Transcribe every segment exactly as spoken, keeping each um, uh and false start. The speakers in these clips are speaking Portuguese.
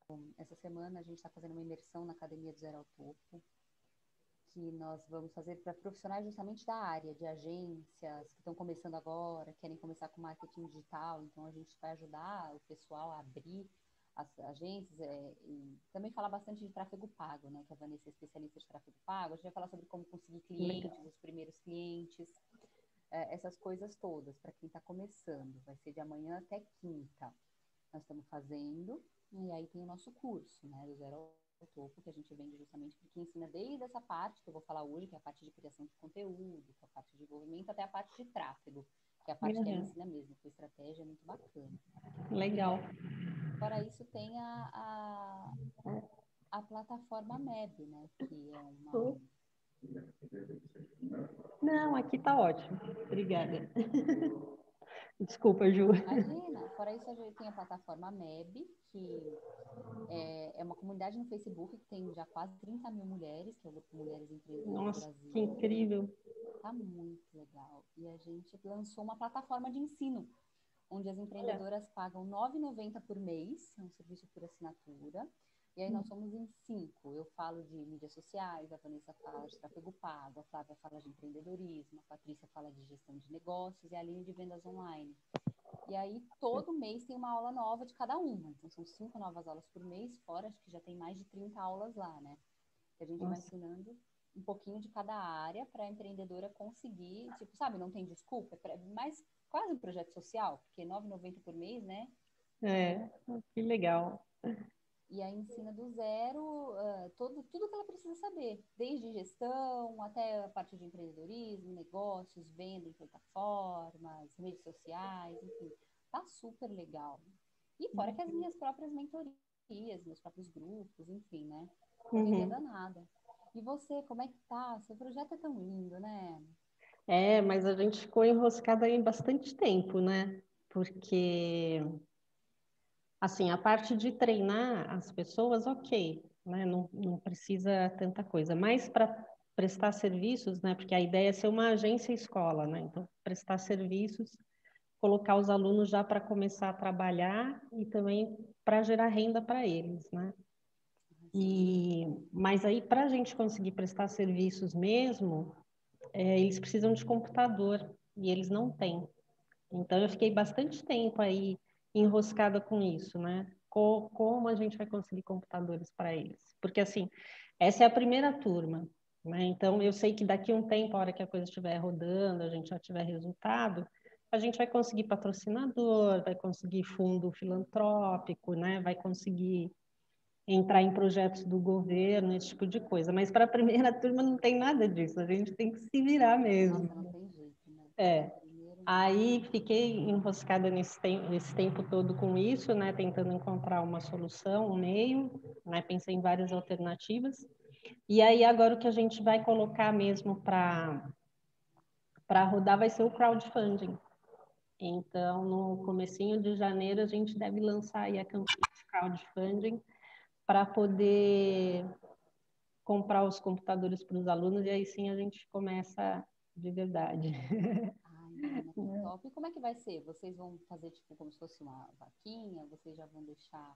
essa semana a gente está fazendo uma imersão na Academia do Zero ao Topo, que nós vamos fazer para profissionais justamente da área, de agências, que estão começando agora, querem começar com marketing digital, então a gente vai ajudar o pessoal a abrir as agências, é, e também falar bastante de tráfego pago, né, que a Vanessa é especialista de tráfego pago, a gente vai falar sobre como conseguir clientes, os primeiros clientes, é, essas coisas todas, para quem está começando, vai ser de amanhã até quinta, nós estamos fazendo, e aí tem o nosso curso, né, do Zero ao Topo, que a gente vende justamente porque ensina desde essa parte que eu vou falar hoje, que é a parte de criação de conteúdo, que é a parte de desenvolvimento, até a parte de tráfego, que é a parte que ela Uhum. ensina mesmo, com estratégia, é muito bacana. Legal. Fora isso, tem a, a, a plataforma M E B, né, que é uma... Não, aqui tá ótimo. Obrigada. Desculpa, Ju. Imagina, fora isso, a gente tem a plataforma M E B, que é, é uma comunidade no Facebook que tem já quase trinta mil mulheres, que é o Grupo Mulheres Empreendedoras do Nossa, que Brasil. incrível. Tá muito legal. E a gente lançou uma plataforma de ensino, onde as empreendedoras pagam nove reais e noventa centavos por mês, é um serviço por assinatura. E aí nós somos em cinco. Eu falo de mídias sociais, a Vanessa fala de tráfego pago, a Flávia fala de empreendedorismo, a Patrícia fala de gestão de negócios e a Aline de vendas online. E aí todo mês tem uma aula nova de cada uma. Então são cinco novas aulas por mês, fora acho que já tem mais de trinta aulas lá, né? Que a gente vai Nossa. ensinando um pouquinho de cada área para a empreendedora conseguir, tipo, sabe, não tem desculpa, é mais quase um projeto social, porque nove reais e noventa centavos por mês, né? É, que legal. E aí ensina do zero uh, todo, tudo que ela precisa saber, desde gestão até a parte de empreendedorismo, negócios, venda em plataformas, redes sociais, enfim, tá super legal. E fora que as minhas próprias mentorias, meus próprios grupos, enfim, né? Correria Uhum. danada. E você, como é que tá? Seu projeto é tão lindo, né? É, mas a gente ficou enroscada aí bastante tempo, né? Porque, assim, a parte de treinar as pessoas, ok, né? Não, não precisa tanta coisa. Mas para prestar serviços, né? Porque a ideia é ser uma agência escola, né? Então, prestar serviços, colocar os alunos já para começar a trabalhar e também para gerar renda para eles, né? E, mas aí, para a gente conseguir prestar serviços mesmo, é, eles precisam de computador e eles não têm. Então, eu fiquei bastante tempo aí enroscada com isso, né? Co como a gente vai conseguir computadores para eles? Porque, assim, essa é a primeira turma, né? Então, eu sei que daqui a um tempo, a hora que a coisa estiver rodando, a gente já tiver resultado, a gente vai conseguir patrocinador, vai conseguir fundo filantrópico, né? Vai conseguir entrar em projetos do governo, esse tipo de coisa. Mas para a primeira turma não tem nada disso, a gente tem que se virar mesmo. Nossa, não tem jeito, né? É. Primeiro não. Aí fiquei enroscada nesse, tem nesse tempo todo com isso, né, tentando encontrar uma solução, um meio, né, pensei em várias alternativas. E aí agora o que a gente vai colocar mesmo para para rodar vai ser o crowdfunding. Então, no comecinho de janeiro, a gente deve lançar aí a campanha de crowdfunding para poder comprar os computadores para os alunos e aí sim a gente começa de verdade. Ai, menina, que top. E como é que vai ser? Vocês vão fazer, tipo, como se fosse uma vaquinha? Vocês já vão deixar,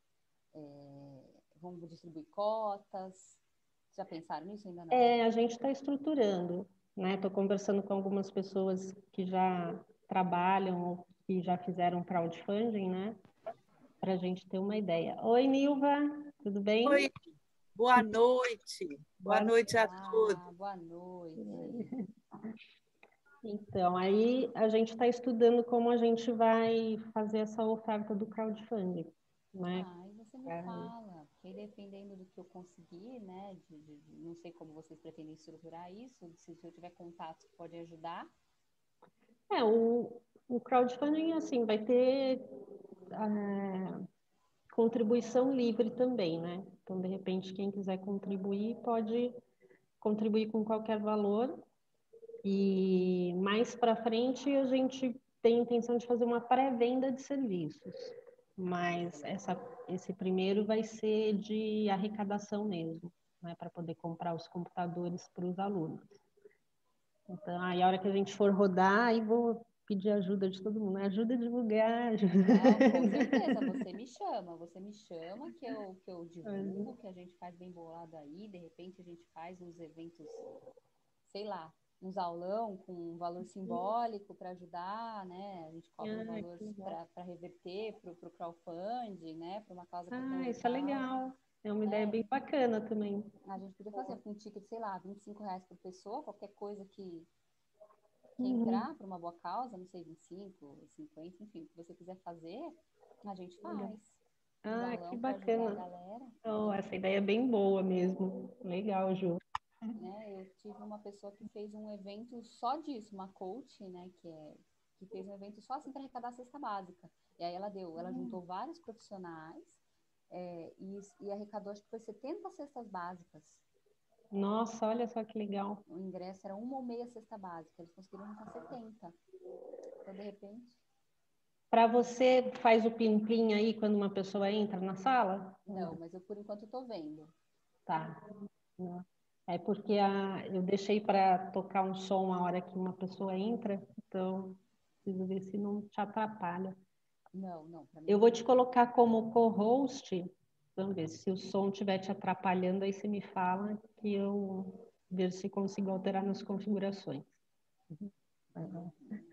é, vão distribuir cotas? Já pensaram nisso? Ainda não. É, a gente está estruturando, né? Estou conversando com algumas pessoas que já trabalham ou que já fizeram crowdfunding, né? Para a gente ter uma ideia. Oi, Nilva, tudo bem? Oi, boa noite. Boa Boa noite a todos. Olá, boa noite. noite. Então, aí a gente está estudando como a gente vai fazer essa oferta do crowdfunding, né? Ah, e você me fala, porque aí dependendo do que eu conseguir, né, de, de- de- não sei como vocês pretendem estruturar isso, se, se eu tiver contatos que podem ajudar. É, o, o crowdfunding, assim, vai ter ah, contribuição livre também, né? Então, de repente, quem quiser contribuir pode contribuir com qualquer valor. E mais para frente a gente tem a intenção de fazer uma pré-venda de serviços. Mas essa, esse primeiro vai ser de arrecadação mesmo, né? Para poder comprar os computadores para os alunos. Então, aí a hora que a gente for rodar, aí vou pedir ajuda de todo mundo, né? Ajuda a divulgar. Não, com certeza, você me chama, você me chama que eu, que eu divulgo, que a gente faz bem bolado aí, de repente a gente faz uns eventos, sei lá, uns aulão com um valor simbólico para ajudar, né? A gente cobra um Ah, valor que legal. para reverter para o crowdfunding, né? Para uma causa tão Ah, isso é legal. legal. É uma ideia É, bem bacana também. a gente podia fazer com um ticket, sei lá, vinte e cinco reais por pessoa, qualquer coisa que, que Uhum, entrar para uma boa causa, não sei, vinte e cinco, cinquenta, enfim, o que você quiser fazer, a gente legal. faz. Um Ah, que balão para ajudar a bacana. galera. Oh, essa ideia é bem boa mesmo. Legal, Ju. Né? Eu tive uma pessoa que fez um evento só disso, uma coach, né, que é que fez um evento só assim para arrecadar a cesta básica. E aí ela deu, ela juntou vários profissionais é, e, e arrecadou, acho que foi setenta cestas básicas. Nossa, olha só que legal. O ingresso era uma ou meia cesta básica, eles conseguiram juntar setenta. Então, de repente... Para você, faz o plim-plim aí quando uma pessoa entra na sala? Não, mas eu por enquanto estou vendo. Tá. É porque a, eu deixei para tocar um som a hora que uma pessoa entra, então preciso ver se não te atrapalha. Não, não, para mim Eu vou te não. colocar como co-host. Vamos ver se o som estiver te atrapalhando, aí você me fala que eu vejo se consigo alterar nas configurações. Uhum.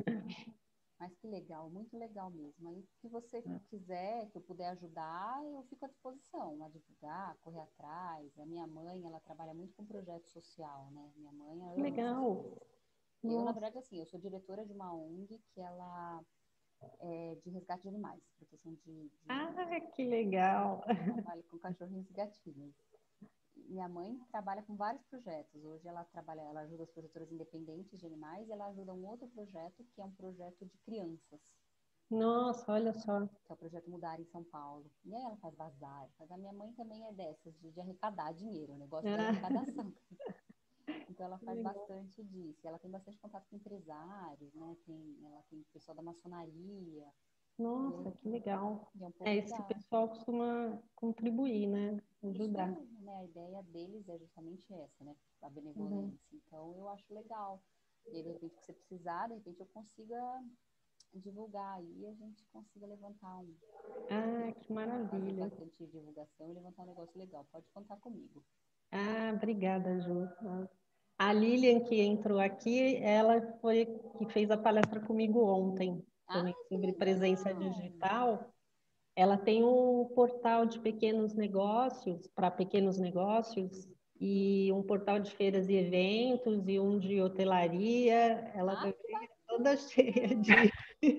Mas que legal, muito legal mesmo. Aí, se você quiser, que eu puder ajudar, eu fico à disposição a divulgar, correr atrás. A minha mãe, ela trabalha muito com projeto social, né? Minha mãe ama essas Legal. coisas. Eu, na Nossa. verdade, assim, eu sou diretora de uma O N G que ela é de resgate de animais, proteção de, de Ah, que legal. trabalho com cachorrinhos e gatinhos. Minha mãe trabalha com vários projetos. Hoje ela trabalha, ela ajuda as projetoras independentes de animais e ela ajuda um outro projeto que é um projeto de crianças. Nossa, olha só. Que é o projeto Mudar em São Paulo. E aí ela faz bazar, faz... a minha mãe também é dessas, de, de arrecadar dinheiro, o negócio dela é Ah, arrecadação. Então ela faz legal. bastante disso. Ela tem bastante contato com empresários, né? Tem, ela tem pessoal da maçonaria, Nossa, e, que legal. e é um É, pouco esse da... pessoal costuma contribuir, né? Isso, Ajudar. né, a ideia deles é justamente essa, né? A Uhum. benevolência. Então eu acho legal. E aí, de repente, que você precisar, de repente eu consiga divulgar aí e a gente consiga levantar um, Ah, que fazer maravilha. bastante divulgação e levantar um negócio legal. Pode contar comigo. Ah, obrigada, Ju. A Lilian, que entrou aqui, ela foi que fez a palestra comigo ontem, também Ah, que sobre presença legal! digital. Ela tem um portal de pequenos negócios, para pequenos negócios, e um portal de feiras e eventos, e um de hotelaria. Ela Ai, também que é toda cheia bacana! de.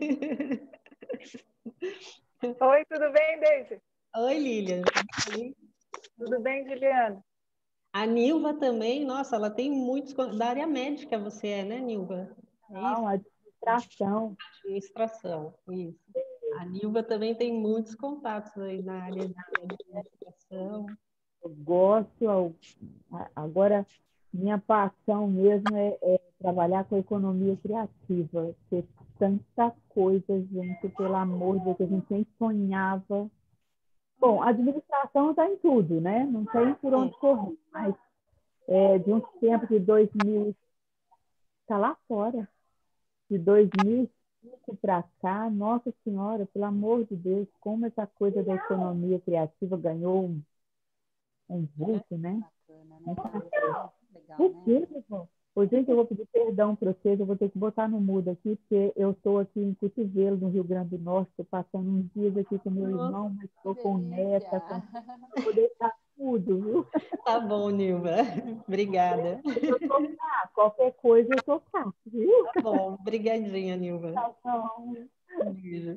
Oi, tudo bem, Deise? Oi, Lilian. Tudo bem, Juliana? A Nilva também, nossa, ela tem muitos. con- Da área médica você é, né, Nilva? É isso? Não, administração. Administração, isso. A Nilva também tem muitos contatos aí na área de administração. Eu gosto, eu- a- agora minha paixão mesmo é, é trabalhar com economia criativa. Ter tanta coisa, gente, pelo amor de Deus, que a gente nem sonhava. Bom, a administração está em tudo, né? Não tem por Hum. onde correr, mas é, de uns tempos de dois mil, está lá fora. De dois mil e cinco para cá, Nossa Senhora, pelo amor de Deus, como essa coisa da economia criativa ganhou um, um vulto, né? Bacana, né? Ah, muito legal, Por né? quê, meu irmão? Ô, gente, eu vou pedir perdão para vocês, eu vou ter que botar no mudo aqui, porque eu estou aqui em Cotovelo, no Rio Grande do Norte, estou passando uns dias aqui com meu Nossa, irmão, mas Que estou com neta, delícia! com... eu vou deixar tudo, viu? tá bom, Nilva. Obrigada. Eu tô cá, qualquer coisa eu tô cá, viu? Tá bom, obrigadinha, Nilva. Tá bom. Beijo.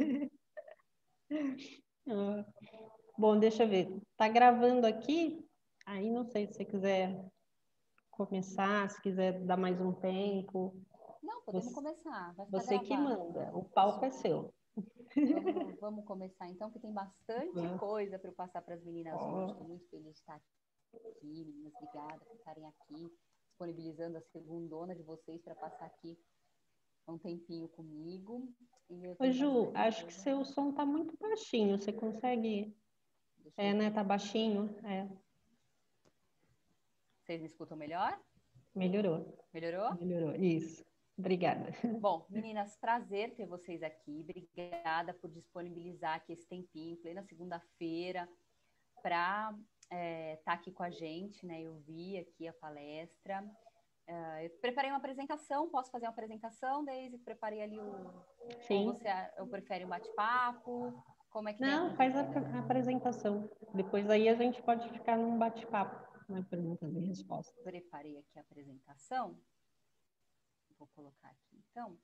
Ah, bom, deixa eu ver. Tá gravando aqui? Aí não sei se você quiser começar, se quiser dar mais um tempo. Não, podemos Você, começar. Vai ficar você que gravado. manda. O palco é seu. Vamos, vamos começar então, que tem bastante coisa para eu passar para as meninas hoje. Estou muito feliz de estar aqui, meninas. Obrigada por estarem aqui, disponibilizando a segundona de vocês para passar aqui um tempinho comigo. E eu Ô, tenho Ju, bastante acho que coisa. seu som tá muito baixinho. Você consegue? Deixa É, eu né? ver. Tá baixinho. É. Vocês me escutam melhor? Melhorou. Melhorou? Melhorou. Isso. Obrigada. Bom, meninas, prazer ter vocês aqui. Obrigada por disponibilizar aqui esse tempinho, plena segunda-feira, para estar tá aqui com a gente, né? Eu vi aqui a palestra. Uh, eu preparei uma apresentação, posso fazer uma apresentação, Daisy? Preparei ali o... Sim. Ou você eu prefere um bate-papo? Como é que Não, tem faz a, a apresentação. Depois aí a gente pode ficar num bate-papo, uma pergunta e resposta. Preparei aqui a apresentação. Vou colocar aqui, então,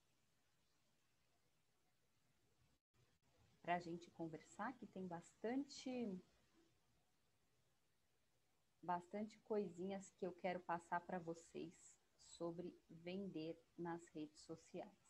para a gente conversar, que tem bastante, bastante coisinhas que eu quero passar para vocês sobre vender nas redes sociais.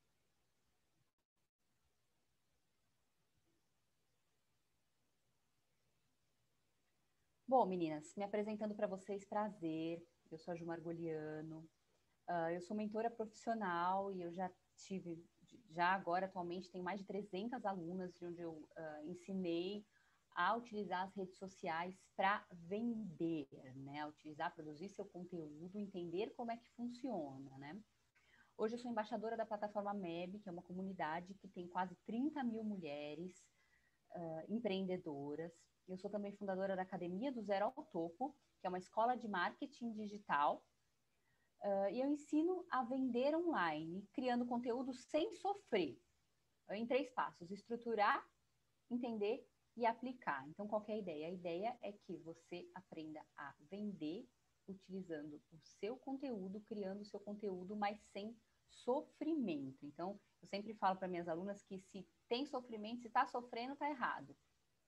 Bom, meninas, me apresentando para vocês, prazer. Eu sou a Ju Margoliano. Uh, eu sou mentora profissional e eu já tive, já agora, atualmente, tenho mais de trezentas alunas de onde eu uh, ensinei a utilizar as redes sociais para vender, né? A utilizar, produzir seu conteúdo, entender como é que funciona, né? Hoje eu sou embaixadora da plataforma M E B, que é uma comunidade que tem quase trinta mil mulheres uh, empreendedoras. Eu sou também fundadora da Academia do Zero ao Topo, que é uma escola de marketing digital. Uh, e eu ensino a vender online, criando conteúdo sem sofrer, em três passos: estruturar, entender e aplicar. Então, qual que é a ideia? A ideia é que você aprenda a vender utilizando o seu conteúdo, criando o seu conteúdo, mas sem sofrimento. Então, eu sempre falo para minhas alunas que se tem sofrimento, se está sofrendo, está errado.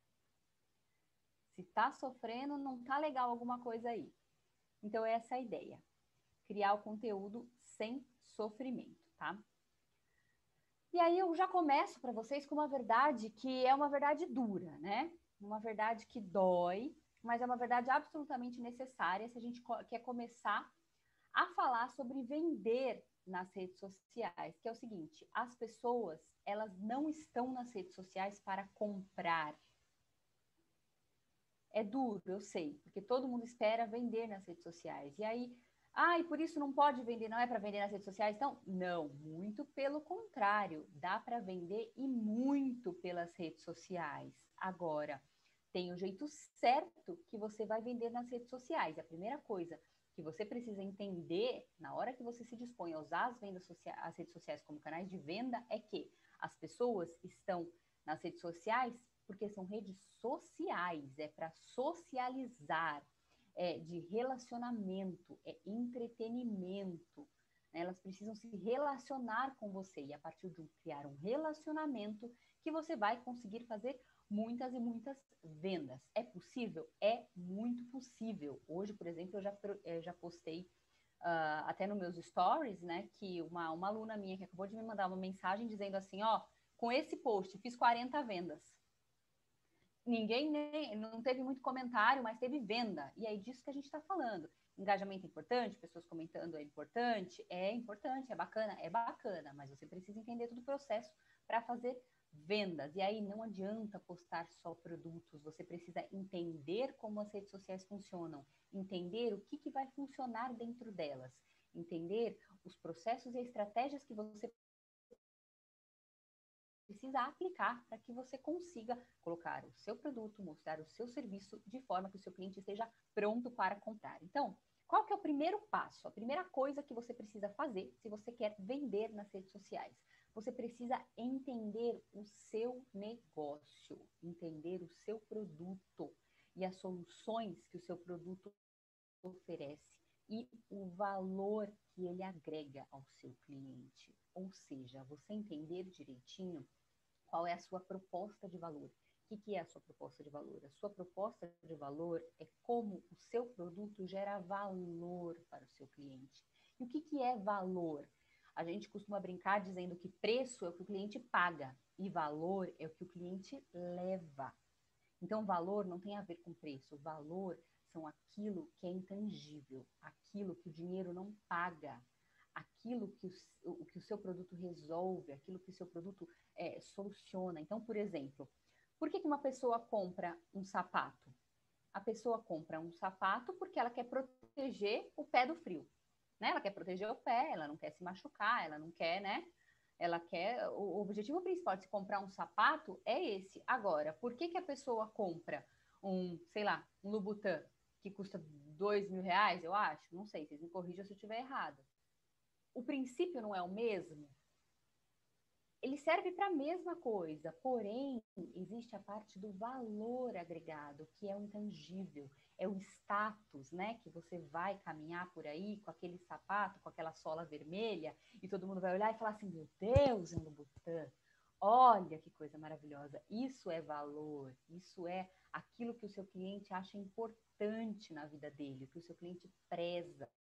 Se está sofrendo, não está legal alguma coisa aí. Então, essa é a ideia. Criar o conteúdo sem sofrimento, tá? E aí eu já começo para vocês com uma verdade que é uma verdade dura, né? Uma verdade que dói, mas é uma verdade absolutamente necessária se a gente quer começar a falar sobre vender nas redes sociais, que é o seguinte: as pessoas, elas não estão nas redes sociais para comprar. É duro, eu sei, porque todo mundo espera vender nas redes sociais. E aí, ah, e por isso não pode vender, não é para vender nas redes sociais? Então, não, muito pelo contrário, dá para vender e muito pelas redes sociais. Agora, tem o jeito certo que você vai vender nas redes sociais. A primeira coisa que você precisa entender na hora que você se dispõe a usar as, vendas sociais, as redes sociais como canais de venda é que as pessoas estão nas redes sociais porque são redes sociais, é para socializar, é de relacionamento, é entretenimento. Né? Elas precisam se relacionar com você e a partir de criar um relacionamento que você vai conseguir fazer muitas e muitas vendas. É possível? É muito possível. Hoje, por exemplo, eu já, eu já postei uh, até nos meus stories, né, que uma, uma aluna minha que acabou de me mandar uma mensagem dizendo assim, ó, com esse post fiz quarenta vendas. Ninguém nem, não teve muito comentário, mas teve venda. E é disso que a gente está falando. Engajamento é importante, pessoas comentando é importante, é importante, é bacana, é bacana, mas você precisa entender todo o processo para fazer vendas. E aí não adianta postar só produtos, você precisa entender como as redes sociais funcionam, entender o que, que vai funcionar dentro delas, entender os processos e estratégias que você precisa aplicar para que você consiga colocar o seu produto, mostrar o seu serviço de forma que o seu cliente esteja pronto para comprar. Então, qual que é o primeiro passo? A primeira coisa que você precisa fazer se você quer vender nas redes sociais? Você precisa entender o seu negócio, entender o seu produto e as soluções que o seu produto oferece e o valor que ele agrega ao seu cliente. Ou seja, você entender direitinho qual é a sua proposta de valor. O que, que é a sua proposta de valor? A sua proposta de valor é como o seu produto gera valor para o seu cliente. E o que, que é valor? A gente costuma brincar dizendo que preço é o que o cliente paga e valor é o que o cliente leva. Então, valor não tem a ver com preço. Valor são aquilo que é intangível, aquilo que o dinheiro não paga, aquilo que o, o, que o seu produto resolve, aquilo que o seu produto é, soluciona. Então, por exemplo, por que, que uma pessoa compra um sapato? A pessoa compra um sapato porque ela quer proteger o pé do frio. né? Ela quer proteger o pé, ela não quer se machucar, ela não quer, né? Ela quer, o objetivo principal de se comprar um sapato é esse. Agora, por que que a pessoa compra um, sei lá, um Louboutin que custa dois mil reais, eu acho? Não sei, vocês me corrijam se eu estiver errado. O princípio não é o mesmo? Ele serve para a mesma coisa, porém, existe a parte do valor agregado, que é o intangível, é o status, né? Que você vai caminhar por aí com aquele sapato, com aquela sola vermelha, e todo mundo vai olhar e falar assim, meu Deus, é um Louboutin, olha que coisa maravilhosa. Isso é valor, isso é aquilo que o seu cliente acha importante na vida dele, que o seu cliente preza.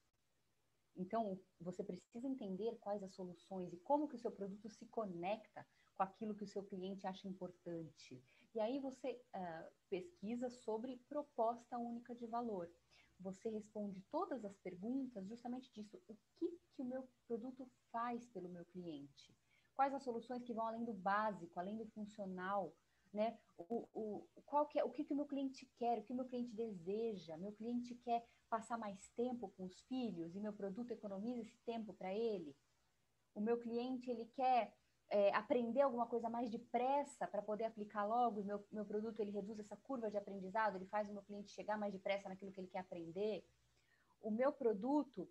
Então, você precisa entender quais as soluções e como que o seu produto se conecta com aquilo que o seu cliente acha importante. E aí você uh, pesquisa sobre proposta única de valor. Você responde todas as perguntas justamente disso. O que, que o meu produto faz pelo meu cliente? Quais as soluções que vão além do básico, além do funcional? Né? O, o, qual que é, o que, que o meu cliente quer, o que o meu cliente deseja? Meu cliente quer passar mais tempo com os filhos e meu produto economiza esse tempo para ele? O meu cliente, ele quer é, aprender alguma coisa mais depressa para poder aplicar logo, e meu, meu produto, ele reduz essa curva de aprendizado, ele faz o meu cliente chegar mais depressa naquilo que ele quer aprender. O meu produto,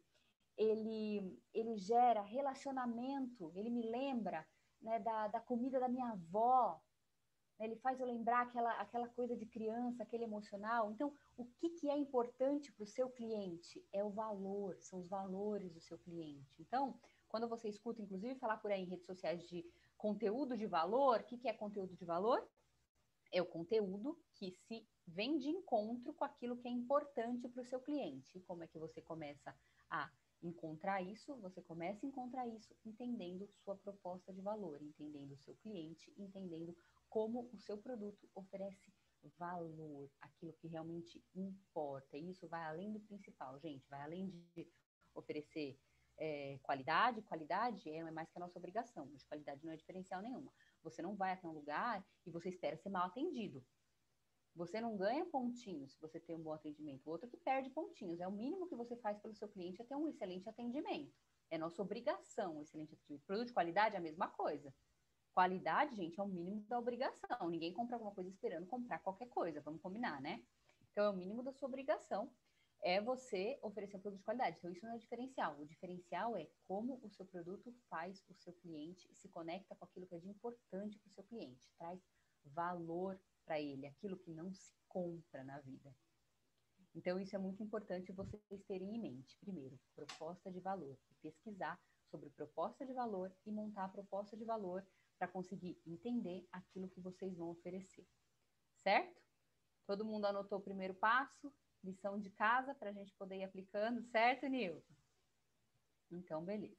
ele, ele gera relacionamento, ele me lembra, né, da, da comida da minha avó, ele faz eu lembrar aquela, aquela coisa de criança, aquele emocional. Então, o que, que é importante para o seu cliente? É o valor, são os valores do seu cliente. Então, quando você escuta, inclusive, falar por aí em redes sociais de conteúdo de valor, o que, que é conteúdo de valor? É o conteúdo que se vem de encontro com aquilo que é importante para o seu cliente. E como é que você começa a encontrar isso? Você começa a encontrar isso entendendo sua proposta de valor, entendendo o seu cliente, entendendo como o seu produto oferece valor, aquilo que realmente importa. E isso vai além do principal, gente, vai além de oferecer é, qualidade. Qualidade é mais que a nossa obrigação, mas qualidade não é diferencial nenhuma. Você não vai até um lugar e você espera ser mal atendido. Você não ganha pontinhos se você tem um bom atendimento. O outro que perde pontinhos. É o mínimo que você faz pelo seu cliente é ter um excelente atendimento. É nossa obrigação, um excelente atendimento. Produto de qualidade é a mesma coisa. Qualidade, gente, é o mínimo da obrigação. Ninguém compra alguma coisa esperando comprar qualquer coisa, vamos combinar, né? Então, é o mínimo da sua obrigação, é você oferecer um produto de qualidade. Então, isso não é diferencial. O diferencial é como o seu produto faz o seu cliente e se conecta com aquilo que é de importante para o seu cliente. Traz valor para ele, aquilo que não se compra na vida. Então, isso é muito importante vocês terem em mente. Primeiro, proposta de valor. Pesquisar sobre proposta de valor e montar a proposta de valor para conseguir entender aquilo que vocês vão oferecer. Certo? Todo mundo anotou o primeiro passo? Lição de casa para a gente poder ir aplicando, certo, Nilton? Então, beleza.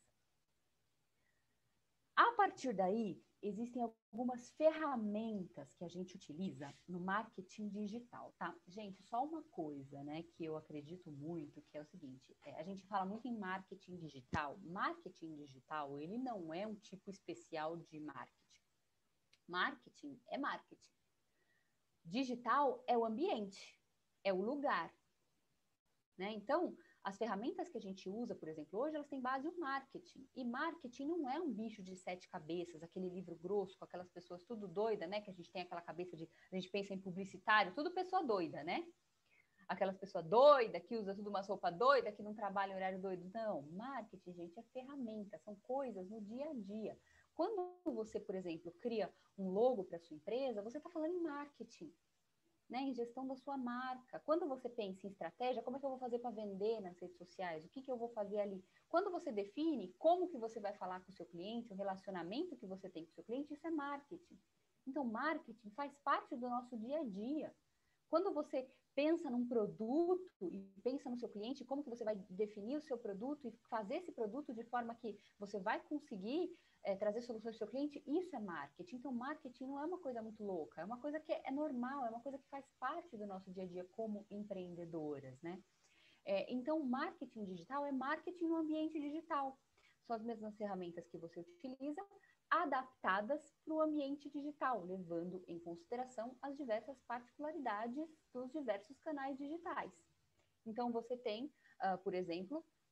A partir daí, existem algumas ferramentas que a gente utiliza no marketing digital, tá? Gente, só uma coisa, né, que eu acredito muito, que é o seguinte, é, a gente fala muito em marketing digital. Marketing digital, ele não é um tipo especial de marketing. Marketing é marketing. Digital é o ambiente, é o lugar, né? Então, as ferramentas que a gente usa, por exemplo, hoje, elas têm base no marketing. E marketing não é um bicho de sete cabeças, aquele livro grosso com aquelas pessoas tudo doida, né? Que a gente tem aquela cabeça de... A gente pensa em publicitário, tudo pessoa doida, né? Aquelas pessoas doidas que usa tudo uma roupa doida, que não trabalha em horário doido. Não, marketing, gente, é ferramenta, são coisas no dia a dia. Quando você, por exemplo, cria um logo para sua empresa, você está falando em marketing, né, em gestão da sua marca. Quando você pensa em estratégia, como é que eu vou fazer para vender nas redes sociais? O que, que eu vou fazer ali? Quando você define como que você vai falar com o seu cliente, o relacionamento que você tem com o seu cliente, isso é marketing. Então, marketing faz parte do nosso dia a dia. Quando você pensa num produto e pensa no seu cliente, como que você vai definir o seu produto e fazer esse produto de forma que você vai conseguir é, trazer soluções para o seu cliente, isso é marketing. Então, marketing não é uma coisa muito louca, é uma coisa que é normal, é uma coisa que faz parte do nosso dia a dia como empreendedoras, né? É, então, marketing digital é marketing no ambiente digital. São as mesmas ferramentas que você utiliza, adaptadas para o ambiente digital, levando em consideração as diversas particularidades dos diversos canais digitais. Então, você tem, uh, por exemplo,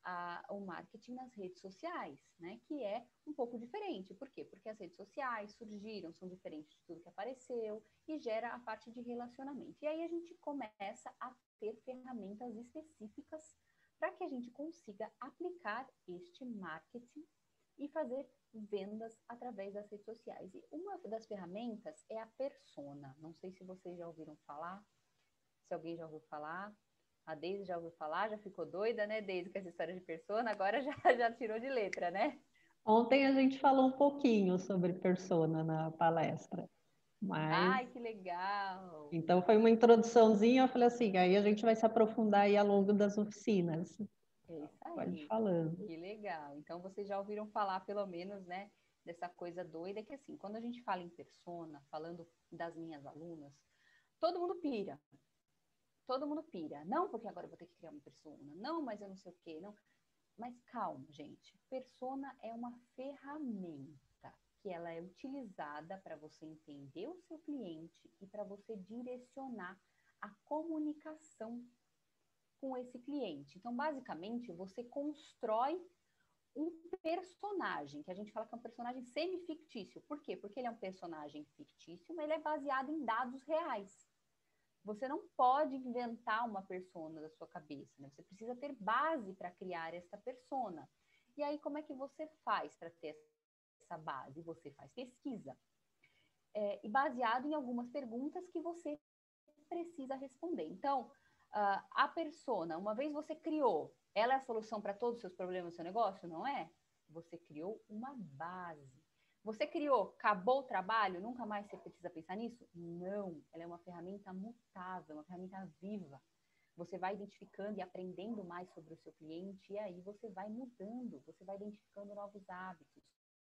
a, o marketing nas redes sociais, né? Que é um pouco diferente. Por quê? Porque as redes sociais surgiram, são diferentes de tudo que apareceu e gera a parte de relacionamento. E aí a gente começa a ter ferramentas específicas para que a gente consiga aplicar este marketing e fazer vendas através das redes sociais. E uma das ferramentas é a persona. Não sei se vocês já ouviram falar, se alguém já ouviu falar. A Deise já ouviu falar, já ficou doida, né, Deise, com essa história de persona, agora já, já tirou de letra, né? Ontem a gente falou um pouquinho sobre persona na palestra, mas Ai, que legal! então foi uma introduçãozinha, eu falei assim, aí a gente vai se aprofundar aí ao longo das oficinas. É isso Pode ir aí, falando. que legal. Então, vocês já ouviram falar, pelo menos, né, dessa coisa doida que, assim, quando a gente fala em persona, falando das minhas alunas, todo mundo pira. Todo mundo pira. Não, porque agora eu vou ter que criar uma persona. Não, mas eu não sei o quê. Não. Mas calma, gente. Persona é uma ferramenta que ela é utilizada para você entender o seu cliente e para você direcionar a comunicação com esse cliente. Então, basicamente, você constrói um personagem, que a gente fala que é um personagem semi-fictício. Por quê? Porque ele é um personagem fictício, mas ele é baseado em dados reais. Você não pode inventar uma persona da sua cabeça, né? Você precisa ter base para criar essa persona. E aí, como é que você faz para ter essa base? Você faz pesquisa. É, e baseado em algumas perguntas que você precisa responder. Então, uh, a persona, uma vez você criou, ela é a solução para todos os seus problemas do seu negócio? Não é? Você criou uma base. Você criou, acabou o trabalho, nunca mais você precisa pensar nisso? Não, ela é uma ferramenta mutável, uma ferramenta viva. Você vai identificando e aprendendo mais sobre o seu cliente e aí você vai mudando, você vai identificando novos hábitos,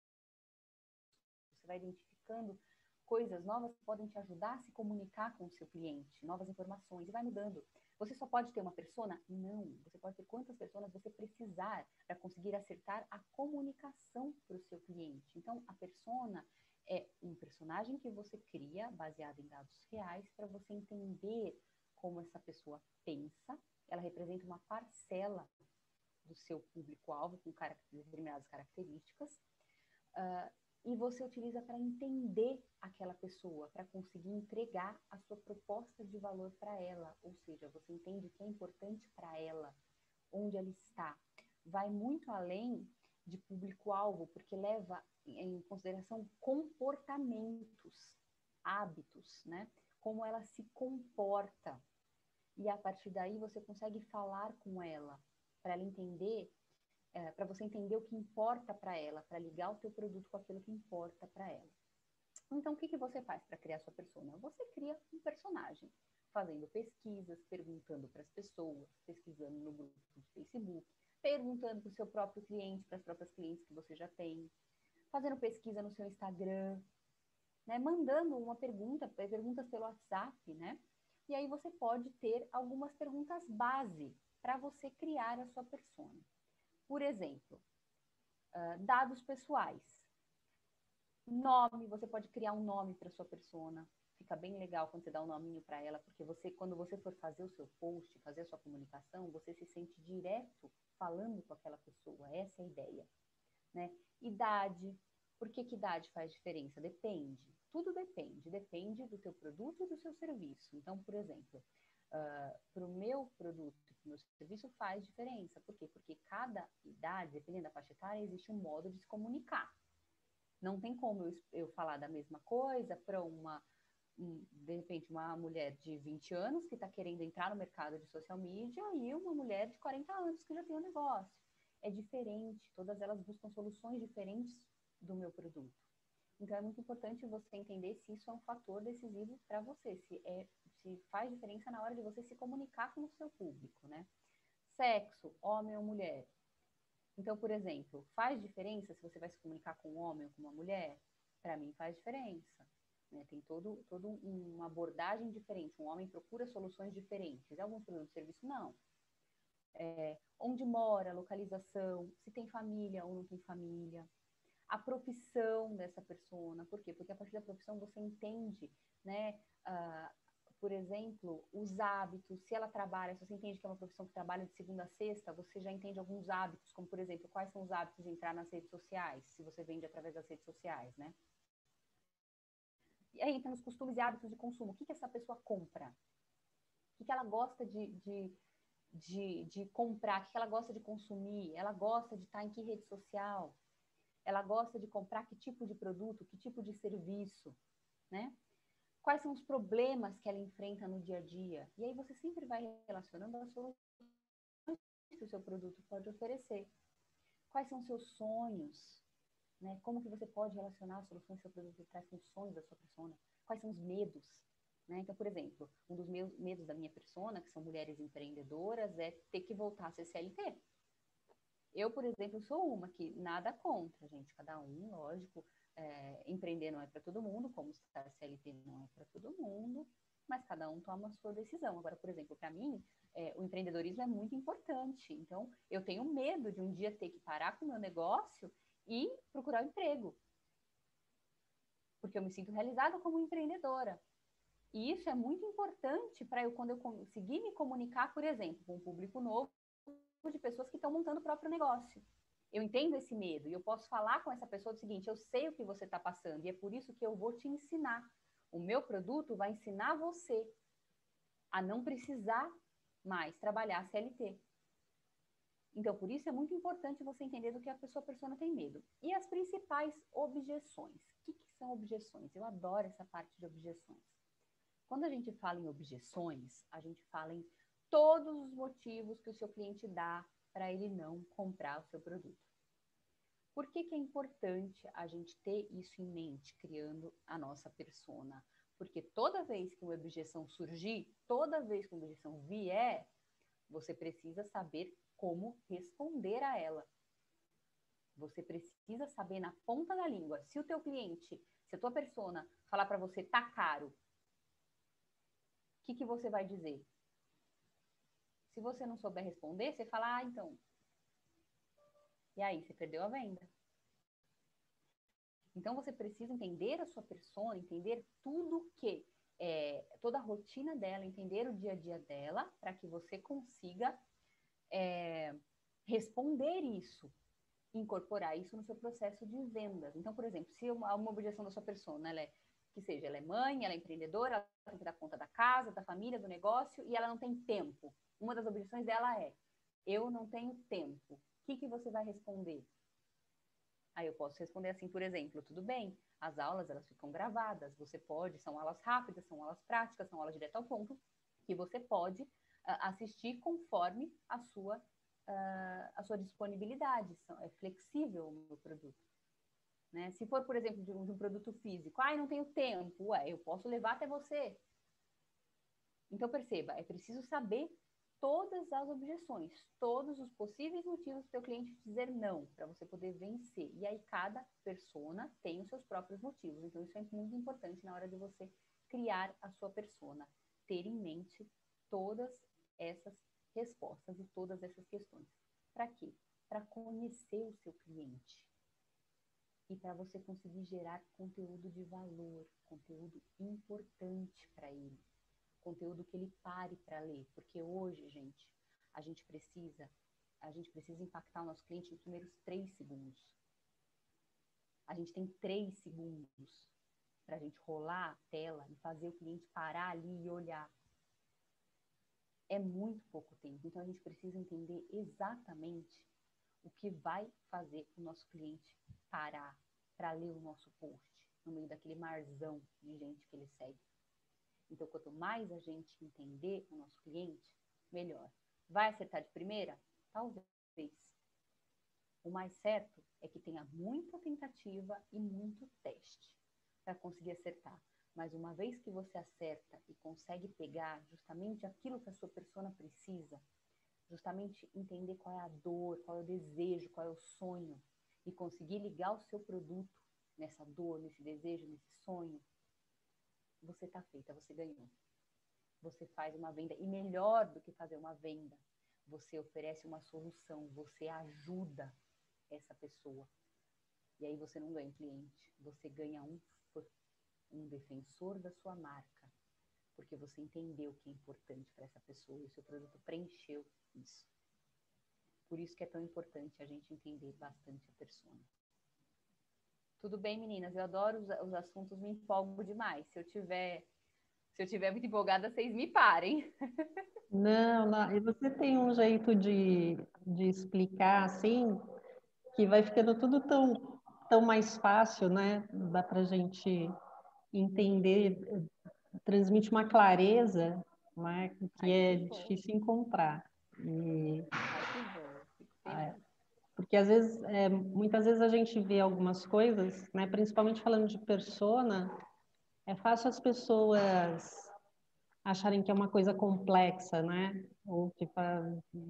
você vai identificando coisas novas que podem te ajudar a se comunicar com o seu cliente, novas informações, e vai mudando. Você só pode ter uma persona? Não. Você pode ter quantas pessoas você precisar para conseguir acertar a comunicação para o seu cliente. Então, a persona é um personagem que você cria, baseado em dados reais, para você entender como essa pessoa pensa. Ela representa uma parcela do seu público-alvo com determinadas características. Uh, e você utiliza para entender aquela pessoa, para conseguir entregar a sua proposta de valor para ela, ou seja, você entende o que é importante para ela, onde ela está. Vai muito além de público-alvo, porque leva em consideração comportamentos, hábitos, né? Como ela se comporta. E a partir daí você consegue falar com ela, para ela entender É, para você entender o que importa para ela, para ligar o teu produto com aquilo que importa para ela. Então, o que, que você faz para criar sua persona? Você cria um personagem, fazendo pesquisas, perguntando para as pessoas, pesquisando no grupo do Facebook, perguntando para o seu próprio cliente, para as próprias clientes que você já tem, fazendo pesquisa no seu Instagram, né? Mandando uma pergunta, perguntas pelo WhatsApp, né? E aí você pode ter algumas perguntas base para você criar a sua persona. Por exemplo, uh, dados pessoais. Nome, você pode criar um nome para sua persona. Fica bem legal quando você dá um nominho para ela, porque você, quando você for fazer o seu post, fazer a sua comunicação, você se sente direto falando com aquela pessoa. Essa é a ideia, né? Idade. Por que que idade faz diferença? Depende. Tudo depende. Depende do teu produto e do seu serviço. Então, por exemplo, Uh, para o meu produto, para o meu serviço faz diferença. Por quê? Porque cada idade, dependendo da faixa etária, existe um modo de se comunicar. Não tem como eu, eu falar da mesma coisa para uma, um, de repente, uma mulher de vinte anos que está querendo entrar no mercado de social media e uma mulher de quarenta anos que já tem um negócio. É diferente, todas elas buscam soluções diferentes do meu produto. Então, é muito importante você entender se isso é um fator decisivo para você, se, é, se faz diferença na hora de você se comunicar com o seu público, né? Sexo, homem ou mulher. Então, por exemplo, faz diferença se você vai se comunicar com um homem ou com uma mulher? Para mim, faz diferença. Né? Tem todo, todo um, uma abordagem diferente. Um homem procura soluções diferentes. Em alguns produtos de serviço, não. É, onde mora, localização, se tem família ou não tem família. A profissão dessa persona. Por quê? Porque a partir da profissão você entende, né, uh, por exemplo, os hábitos, se ela trabalha, se você entende que é uma profissão que trabalha de segunda a sexta, você já entende alguns hábitos, como, por exemplo, quais são os hábitos de entrar nas redes sociais, se você vende através das redes sociais, né? E aí entra nos costumes e hábitos de consumo. O que, que essa pessoa compra? O que, que ela gosta de, de, de, de comprar? O que, que ela gosta de consumir? Ela gosta de estar em que rede social? Ela gosta de comprar que tipo de produto, que tipo de serviço, né? Quais são os problemas que ela enfrenta no dia a dia? E aí você sempre vai relacionando as soluções que o seu produto pode oferecer. Quais são os seus sonhos? Né? Como que você pode relacionar as soluções que o seu produto traz com os sonhos da sua persona? Quais são os medos? Né? Então, por exemplo, um dos meus medos da minha persona, que são mulheres empreendedoras, é ter que voltar a ser C L T. Eu, por exemplo, sou uma que nada contra, gente. Cada um, lógico, é, empreender não é para todo mundo, como estar C L T não é para todo mundo, mas cada um toma a sua decisão. Agora, por exemplo, para mim, é, o empreendedorismo é muito importante. Então, eu tenho medo de um dia ter que parar com o meu negócio e procurar um emprego. Porque eu me sinto realizada como empreendedora. E isso é muito importante para eu, quando eu conseguir me comunicar, por exemplo, com um público novo, de pessoas que estão montando o próprio negócio. Eu entendo esse medo e eu posso falar com essa pessoa do seguinte: eu sei o que você está passando e é por isso que eu vou te ensinar. O meu produto vai ensinar você a não precisar mais trabalhar C L T. Então, por isso é muito importante você entender do que a pessoa a persona tem medo. E as principais objeções. O que, que são objeções? Eu adoro essa parte de objeções. Quando a gente fala em objeções, a gente fala em todos os motivos que o seu cliente dá para ele não comprar o seu produto. Por que que é importante a gente ter isso em mente, criando a nossa persona? Porque toda vez que uma objeção surgir, toda vez que uma objeção vier, você precisa saber como responder a ela. Você precisa saber na ponta da língua. Se o teu cliente, se a tua persona falar para você, tá caro, o que que você vai dizer? Se você não souber responder, você fala, ah, então. E aí, você perdeu a venda. Então, você precisa entender a sua persona, entender tudo que, é, toda a rotina dela, entender o dia a dia dela, para que você consiga é, responder isso, incorporar isso no seu processo de vendas. Então, por exemplo, se uma, uma objeção da sua persona, ela é, que seja, ela é mãe, ela é empreendedora, ela tem que dar conta da casa, da família, do negócio, e ela não tem tempo. Uma das objeções dela é, eu não tenho tempo. O que que você vai responder? Aí eu posso responder assim, por exemplo, tudo bem, as aulas elas ficam gravadas, você pode, são aulas rápidas, são aulas práticas, são aulas direto ao ponto, que você pode uh, assistir conforme a sua, uh, a sua disponibilidade, é flexível o meu produto. Né? Se for, por exemplo, de um, de um produto físico, ah, eu não tenho tempo, ué, eu posso levar até você. Então perceba, é preciso saber todas as objeções, todos os possíveis motivos para o cliente dizer não, para você poder vencer. E aí cada persona tem os seus próprios motivos. Então isso é muito importante na hora de você criar a sua persona, ter em mente todas essas respostas e todas essas questões. Para quê? Para conhecer o seu cliente. E para você conseguir gerar conteúdo de valor, conteúdo importante para ele. Conteúdo que ele pare para ler, porque hoje, gente, a gente precisa, a gente precisa impactar o nosso cliente nos primeiros três segundos. A gente tem três segundos para a gente rolar a tela e fazer o cliente parar ali e olhar. É muito pouco tempo, então a gente precisa entender exatamente o que vai fazer o nosso cliente parar para ler o nosso post, no meio daquele marzão de gente que ele segue. Então, quanto mais a gente entender o nosso cliente, melhor. Vai acertar de primeira? Talvez. O mais certo é que tenha muita tentativa e muito teste para conseguir acertar. Mas uma vez que você acerta e consegue pegar justamente aquilo que a sua persona precisa, justamente entender qual é a dor, qual é o desejo, qual é o sonho, e conseguir ligar o seu produto nessa dor, nesse desejo, nesse sonho, você está feita, você ganhou. Você faz uma venda, e melhor do que fazer uma venda, você oferece uma solução, você ajuda essa pessoa. E aí você não ganha um cliente, você ganha um, um defensor da sua marca. porque você entendeu o que é importante para essa pessoa e o seu produto preencheu isso. Por isso que é tão importante a gente entender bastante a persona. Tudo bem, meninas? Eu adoro os, os assuntos, me empolgo demais. Se eu tiver, se eu tiver muito empolgada, vocês me parem. Não, não. E você tem um jeito de, de explicar assim, que vai ficando tudo tão, tão mais fácil, né? Dá para a gente entender, transmite uma clareza, né? Que Ai, é que bom. difícil encontrar. E, Ai, que bom. Fico feliz. porque às vezes, é, muitas vezes a gente vê algumas coisas, né? Principalmente falando de persona, é fácil as pessoas acharem que é uma coisa complexa, né? Ou que pra,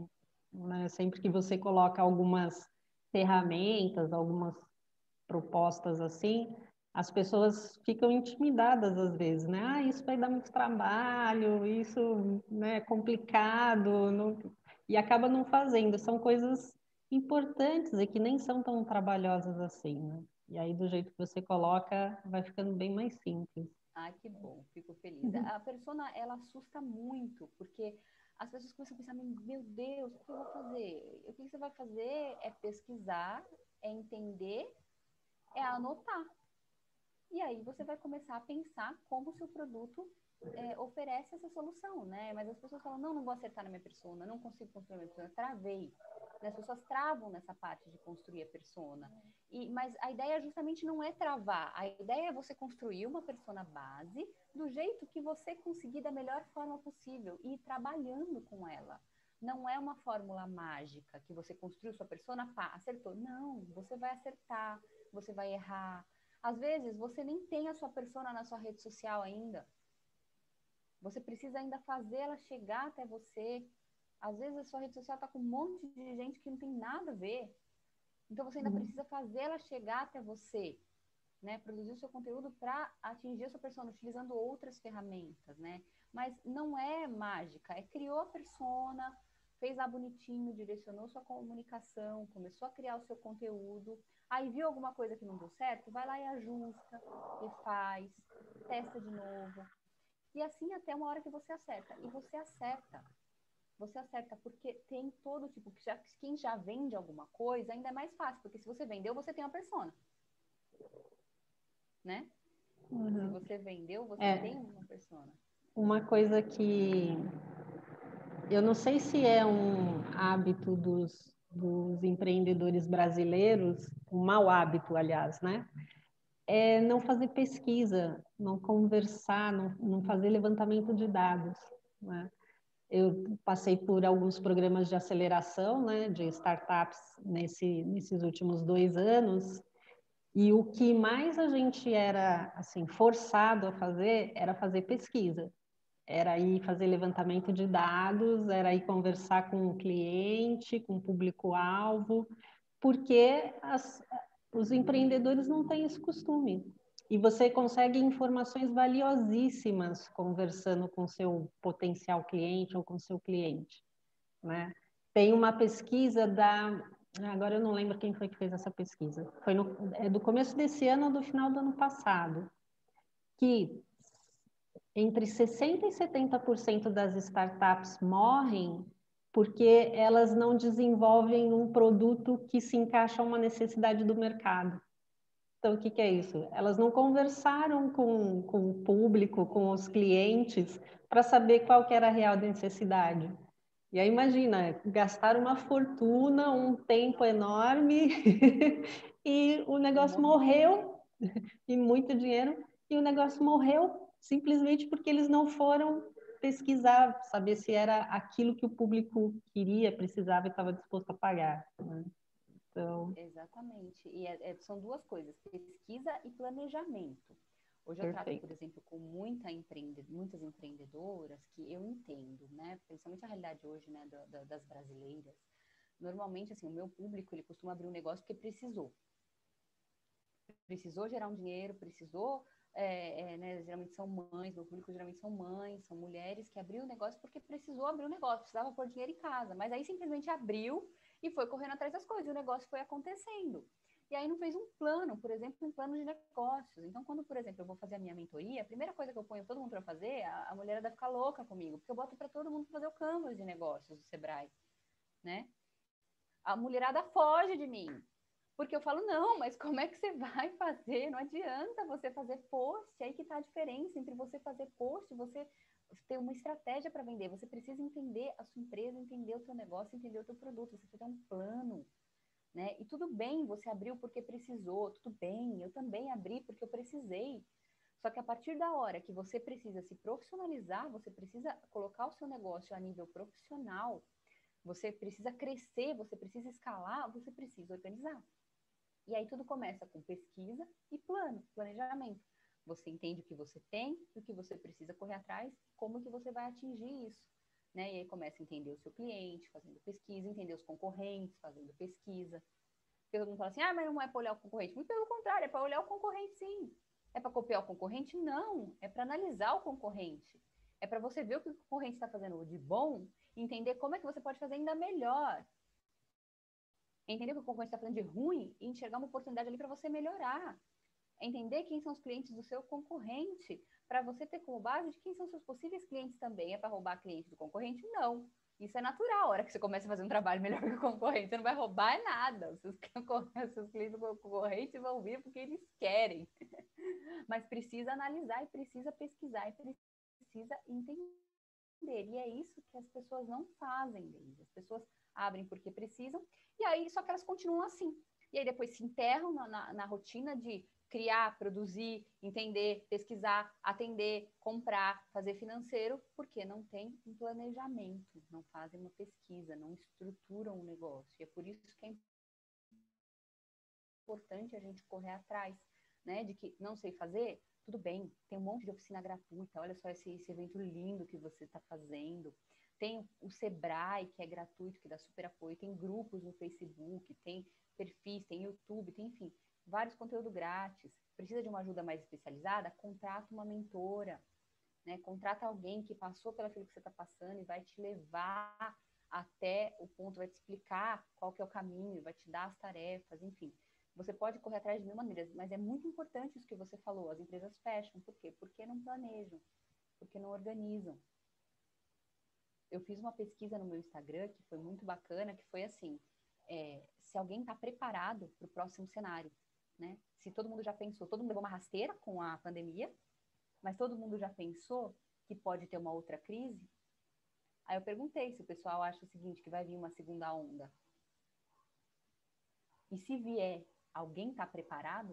né, sempre que você coloca algumas ferramentas, algumas propostas assim, as pessoas ficam intimidadas às vezes, né? Ah, isso vai dar muito trabalho, isso, né, é complicado, não... e acaba não fazendo. São coisas importantes e que nem são tão trabalhosas assim, né? E aí, do jeito que você coloca, vai ficando bem mais simples. Ai, que bom, fico feliz. A persona, ela assusta muito, porque as pessoas começam a pensar, meu Deus, o que eu vou fazer? O que você vai fazer é pesquisar, é entender, é anotar. E aí você vai começar a pensar como o seu produto é, oferece essa solução, né? Mas as pessoas falam, não, não vou acertar na minha persona, não consigo construir a minha persona, travei. As pessoas travam nessa parte de construir a persona. E, mas a ideia justamente não é travar, a ideia é você construir uma persona base do jeito que você conseguir da melhor forma possível e ir trabalhando com ela. Não é uma fórmula mágica que você construiu sua persona, pá, acertou. Não, você vai acertar, você vai errar. Às vezes, você nem tem a sua persona na sua rede social ainda. Você precisa ainda fazer ela chegar até você. Às vezes, a sua rede social está com um monte de gente que não tem nada a ver. Então, você ainda precisa fazer ela chegar até você, né? Produzir o seu conteúdo para atingir a sua persona, utilizando outras ferramentas, né? Mas não é mágica. É criou a persona, fez lá bonitinho, direcionou sua comunicação, começou a criar o seu conteúdo. Aí viu alguma coisa que não deu certo, vai lá e ajusta, refaz, testa de novo. E assim até uma hora que você acerta. E você acerta. Você acerta, porque tem todo tipo, que já, quem já vende alguma coisa ainda é mais fácil, porque se você vendeu, você tem uma persona. Né? Uhum. Se você vendeu, você é, tem uma persona. Uma coisa que eu não sei se é um hábito dos, dos empreendedores brasileiros, um mau hábito, aliás, né? É não fazer pesquisa, não conversar, não, não fazer levantamento de dados, né? Eu passei por alguns programas de aceleração, né, de startups nesse, nesses últimos dois anos, e o que mais a gente era assim forçado a fazer era fazer pesquisa. Era ir fazer levantamento de dados, era ir conversar com o cliente, com o público-alvo, porque as, os empreendedores não têm esse costume. E você consegue informações valiosíssimas conversando com seu potencial cliente ou com seu cliente, né? Tem uma pesquisa da... Agora eu não lembro quem foi que fez essa pesquisa. Foi no, é do começo desse ano ou do final do ano passado, que entre sessenta e setenta por cento das startups morrem porque elas não desenvolvem um produto que se encaixa a uma necessidade do mercado. Então, o que, que é isso? Elas não conversaram com, com o público, com os clientes, para saber qual que era a real necessidade. E aí, imagina, gastar uma fortuna, um tempo enorme, e o negócio morreu, e muito dinheiro, e o negócio morreu simplesmente porque eles não foram pesquisar, saber se era aquilo que o público queria, precisava e estava disposto a pagar, né? Então... Exatamente. E é, é, são duas coisas, pesquisa e planejamento. Hoje eu Perfeito. trato, por exemplo, com muita empreende, muitas empreendedoras que eu entendo, né? Principalmente a realidade hoje, né, da, da, das brasileiras. Normalmente, assim, o meu público, ele costuma abrir um negócio porque precisou. Precisou gerar um dinheiro, precisou... É, é, né, geralmente são mães, meu público geralmente são mães, são mulheres que abriu o negócio porque precisou abrir o negócio, precisava pôr dinheiro em casa, mas aí simplesmente abriu e foi correndo atrás das coisas, e o negócio foi acontecendo. e aí não fez um plano, por exemplo, um plano de negócios. Então, quando, por exemplo, eu vou fazer a minha mentoria, a primeira coisa que eu ponho todo mundo para fazer, a, a mulherada fica louca comigo, porque eu boto para todo mundo fazer o Canvas de negócios do Sebrae, né? A mulherada foge de mim, porque eu falo, não, mas como é que você vai fazer? Não adianta você fazer post, aí que tá a diferença entre você fazer post e você ter uma estratégia para vender. Você precisa entender a sua empresa, entender o seu negócio, entender o seu produto, você precisa ter um plano. Né? E tudo bem, você abriu porque precisou, tudo bem, eu também abri porque eu precisei. Só que a partir da hora que você precisa se profissionalizar, você precisa colocar o seu negócio a nível profissional, você precisa crescer, você precisa escalar, você precisa organizar. E aí tudo começa com pesquisa e plano, planejamento. Você entende o que você tem, o que você precisa correr atrás, como que você vai atingir isso. Né? E aí começa a entender o seu cliente, fazendo pesquisa, entender os concorrentes, fazendo pesquisa. Porque todo mundo fala assim, ah, mas não é para olhar o concorrente. Muito pelo contrário, é para olhar o concorrente, sim. É para copiar o concorrente? Não. É para analisar o concorrente. É para você ver o que o concorrente está fazendo de bom e entender como é que você pode fazer ainda melhor. Entender o que o concorrente está fazendo de ruim e enxergar uma oportunidade ali para você melhorar. Entender quem são os clientes do seu concorrente, para você ter como base de quem são seus possíveis clientes também. É para roubar cliente do concorrente? Não. Isso é natural. A hora que você começa a fazer um trabalho melhor que o concorrente, você não vai roubar nada. Os seus, os seus clientes do concorrente vão vir porque eles querem. Mas precisa analisar e precisa pesquisar e precisa entender. E é isso que as pessoas não fazem, Deise. As pessoas abrem porque precisam, e aí só que elas continuam assim. E aí depois se enterram na, na, na rotina de criar, produzir, entender, pesquisar, atender, comprar, fazer financeiro, porque não tem um planejamento, não fazem uma pesquisa, não estruturam um negócio. E é por isso que é importante a gente correr atrás, né? De que não sei fazer, tudo bem, tem um monte de oficina gratuita, olha só esse, esse evento lindo que você está fazendo. Tem o Sebrae, que é gratuito, que dá super apoio, tem grupos no Facebook, tem perfis, tem YouTube, tem, enfim, vários conteúdos grátis. Precisa de uma ajuda mais especializada? Contrata uma mentora, né? Contrata alguém que passou pelo aquilo que você está passando e vai te levar até o ponto, vai te explicar qual que é o caminho, vai te dar as tarefas, enfim. Você pode correr atrás de mil maneiras, mas é muito importante isso que você falou, as empresas fecham. Por quê? Porque não planejam, porque não organizam. Eu fiz uma pesquisa no meu Instagram, que foi muito bacana, que foi assim, é, se alguém está preparado para o próximo cenário, né? Se todo mundo já pensou, todo mundo levou uma rasteira com a pandemia, mas todo mundo já pensou que pode ter uma outra crise? Aí eu perguntei se o pessoal acha o seguinte, que vai vir uma segunda onda. E se vier, alguém está preparado?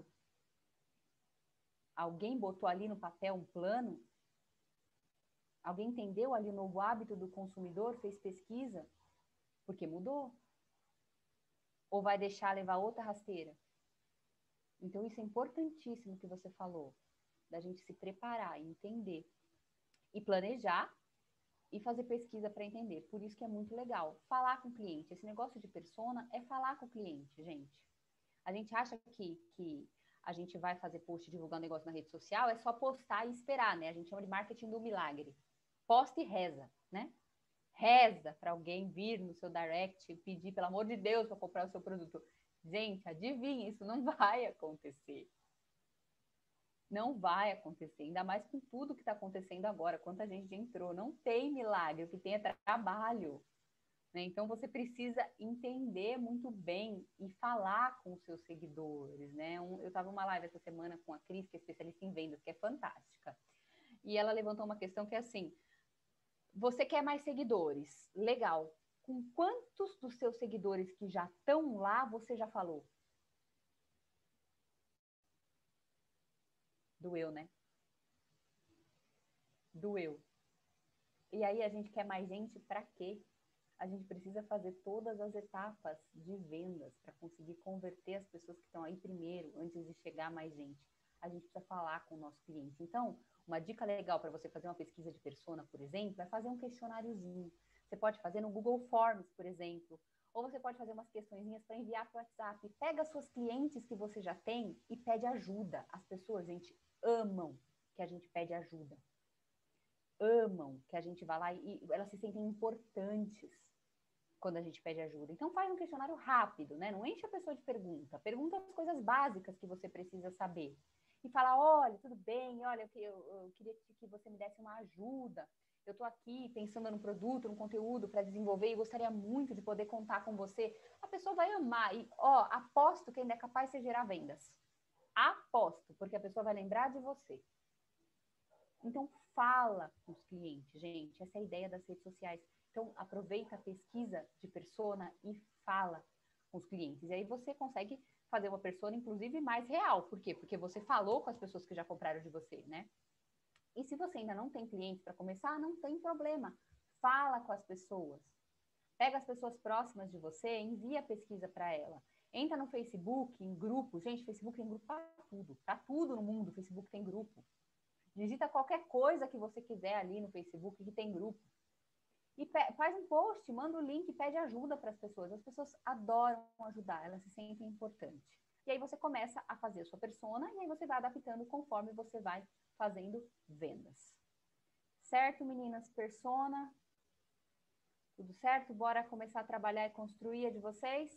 Alguém botou ali no papel um plano? Alguém entendeu ali o novo hábito do consumidor, fez pesquisa? Porque mudou. Ou vai deixar levar outra rasteira? Então, isso é importantíssimo que você falou, da gente se preparar, entender e planejar e fazer pesquisa para entender. Por isso que é muito legal. Falar com o cliente. Esse negócio de persona é falar com o cliente, gente. A gente acha que, que a gente vai fazer post divulgar um negócio na rede social, é só postar e esperar, né? A gente chama de marketing do milagre. Posta e reza, né? Reza para alguém vir no seu direct e pedir, pelo amor de Deus, para comprar o seu produto. Gente, adivinha, isso não vai acontecer. Não vai acontecer, ainda mais com tudo que está acontecendo agora. Quanta gente entrou, não tem milagre, o que tem é trabalho. Né? Então, você precisa entender muito bem e falar com os seus seguidores. Né? Um, eu estava numa live essa semana com a Cris, que é especialista em vendas, que é fantástica. E ela levantou uma questão que é assim, você quer mais seguidores? Legal. Com quantos dos seus seguidores que já estão lá, você já falou? Doeu, né? Doeu. E aí a gente quer mais gente para quê? A gente precisa fazer todas as etapas de vendas para conseguir converter as pessoas que estão aí primeiro, antes de chegar mais gente. A gente precisa falar com o nosso cliente. Então, uma dica legal para você fazer uma pesquisa de persona, por exemplo, é fazer um questionáriozinho. Você pode fazer no Google Forms, por exemplo, ou você pode fazer umas questõezinhas para enviar para o WhatsApp. Pega as suas clientes que você já tem e pede ajuda. As pessoas, gente, amam que a gente pede ajuda. Amam que a gente vá lá e elas se sentem importantes. quando a gente pede ajuda. Então, faz um questionário rápido, né? Não enche a pessoa de pergunta. Pergunta as coisas básicas que você precisa saber. E fala, olha, tudo bem, olha, eu, eu, eu queria que você me desse uma ajuda. Eu estou aqui pensando num produto, num conteúdo para desenvolver e gostaria muito de poder contar com você. A pessoa vai amar. E, ó, aposto que ainda é capaz de gerar vendas. Aposto, porque a pessoa vai lembrar de você. Então, fala com os clientes, gente. Essa é a ideia das redes sociais. Então, aproveita a pesquisa de persona e fala com os clientes. E aí você consegue fazer uma persona, inclusive, mais real. Por quê? Porque você falou com as pessoas que já compraram de você, né? E se você ainda não tem clientes para começar, não tem problema. Fala com as pessoas. Pega as pessoas próximas de você, envia a pesquisa para ela. Entra no Facebook, em grupo. Gente, Facebook tem grupo para tudo. Para tudo no mundo, Facebook tem grupo. Digita qualquer coisa que você quiser ali no Facebook que tem grupo. E faz um post, manda o link, pede ajuda para as pessoas. As pessoas adoram ajudar, elas se sentem importantes. E aí você começa a fazer a sua persona e aí você vai adaptando conforme você vai fazendo vendas. Certo, meninas? Persona. Tudo certo? Bora começar a trabalhar e construir a de vocês?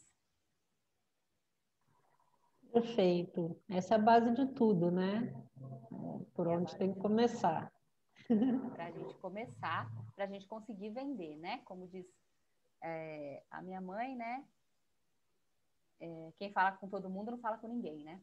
Perfeito. Essa é a base de tudo, né? Por É onde tem que começar. Para a gente começar, para a gente conseguir vender, né? Como diz é, a minha mãe, né? É, quem fala com todo mundo não fala com ninguém, né?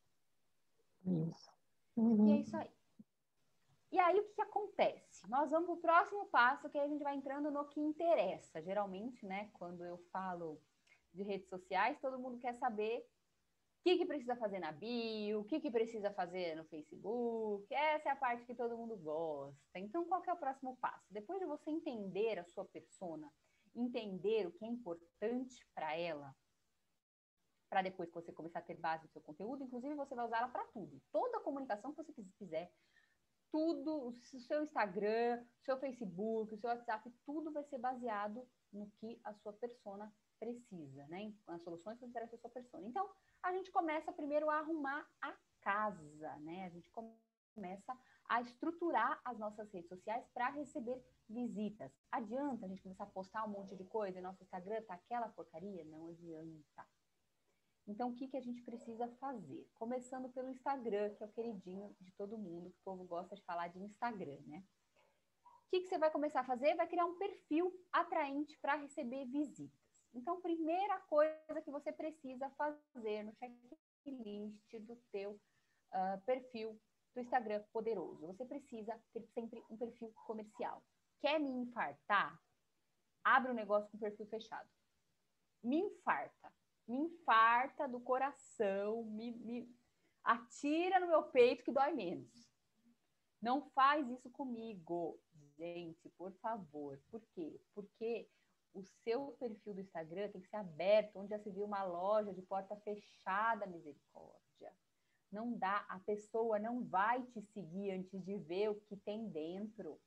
Isso. E é Uhum. isso aí. E aí, o que, que acontece? Nós vamos para o próximo passo, que aí a gente vai entrando no que interessa. Geralmente, né, quando eu falo de redes sociais, todo mundo quer saber o que, que precisa fazer na bio, o que, que precisa fazer no Facebook. Essa é a parte que todo mundo gosta. Então, qual que é o próximo passo? Depois de você entender a sua persona, entender o que é importante para ela, para depois que você começar a ter base no seu conteúdo, inclusive você vai usá-la para tudo. Toda a comunicação que você fizer, tudo, o seu Instagram, o seu Facebook, o seu WhatsApp, tudo vai ser baseado no que a sua persona precisa, né? As soluções que você oferece a sua persona. Então, a gente começa primeiro a arrumar a casa, né? A gente começa a estruturar as nossas redes sociais para receber visitas. Adianta a gente começar a postar um monte de coisa e nosso Instagram tá aquela porcaria? Não adianta. Então, o que, que a gente precisa fazer? Começando pelo Instagram, que é o queridinho de todo mundo, que o povo gosta de falar de Instagram, né? O que, que você vai começar a fazer? Vai criar um perfil atraente para receber visitas. Então, primeira coisa que você precisa fazer no checklist do teu uh, perfil do Instagram poderoso, você precisa ter sempre um perfil comercial. Quer me infartar? Abre um negócio com perfil fechado. Me infarta. Me infarta do coração, me, me atira no meu peito que dói menos. Não faz isso comigo, gente, por favor. Por quê? Porque o seu perfil do Instagram tem que ser aberto, onde já se viu uma loja de porta fechada, misericórdia. Não dá, a pessoa não vai te seguir antes de ver o que tem dentro.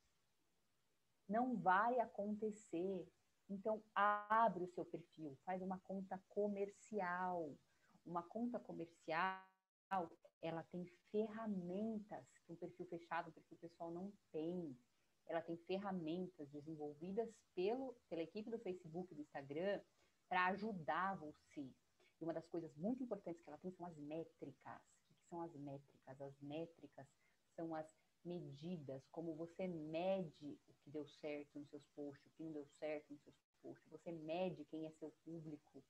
Não vai acontecer. Então, abre o seu perfil, faz uma conta comercial. Uma conta comercial, ela tem ferramentas que um perfil fechado, um perfil pessoal não tem. Ela tem ferramentas desenvolvidas pelo, pela equipe do Facebook e do Instagram para ajudar você. E uma das coisas muito importantes que ela tem são as métricas. O que são as métricas? As métricas são as medidas, como você mede o que deu certo nos seus posts, o que não deu certo nos seus posts, você mede quem é seu público,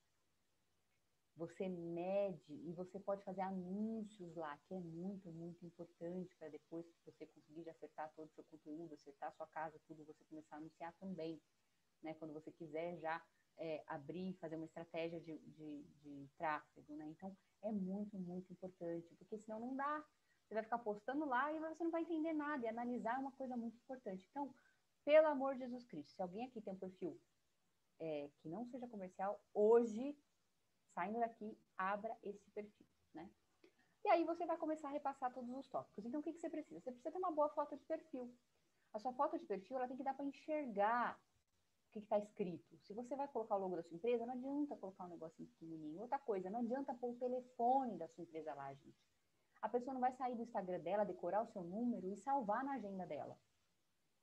você mede e você pode fazer anúncios lá, que é muito, muito importante para depois que você conseguir acertar todo o seu conteúdo, acertar a sua casa, tudo, você começar a anunciar também, né? Quando você quiser já é, abrir, fazer uma estratégia de, de, de tráfego, né? Então, é muito, muito importante, porque senão não dá. Você vai ficar postando lá e você não vai entender nada. E analisar é uma coisa muito importante. Então, pelo amor de Jesus Cristo, se alguém aqui tem um perfil é, que não seja comercial, hoje, saindo daqui, abra esse perfil, né? E aí você vai começar a repassar todos os tópicos. Então, o que, que você precisa? Você precisa ter uma boa foto de perfil. A sua foto de perfil, ela tem que dar para enxergar o que está escrito. Se você vai colocar o logo da sua empresa, não adianta colocar um negocinho pequenininho. Outra coisa, não adianta pôr o telefone da sua empresa lá, gente. A pessoa não vai sair do Instagram dela, decorar o seu número e salvar na agenda dela.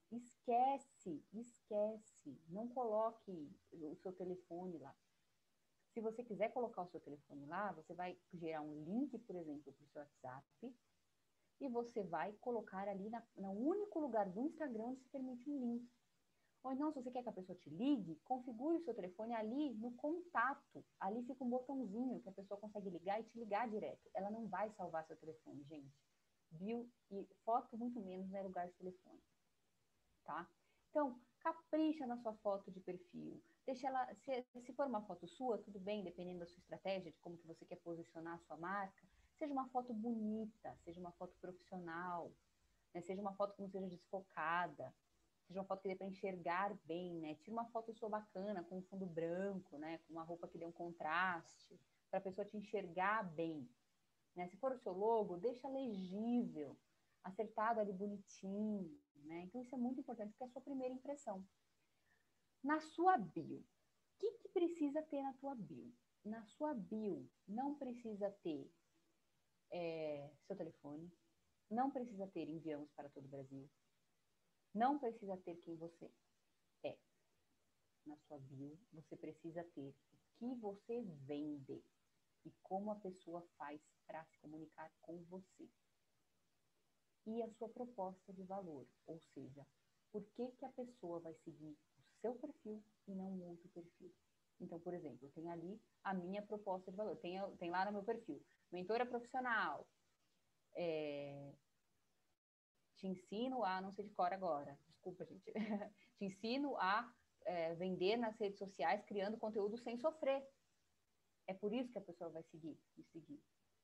Esquece, esquece. Não coloque o seu telefone lá. Se você quiser colocar o seu telefone lá, você vai gerar um link, por exemplo, para o seu WhatsApp, e você vai colocar ali na, no único lugar do Instagram onde se permite um link. Ou então, se você quer que a pessoa te ligue, configure o seu telefone ali no contato. Ali fica um botãozinho que a pessoa consegue ligar e te ligar direto. Ela não vai salvar seu telefone, gente. Viu? E foto muito menos é lugar de telefone. Tá? Então, capricha na sua foto de perfil. Deixa ela, se, se for uma foto sua, tudo bem, dependendo da sua estratégia, de como que você quer posicionar a sua marca. Seja uma foto bonita, seja uma foto profissional, né? Seja uma foto que não seja desfocada, seja uma foto que dê para enxergar bem, né? Tira uma foto sua bacana, com um fundo branco, né? Com uma roupa que dê um contraste, para a pessoa te enxergar bem. Né? Se for o seu logo, deixa legível, acertado ali bonitinho, né? Então isso é muito importante, porque é a sua primeira impressão. Na sua bio, o que, que precisa ter na tua bio? Na sua bio não precisa ter é, seu telefone, não precisa ter enviamos para todo o Brasil, não precisa ter quem você é. Na sua bio, você precisa ter o que você vende e como a pessoa faz para se comunicar com você. E a sua proposta de valor, ou seja, por que, que a pessoa vai seguir o seu perfil e não um outro perfil. Então, por exemplo, tem ali a minha proposta de valor, tem, tem lá no meu perfil, mentora profissional, é, te ensino a, não sei de cor agora, desculpa, gente, te ensino a é, vender nas redes sociais criando conteúdo sem sofrer. É por isso que a pessoa vai seguir, me seguir.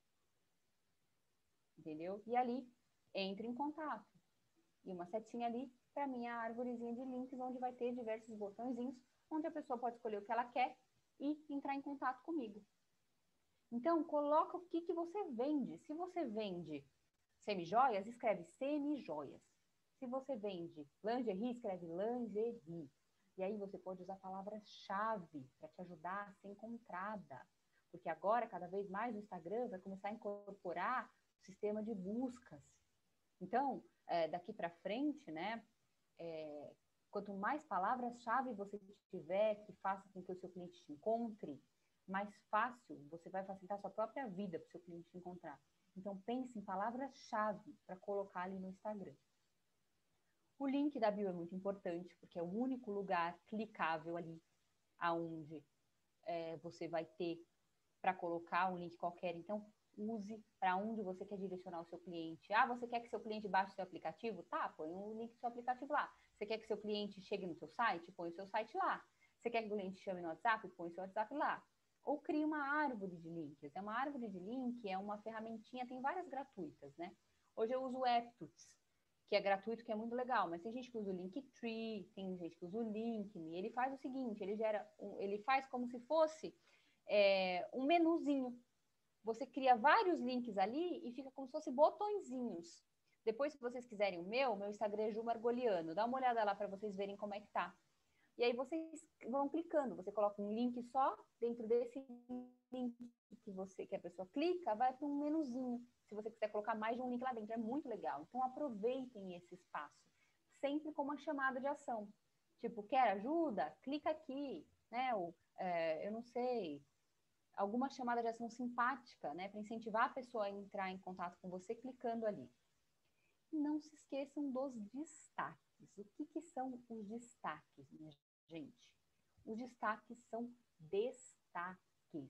Entendeu? E ali, entre em contato. E uma setinha ali para minha árvorezinha de links, onde vai ter diversos botõezinhos, onde a pessoa pode escolher o que ela quer e entrar em contato comigo. Então, coloca o que, que você vende. Se você vende semi-joias, escreve semi-joias. Se você vende lingerie, escreve lingerie. E aí você pode usar palavras-chave para te ajudar a ser encontrada. Porque agora, cada vez mais, o Instagram vai começar a incorporar o sistema de buscas. Então, é, daqui para frente, né, é, quanto mais palavras-chave você tiver que faça com que o seu cliente te encontre, mais fácil você vai facilitar a sua própria vida para o seu cliente te encontrar. Então, pense em palavras-chave para colocar ali no Instagram. O link da bio é muito importante, porque é o único lugar clicável ali, aonde é, você vai ter para colocar um link qualquer. Então, use para onde você quer direcionar o seu cliente. Ah, você quer que seu cliente baixe o seu aplicativo? Tá, põe o link do seu aplicativo lá. Você quer que seu cliente chegue no seu site? Põe o seu site lá. Você quer que o cliente chame no WhatsApp? Põe o seu WhatsApp lá. Ou crie uma árvore de links. É uma árvore de link, é uma ferramentinha, tem várias gratuitas, né? Hoje eu uso o Aptux, que é gratuito, que é muito legal, mas tem gente que usa o Linktree, tem gente que usa o Linkme. Ele faz o seguinte, ele gera, um, ele faz como se fosse é, um menuzinho. Você cria vários links ali e fica como se fossem botõezinhos. Depois, se vocês quiserem o meu, meu Instagram é Ju Margoliano. Dá uma olhada lá para vocês verem como é que tá. E aí vocês vão clicando. Você coloca um link só, dentro desse link que, você, que a pessoa clica, vai para um menuzinho. Se você quiser colocar mais de um link lá dentro, é muito legal. Então, aproveitem esse espaço. Sempre com uma chamada de ação. Tipo, quer ajuda? Clica aqui. Né? Ou, é, eu não sei... alguma chamada de ação simpática, né, para incentivar a pessoa a entrar em contato com você clicando ali. E não se esqueçam dos destaques. O que, que são os destaques, minha gente? Os destaques são destaques.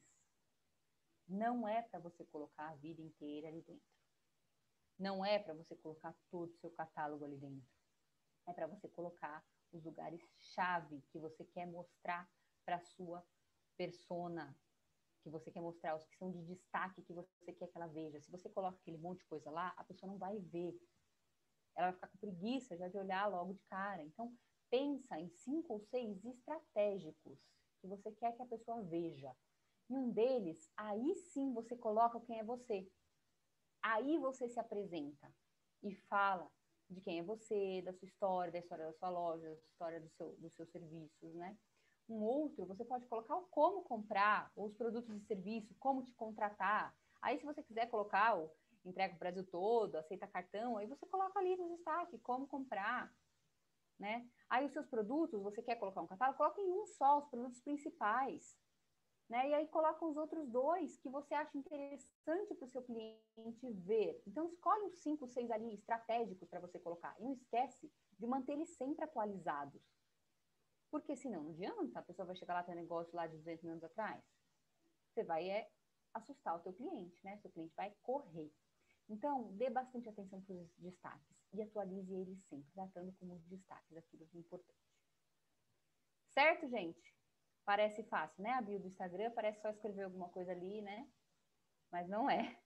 Não é para você colocar a vida inteira ali dentro. Não é para você colocar todo o seu catálogo ali dentro. É para você colocar os lugares-chave que você quer mostrar para a sua persona, que você quer mostrar, os que são de destaque que você quer que ela veja. Se você coloca aquele monte de coisa lá, a pessoa não vai ver. Ela vai ficar com preguiça já de olhar logo de cara. Então, pensa em cinco ou seis estratégicos que você quer que a pessoa veja. E um deles, aí sim você coloca quem é você. Aí você se apresenta e fala de quem é você, da sua história, da história da sua loja, da história do seu, dos seus serviços, né? Um outro, você pode colocar o como comprar, ou os produtos e serviços, como te contratar. Aí, se você quiser colocar o entrega o Brasil todo, aceita cartão, aí você coloca ali no destaque, como comprar. né? Aí os seus produtos, você quer colocar um catálogo, coloca em um só, os produtos principais, né? E aí coloca os outros dois que você acha interessante para o seu cliente ver. Então escolhe uns cinco, seis ali estratégicos para você colocar. E não esquece de manter eles sempre atualizados. Porque senão não adianta, a pessoa vai chegar lá, tem um negócio lá de duzentos anos atrás. Você vai é, assustar o teu cliente, né? Seu cliente vai correr. Então, dê bastante atenção para os destaques e atualize eles sempre, tratando como destaques aquilo que é importante. Certo, gente? Parece fácil, né? A bio do Instagram parece só escrever alguma coisa ali, né? Mas não é.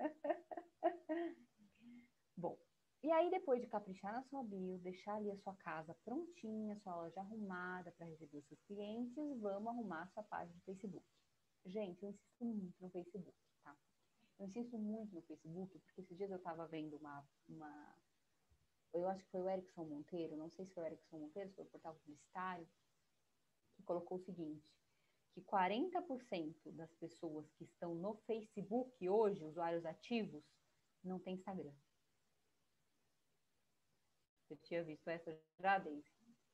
Bom, e aí depois de caprichar na sua bio, deixar ali a sua casa prontinha, sua loja arrumada para receber os seus clientes, vamos arrumar a sua página do Facebook. Gente, eu insisto muito no Facebook, tá? Eu insisto muito no Facebook, porque esses dias eu estava vendo uma, uma... Eu acho que foi o Erickson Monteiro, não sei se foi o Erickson Monteiro, se foi o portal publicitário, que colocou o seguinte, que quarenta por cento das pessoas que estão no Facebook hoje, usuários ativos, não tem Instagram. Você tinha visto essa já, Daisy?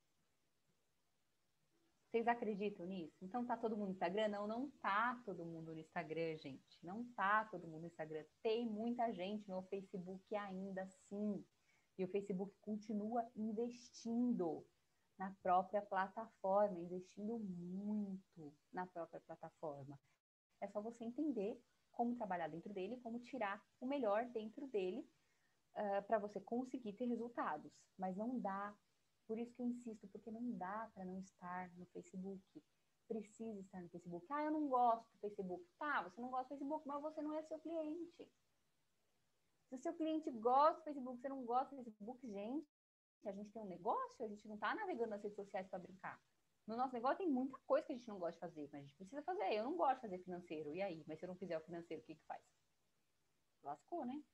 Vocês acreditam nisso? Então tá todo mundo no Instagram? Não, não tá todo mundo no Instagram, gente. Não tá todo mundo no Instagram. Tem muita gente no Facebook ainda sim. E o Facebook continua investindo na própria plataforma, investindo muito na própria plataforma. É só você entender como trabalhar dentro dele, como tirar o melhor dentro dele uh, para você conseguir ter resultados. Mas não dá. Por isso que eu insisto, porque não dá para não estar no Facebook. Precisa estar no Facebook. Ah, eu não gosto do Facebook. Tá, você não gosta do Facebook, mas você não é seu cliente. Se o seu cliente gosta do Facebook, você não gosta do Facebook, gente, a gente tem um negócio, a gente não está navegando nas redes sociais para brincar. No nosso negócio tem muita coisa que a gente não gosta de fazer, mas a gente precisa fazer. Eu não gosto de fazer financeiro. E aí? Mas se eu não fizer o financeiro, o que que faz? Lascou, né?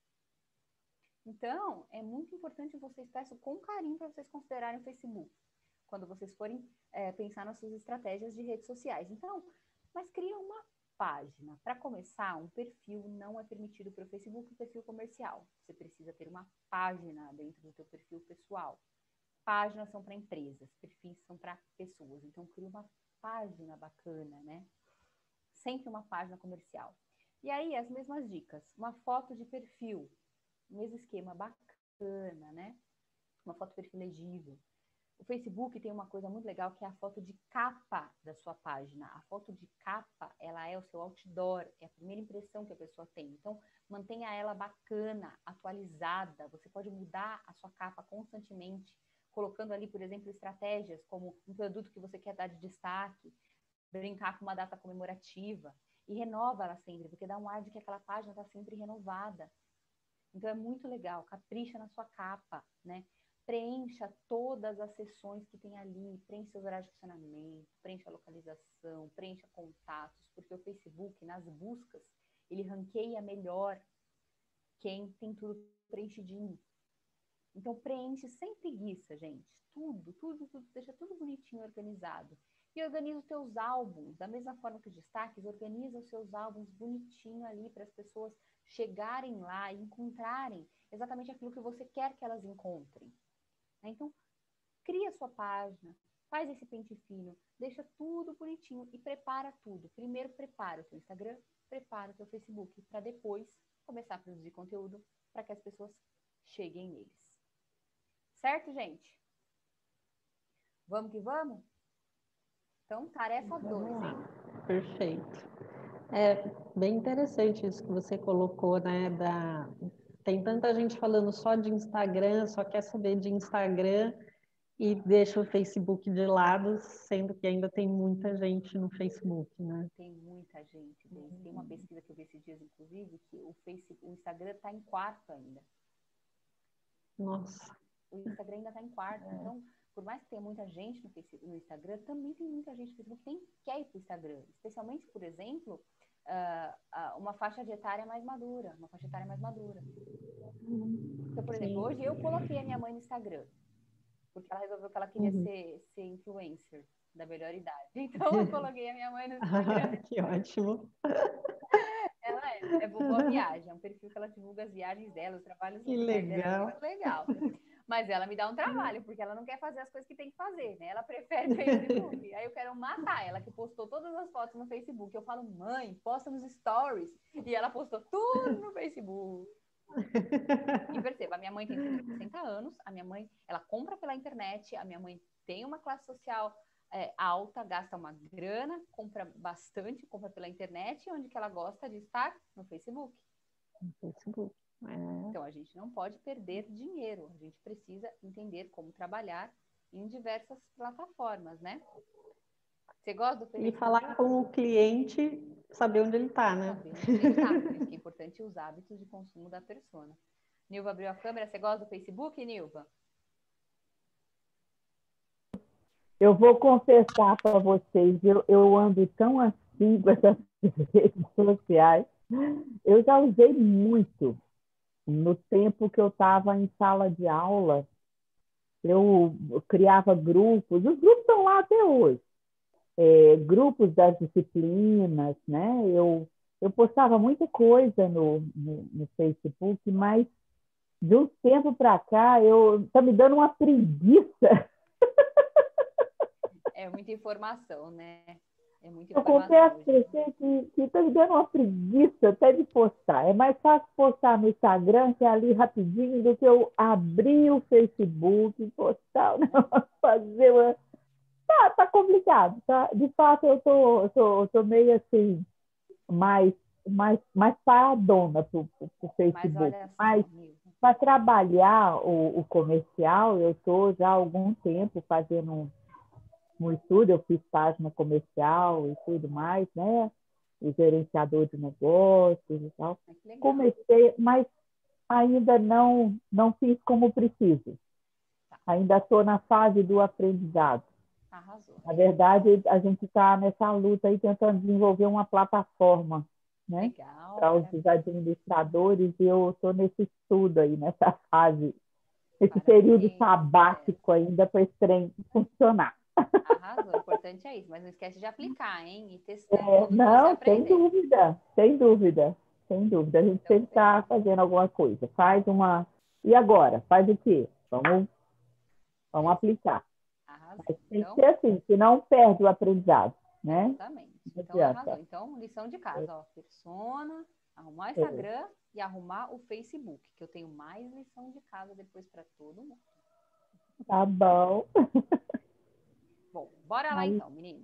Então, é muito importante vocês peçam com carinho para vocês considerarem o Facebook, quando vocês forem é, pensar nas suas estratégias de redes sociais. Então, mas cria uma página. Para começar, um perfil não é permitido para o Facebook, um perfil comercial. Você precisa ter uma página dentro do seu perfil pessoal. Páginas são para empresas, perfis são para pessoas. Então, cria uma página bacana, né? Sempre uma página comercial. E aí, as mesmas dicas. Uma foto de perfil. Mesmo esquema bacana, né? Uma foto perfil legível. O Facebook tem uma coisa muito legal que é a foto de capa da sua página. A foto de capa, ela é o seu outdoor, é a primeira impressão que a pessoa tem. Então, mantenha ela bacana, atualizada. Você pode mudar a sua capa constantemente, colocando ali, por exemplo, estratégias como um produto que você quer dar de destaque, brincar com uma data comemorativa e renova ela sempre, porque dá um ar de que aquela página está sempre renovada. Então, é muito legal, capricha na sua capa, né? Preencha todas as seções que tem ali, preencha os horários de funcionamento, preencha a localização, preencha contatos, porque o Facebook, nas buscas, ele ranqueia melhor quem tem tudo preenchidinho. Então, preenche sem preguiça, gente. Tudo, tudo, tudo, deixa tudo bonitinho, organizado. E organiza os teus álbuns, da mesma forma que os destaques, organiza os seus álbuns bonitinho ali para as pessoas chegarem lá e encontrarem exatamente aquilo que você quer que elas encontrem. Então, cria a sua página, faz esse pente fino, deixa tudo bonitinho e prepara tudo. Primeiro, prepara o teu Instagram, prepara o teu Facebook, para depois começar a produzir conteúdo para que as pessoas cheguem neles. Certo, gente? Vamos que vamos? Então, tarefa dois, hein? Perfeito. É bem interessante isso que você colocou, né? Da... Tem tanta gente falando só de Instagram, só quer saber de Instagram e deixa o Facebook de lado, sendo que ainda tem muita gente no Facebook, né? Tem muita gente. Tem, tem uma pesquisa que eu vi esses dias, inclusive, que o, Facebook, o Instagram está em quarto ainda. Nossa. O Instagram ainda está em quarto. É. Então, por mais que tenha muita gente no, Facebook, no Instagram, também tem muita gente no Facebook que nem quer ir para o Instagram. Especialmente, por exemplo, uh, uh, uma faixa de etária mais madura. Uma faixa etária mais madura. Então, por exemplo, hoje eu coloquei a minha mãe no Instagram. Porque ela resolveu que ela queria uhum. ser, ser influencer da melhor idade. Então, eu coloquei a minha mãe no Instagram. Que ótimo. Ela é, é Vovó Viagem. É um perfil que ela divulga as viagens dela, os trabalhos que legal. dela. É legal. Mas ela me dá um trabalho, porque ela não quer fazer as coisas que tem que fazer, né? Ela prefere o Facebook. Aí eu quero matar ela, que postou todas as fotos no Facebook. Eu falo, mãe, posta nos stories. E ela postou tudo no Facebook. E perceba, a minha mãe tem sessenta anos, a minha mãe, ela compra pela internet, a minha mãe tem uma classe social é, alta, gasta uma grana, compra bastante, compra pela internet, onde que ela gosta de estar? No Facebook. No Facebook. É. Então, a gente não pode perder dinheiro. A gente precisa entender como trabalhar em diversas plataformas, né? Você gosta do Facebook? E falar com o cliente, saber onde ele está, né? Saber onde ele está. Por isso que é importante os hábitos de consumo da persona. Nilva abriu a câmera. Você gosta do Facebook, Nilva? Eu vou confessar para vocês, eu, eu ando tão assim com essas redes sociais. Eu já usei muito. No tempo que eu estava em sala de aula, eu criava grupos, os grupos estão lá até hoje, é, grupos das disciplinas, né? Eu, eu postava muita coisa no, no, no Facebook, mas de um tempo para cá, eu está me dando uma preguiça. É muita informação, né? É muita Eu informação. confesso para você que está me dando uma preguiça até de postar. É mais fácil postar no Instagram, que é ali rapidinho, do que eu abrir o Facebook, postar, não, fazer uma... Tá, tá complicado, tá? De fato, eu tô, eu tô, eu tô meio assim, mais, mais, mais paradona pro, pro, pro Facebook. Mas olha só, Mas para trabalhar o, o comercial, eu estou já há algum tempo fazendo um no estudo, eu fiz página comercial e tudo mais, né? O gerenciador de negócios e tal. Comecei, mas ainda não, não fiz como preciso. Ainda estou na fase do aprendizado. Arrasou. Na verdade, a gente está nessa luta aí tentando desenvolver uma plataforma, né? Legal. Para os administradores, e eu estou nesse estudo aí, nessa fase, esse período sabático ainda para esse trem funcionar. Arrasou, o importante é isso, mas não esquece de aplicar, hein? E testando É, tudo não, que você sem aprender. dúvida, sem dúvida, sem dúvida. A gente Então, sempre está fazendo alguma coisa. Faz uma. E agora? Faz o quê? Vamos, vamos aplicar. Arrasou. Mas tem Então, que ser assim, senão perde o aprendizado, né? exatamente. Então, arrasou. Então, lição de casa, ó. Persona, arrumar o Instagram e arrumar o Facebook, que eu tenho mais lição de casa depois para todo mundo. Tá bom. Bom, bora lá Aí... então, meninas.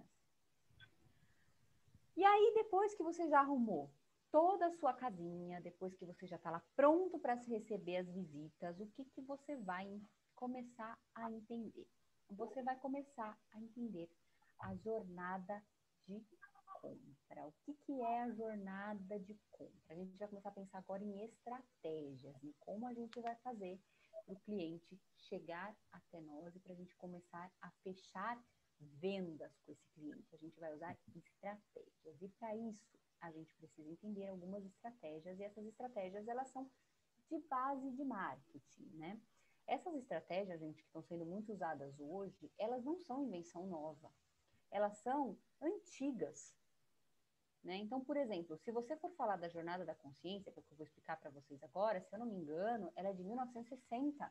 E aí, depois que você já arrumou toda a sua casinha, depois que você já está lá pronto para receber as visitas, o que, que você vai começar a entender? Você vai começar a entender a jornada de compra. O que, que é a jornada de compra? A gente vai começar a pensar agora em estratégias, em como a gente vai fazer para o cliente chegar até nós e para a gente começar a fechar vendas com esse cliente. A gente vai usar estratégias. E para isso, a gente precisa entender algumas estratégias. E essas estratégias, elas são de base de marketing, né? Essas estratégias, gente, que estão sendo muito usadas hoje, elas não são invenção nova. Elas são antigas, né? Então, por exemplo, se você for falar da jornada da consciência, que eu vou explicar para vocês agora, se eu não me engano, ela é de mil novecentos e sessenta.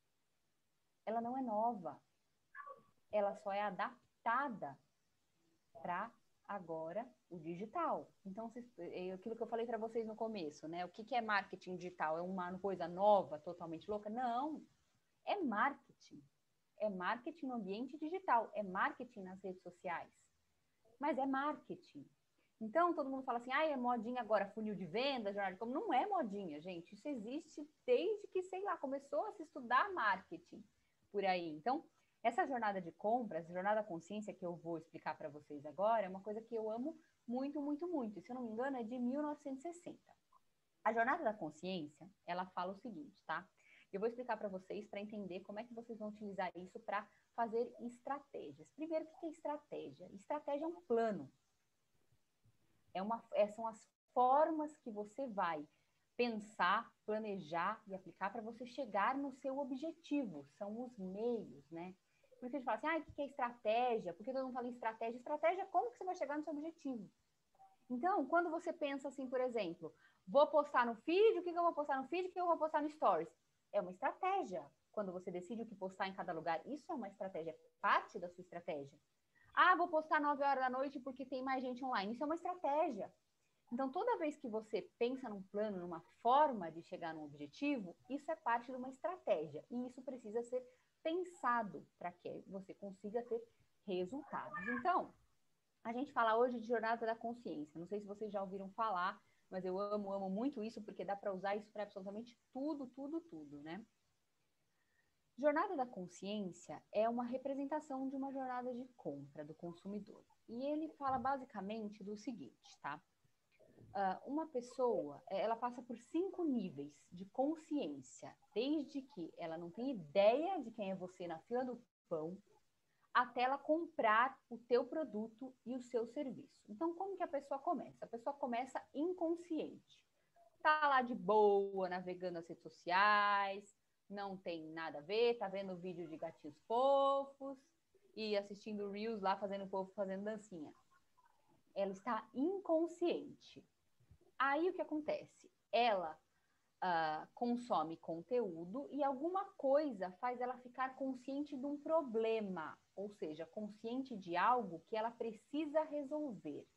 Ela não é nova. Ela só é adaptada para agora o digital. Então, aquilo que eu falei para vocês no começo, né? O que, que é marketing digital? É uma coisa nova, totalmente louca? Não. É marketing. É marketing no ambiente digital. É marketing nas redes sociais. Mas é marketing. Então, todo mundo fala assim, ah, é modinha agora, funil de venda, jornada de compra. Não é modinha, gente. Isso existe desde que, sei lá, começou a se estudar marketing por aí. Então, essa jornada de compras, jornada da consciência que eu vou explicar para vocês agora, é uma coisa que eu amo muito, muito, muito. E, se eu não me engano, é de mil novecentos e sessenta. A jornada da consciência, ela fala o seguinte, tá? Eu vou explicar para vocês para entender como é que vocês vão utilizar isso para fazer estratégias. Primeiro, o que é estratégia? Estratégia é um plano. É uma, é, são as formas que você vai pensar, planejar e aplicar para você chegar no seu objetivo. São os meios, né? Por isso a gente fala assim, ah, o que é estratégia? Por que todo mundo fala em estratégia? Estratégia é como que você vai chegar no seu objetivo. Então, quando você pensa assim, por exemplo, vou postar no feed, o que, que eu vou postar no feed, o que eu vou postar no stories? É uma estratégia. quando você decide o que postar em cada lugar, isso é uma estratégia, é parte da sua estratégia. Ah, vou postar nove horas da noite porque tem mais gente online. Isso é uma estratégia. Então, toda vez que você pensa num plano, numa forma de chegar num objetivo, isso é parte de uma estratégia. E isso precisa ser pensado para que você consiga ter resultados. Então, a gente fala hoje de jornada da consciência. Não sei se vocês já ouviram falar, mas eu amo, amo muito isso, porque dá para usar isso para absolutamente tudo, tudo, tudo, né? Jornada da consciência é uma representação de uma jornada de compra do consumidor. E ele fala basicamente do seguinte, tá? Uh, uma pessoa, ela passa por cinco níveis de consciência, desde que ela não tem ideia de quem é você na fila do pão, até ela comprar o teu produto e o seu serviço. Então, como que a pessoa começa? A pessoa começa inconsciente. Tá lá de boa, navegando nas redes sociais, não tem nada a ver, tá vendo vídeo de gatinhos fofos e assistindo Reels lá, fazendo o povo fazendo dancinha. Ela está inconsciente. Aí o que acontece? Ela uh, consome conteúdo e alguma coisa faz ela ficar consciente de um problema, ou seja, consciente de algo que ela precisa resolver.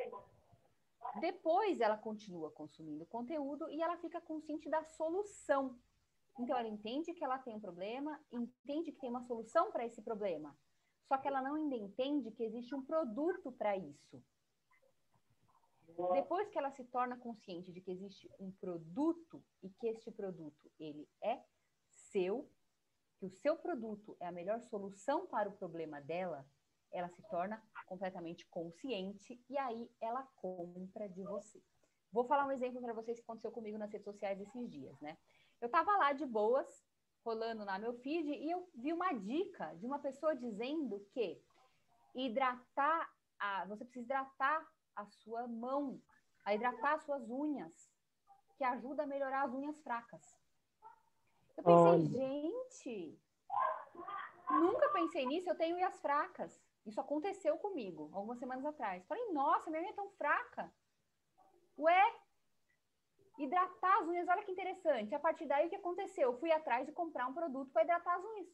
Depois ela continua consumindo conteúdo e ela fica consciente da solução. Então ela entende que ela tem um problema, entende que tem uma solução para esse problema. Só que ela não ainda entende que existe um produto para isso. Depois que ela se torna consciente de que existe um produto e que este produto ele é seu, que o seu produto é a melhor solução para o problema dela, ela se torna completamente consciente e aí ela compra de você. Vou falar um exemplo para vocês que aconteceu comigo nas redes sociais esses dias, né? Eu tava lá de boas, rolando lá meu feed e eu vi uma dica de uma pessoa dizendo que hidratar, a, você precisa hidratar a sua mão, a hidratar as suas unhas, que ajuda a melhorar as unhas fracas. Eu pensei, Olha. gente, nunca pensei nisso, eu tenho unhas fracas. Isso aconteceu comigo, algumas semanas atrás. Falei, nossa, minha unha é tão fraca. Ué, hidratar as unhas, olha que interessante. A partir daí, o que aconteceu? Eu fui atrás de comprar um produto para hidratar as unhas.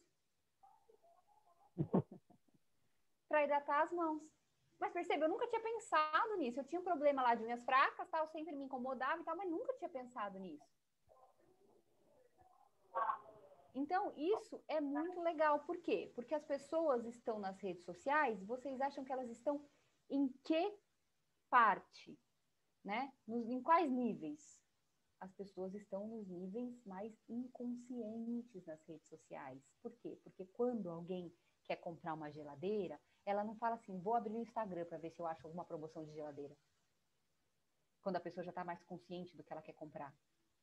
Para hidratar as mãos. Mas percebe, eu nunca tinha pensado nisso. Eu tinha um problema lá de unhas fracas, tal, sempre me incomodava e tal, mas nunca tinha pensado nisso. Então, isso é muito legal. Por quê? Porque as pessoas estão nas redes sociais, vocês acham que elas estão em que parte? Né? Nos, em quais níveis? As pessoas estão nos níveis mais inconscientes nas redes sociais. Por quê? Porque quando alguém quer comprar uma geladeira, ela não fala assim, vou abrir o Instagram para ver se eu acho alguma promoção de geladeira. Quando a pessoa já está mais consciente do que ela quer comprar.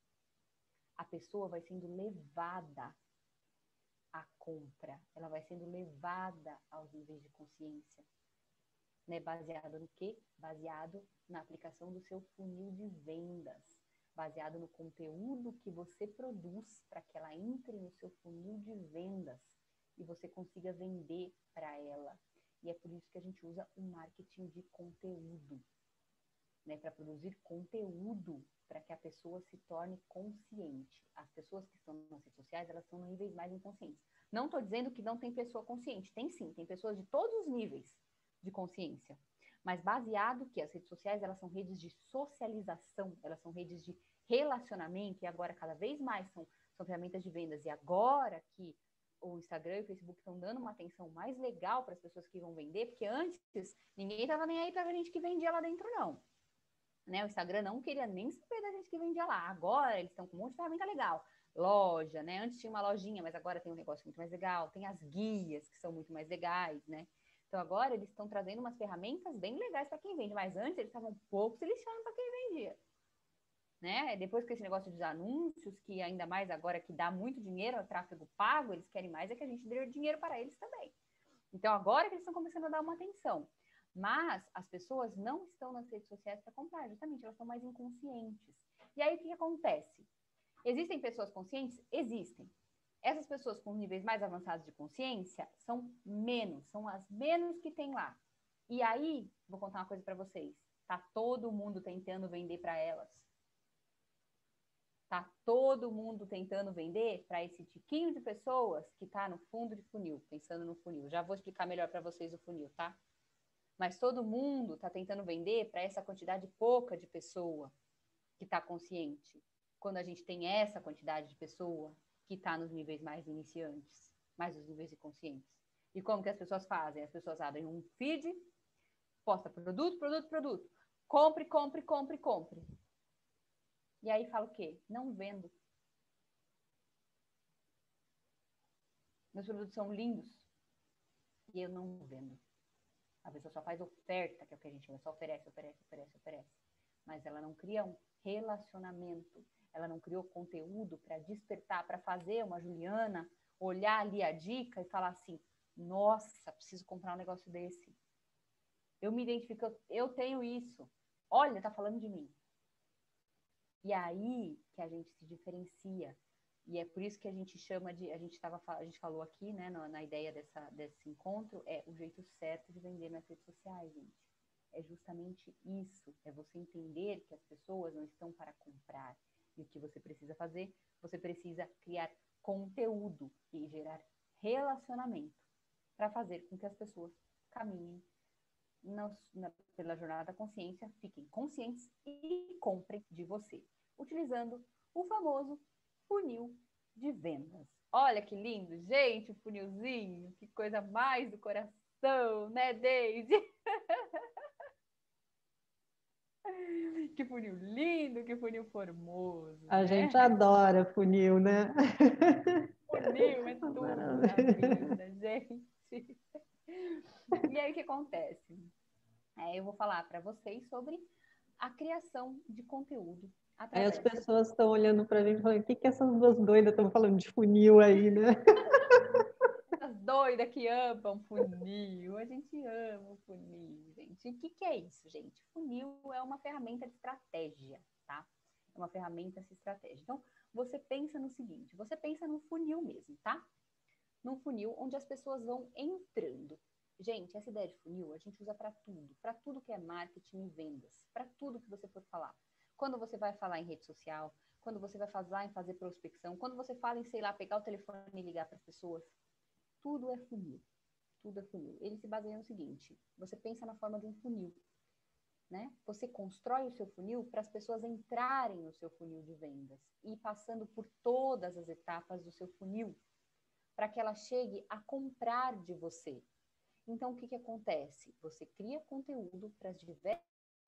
A pessoa vai sendo levada à compra. Ela vai sendo levada aos níveis de consciência. Né? Baseado no quê? Baseado na aplicação do seu funil de vendas. Baseado no conteúdo que você produz para que ela entre no seu funil de vendas e você consiga vender para ela. E é por isso que a gente usa o marketing de conteúdo, né? Para produzir conteúdo para que a pessoa se torne consciente. As pessoas que estão nas redes sociais, elas estão em níveis mais inconscientes. Não estou dizendo que não tem pessoa consciente. Tem sim, tem pessoas de todos os níveis de consciência. Mas baseado que as redes sociais, elas são redes de socialização, elas são redes de relacionamento, e agora cada vez mais são, são ferramentas de vendas. E agora que o Instagram e o Facebook estão dando uma atenção mais legal para as pessoas que vão vender, porque antes ninguém estava nem aí para a gente que vendia lá dentro, não. Né? O Instagram não queria nem saber da gente que vendia lá. Agora eles estão com um monte de ferramenta legal. Loja, né? Antes tinha uma lojinha, mas agora tem um negócio muito mais legal. Tem as guias, que são muito mais legais, né? Então, agora eles estão trazendo umas ferramentas bem legais para quem vende, mas antes eles estavam um pouco se lixando para quem vendia. Né? Depois que esse negócio dos anúncios, que ainda mais agora que dá muito dinheiro ao tráfego pago, eles querem mais é que a gente dê dinheiro para eles também. Então, agora que eles estão começando a dar uma atenção. Mas as pessoas não estão nas redes sociais para comprar, justamente, elas são mais inconscientes. E aí, o que, que acontece? Existem pessoas conscientes? Existem. Essas pessoas com níveis mais avançados de consciência são menos, são as menos que tem lá. E aí, vou contar uma coisa para vocês. Tá todo mundo tentando vender para elas. Tá todo mundo tentando vender para esse tiquinho de pessoas que está no fundo de funil, pensando no funil. Já vou explicar melhor para vocês o funil, tá? Mas todo mundo está tentando vender para essa quantidade pouca de pessoa que está consciente. Quando a gente tem essa quantidade de pessoa que está nos níveis mais iniciantes, mais nos níveis inconscientes. E como que as pessoas fazem? As pessoas abrem um feed, posta produto, produto, produto. Compre, compre, compre, compre. E aí fala o quê? Não vendo. Meus produtos são lindos e eu não vendo. A pessoa só faz oferta, que é o que a gente chama, só oferece, oferece, oferece, oferece. Mas ela não cria um relacionamento. Ela não criou conteúdo para despertar, para fazer uma Juliana olhar ali a dica e falar assim, nossa, preciso comprar um negócio desse. Eu me identifico, eu tenho isso. Olha, tá falando de mim. E aí que a gente se diferencia. E é por isso que a gente chama de, a gente, tava, a gente falou aqui, né, na, na ideia dessa, desse encontro, é o jeito certo de vender nas redes sociais, gente. É justamente isso, é você entender que as pessoas não estão para comprar. E o que você precisa fazer? Você precisa criar conteúdo e gerar relacionamento para fazer com que as pessoas caminhem na, na, pela jornada da consciência, fiquem conscientes e comprem de você, utilizando o famoso funil de vendas. Olha que lindo, gente, o funilzinho, que coisa mais do coração, né, Deide? Que funil lindo, que funil formoso, A né? gente adora funil, né? Funil é tudo na vida, gente. E aí o que acontece? É, eu vou falar para vocês sobre a criação de conteúdo. Aí as Através pessoas estão olhando para mim e falando, o que, que essas duas doidas estão falando de funil aí, né? Essas doidas que amam funil. A gente ama o funil, gente. E o que, que é isso, gente? Funil é uma ferramenta de estratégia, tá? É uma ferramenta de estratégia. Então, você pensa no seguinte, você pensa num funil mesmo, tá? Num funil onde as pessoas vão entrando. Gente, essa ideia de funil a gente usa para tudo, para tudo que é marketing e vendas, para tudo que você for falar. Quando você vai falar em rede social, quando você vai falar em fazer prospecção, quando você fala em, sei lá, pegar o telefone e ligar para as pessoas, tudo é funil. Tudo é funil. Ele se baseia no seguinte, você pensa na forma de um funil, né? Você constrói o seu funil para as pessoas entrarem no seu funil de vendas e passando por todas as etapas do seu funil, para que ela chegue a comprar de você. Então, o que, que acontece? Você cria conteúdo para as diversas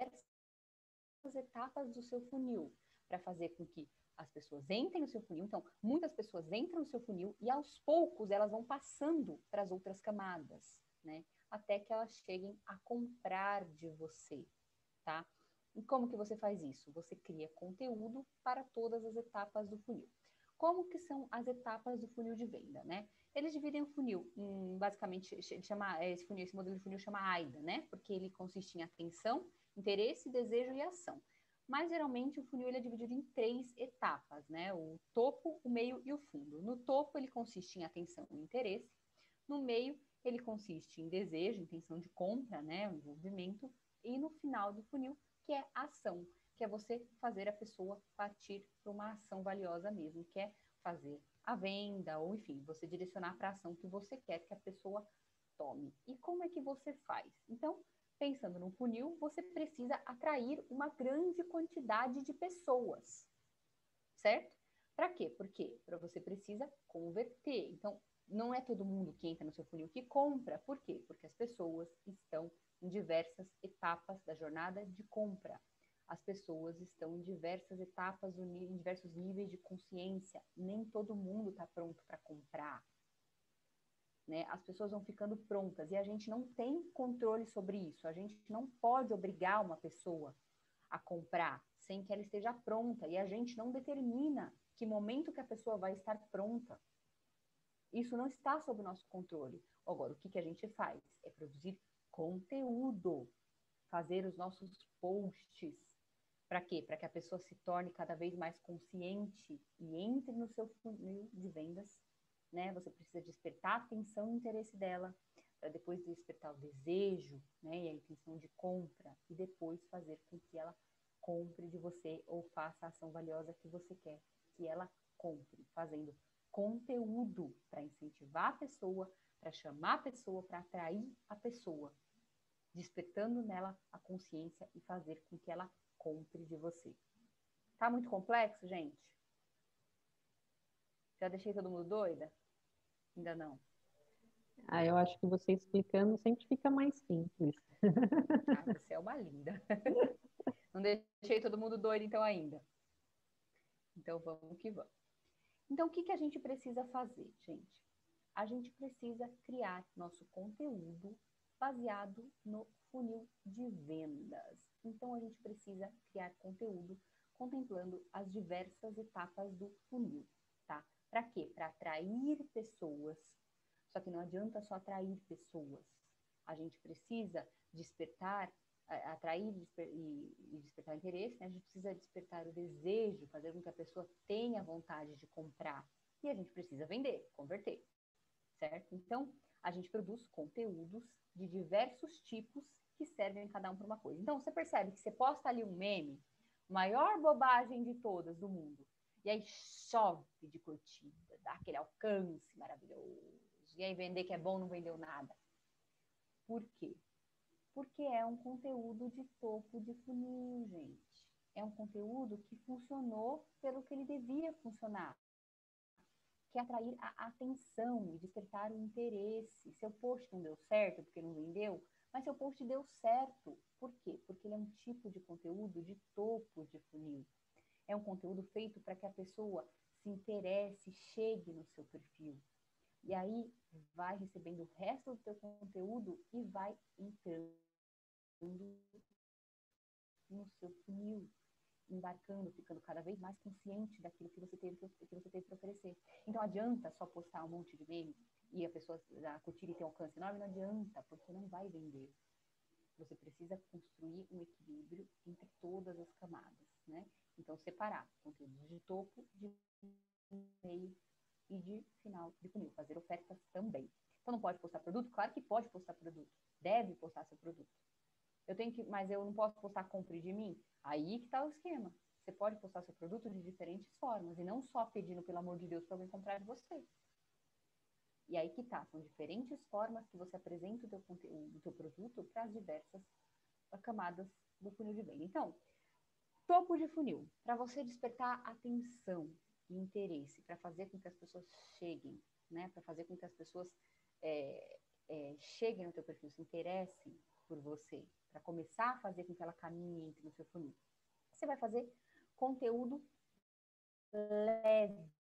etapas do seu funil, para fazer com que as pessoas entrem no seu funil. Então, muitas pessoas entram no seu funil e, aos poucos, elas vão passando para as outras camadas, né? Até que elas cheguem a comprar de você, tá? E como que você faz isso? Você cria conteúdo para todas as etapas do funil. Como que são as etapas do funil de venda, né? Eles dividem o funil em, basicamente, chama, esse, funil, esse modelo de funil chama AIDA, né? Porque ele consiste em atenção, interesse, desejo e ação. Mas, geralmente, o funil ele é dividido em três etapas, né? O topo, o meio e o fundo. No topo, ele consiste em atenção e interesse. No meio, ele consiste em desejo, intenção de compra, né? O envolvimento. E no final do funil, que é ação, que é você fazer a pessoa partir para uma ação valiosa mesmo, que é fazer a venda, ou enfim, você direcionar para a ação que você quer que a pessoa tome. E como é que você faz? Então, pensando no funil, você precisa atrair uma grande quantidade de pessoas, certo? Para quê? Porque para você precisa converter. Então, não é todo mundo que entra no seu funil que compra. Por quê? Porque as pessoas estão em diversas etapas da jornada de compra. As pessoas estão em diversas etapas, em diversos níveis de consciência. Nem todo mundo está pronto para comprar. Né? As pessoas vão ficando prontas e a gente não tem controle sobre isso. A gente não pode obrigar uma pessoa a comprar sem que ela esteja pronta. E a gente não determina que momento que a pessoa vai estar pronta. Isso não está sob o nosso controle. Agora, o que, que a gente faz? É produzir conteúdo, fazer os nossos posts. Para quê? Para que a pessoa se torne cada vez mais consciente e entre no seu funil de vendas, né? Você precisa despertar a atenção e o interesse dela, para depois despertar o desejo, né? E a intenção de compra, e depois fazer com que ela compre de você ou faça a ação valiosa que você quer que ela compre, fazendo conteúdo para incentivar a pessoa, para chamar a pessoa, para atrair a pessoa, despertando nela a consciência e fazer com que ela compre de você. Tá muito complexo, gente? Já deixei todo mundo doida? Ainda não. Ah, eu acho que você explicando sempre fica mais simples. Ah, você é uma linda. Não deixei todo mundo doido, então, ainda. Então, vamos que vamos. Então, o que, que a gente precisa fazer, gente? A gente precisa criar nosso conteúdo baseado no funil de vendas. Então, a gente precisa criar conteúdo contemplando as diversas etapas do funil, tá? Para quê? Para atrair pessoas. Só que não adianta só atrair pessoas. A gente precisa despertar, atrair e despertar interesse, né? A gente precisa despertar o desejo, fazer com que a pessoa tenha vontade de comprar. E a gente precisa vender, converter, certo? Então, a gente produz conteúdos de diversos tipos que servem cada um para uma coisa. Então, você percebe que você posta ali um meme, maior bobagem de todas do mundo, e aí chove de curtida, dá aquele alcance maravilhoso, e aí vender que é bom não vendeu nada. Por quê? Porque é um conteúdo de topo de funil, gente. É um conteúdo que funcionou pelo que ele devia funcionar, que é atrair a atenção e despertar o interesse. Seu post não deu certo porque não vendeu, mas seu post deu certo. Por quê? Porque ele é um tipo de conteúdo de topo de funil. É um conteúdo feito para que a pessoa se interesse, chegue no seu perfil. E aí vai recebendo o resto do seu conteúdo e vai entrando no seu funil, embarcando, ficando cada vez mais consciente daquilo que você teve que você teve para oferecer. Então, adianta só postar um monte de meme e a pessoa a curtir e ter um alcance enorme? Não adianta, porque não vai vender. Você precisa construir um equilíbrio entre todas as camadas, né? Então, separar conteúdos de topo, de meio e de final de funil. Fazer ofertas também. Então, não pode postar produto? Claro que pode postar produto. Deve postar seu produto. Eu tenho que, mas eu não posso postar compre de mim? Aí que está o esquema. Você pode postar seu produto de diferentes formas e não só pedindo, pelo amor de Deus, para alguém comprar de você. E aí que tá, são diferentes formas que você apresenta o teu conteúdo, o teu produto para as diversas camadas do funil de venda. Então, topo de funil, para você despertar atenção e interesse, para fazer com que as pessoas cheguem, né? Para fazer com que as pessoas é, é, cheguem no teu perfil, se interessem por você, para começar a fazer com que ela caminhe entre no seu funil. Você vai fazer conteúdo leve,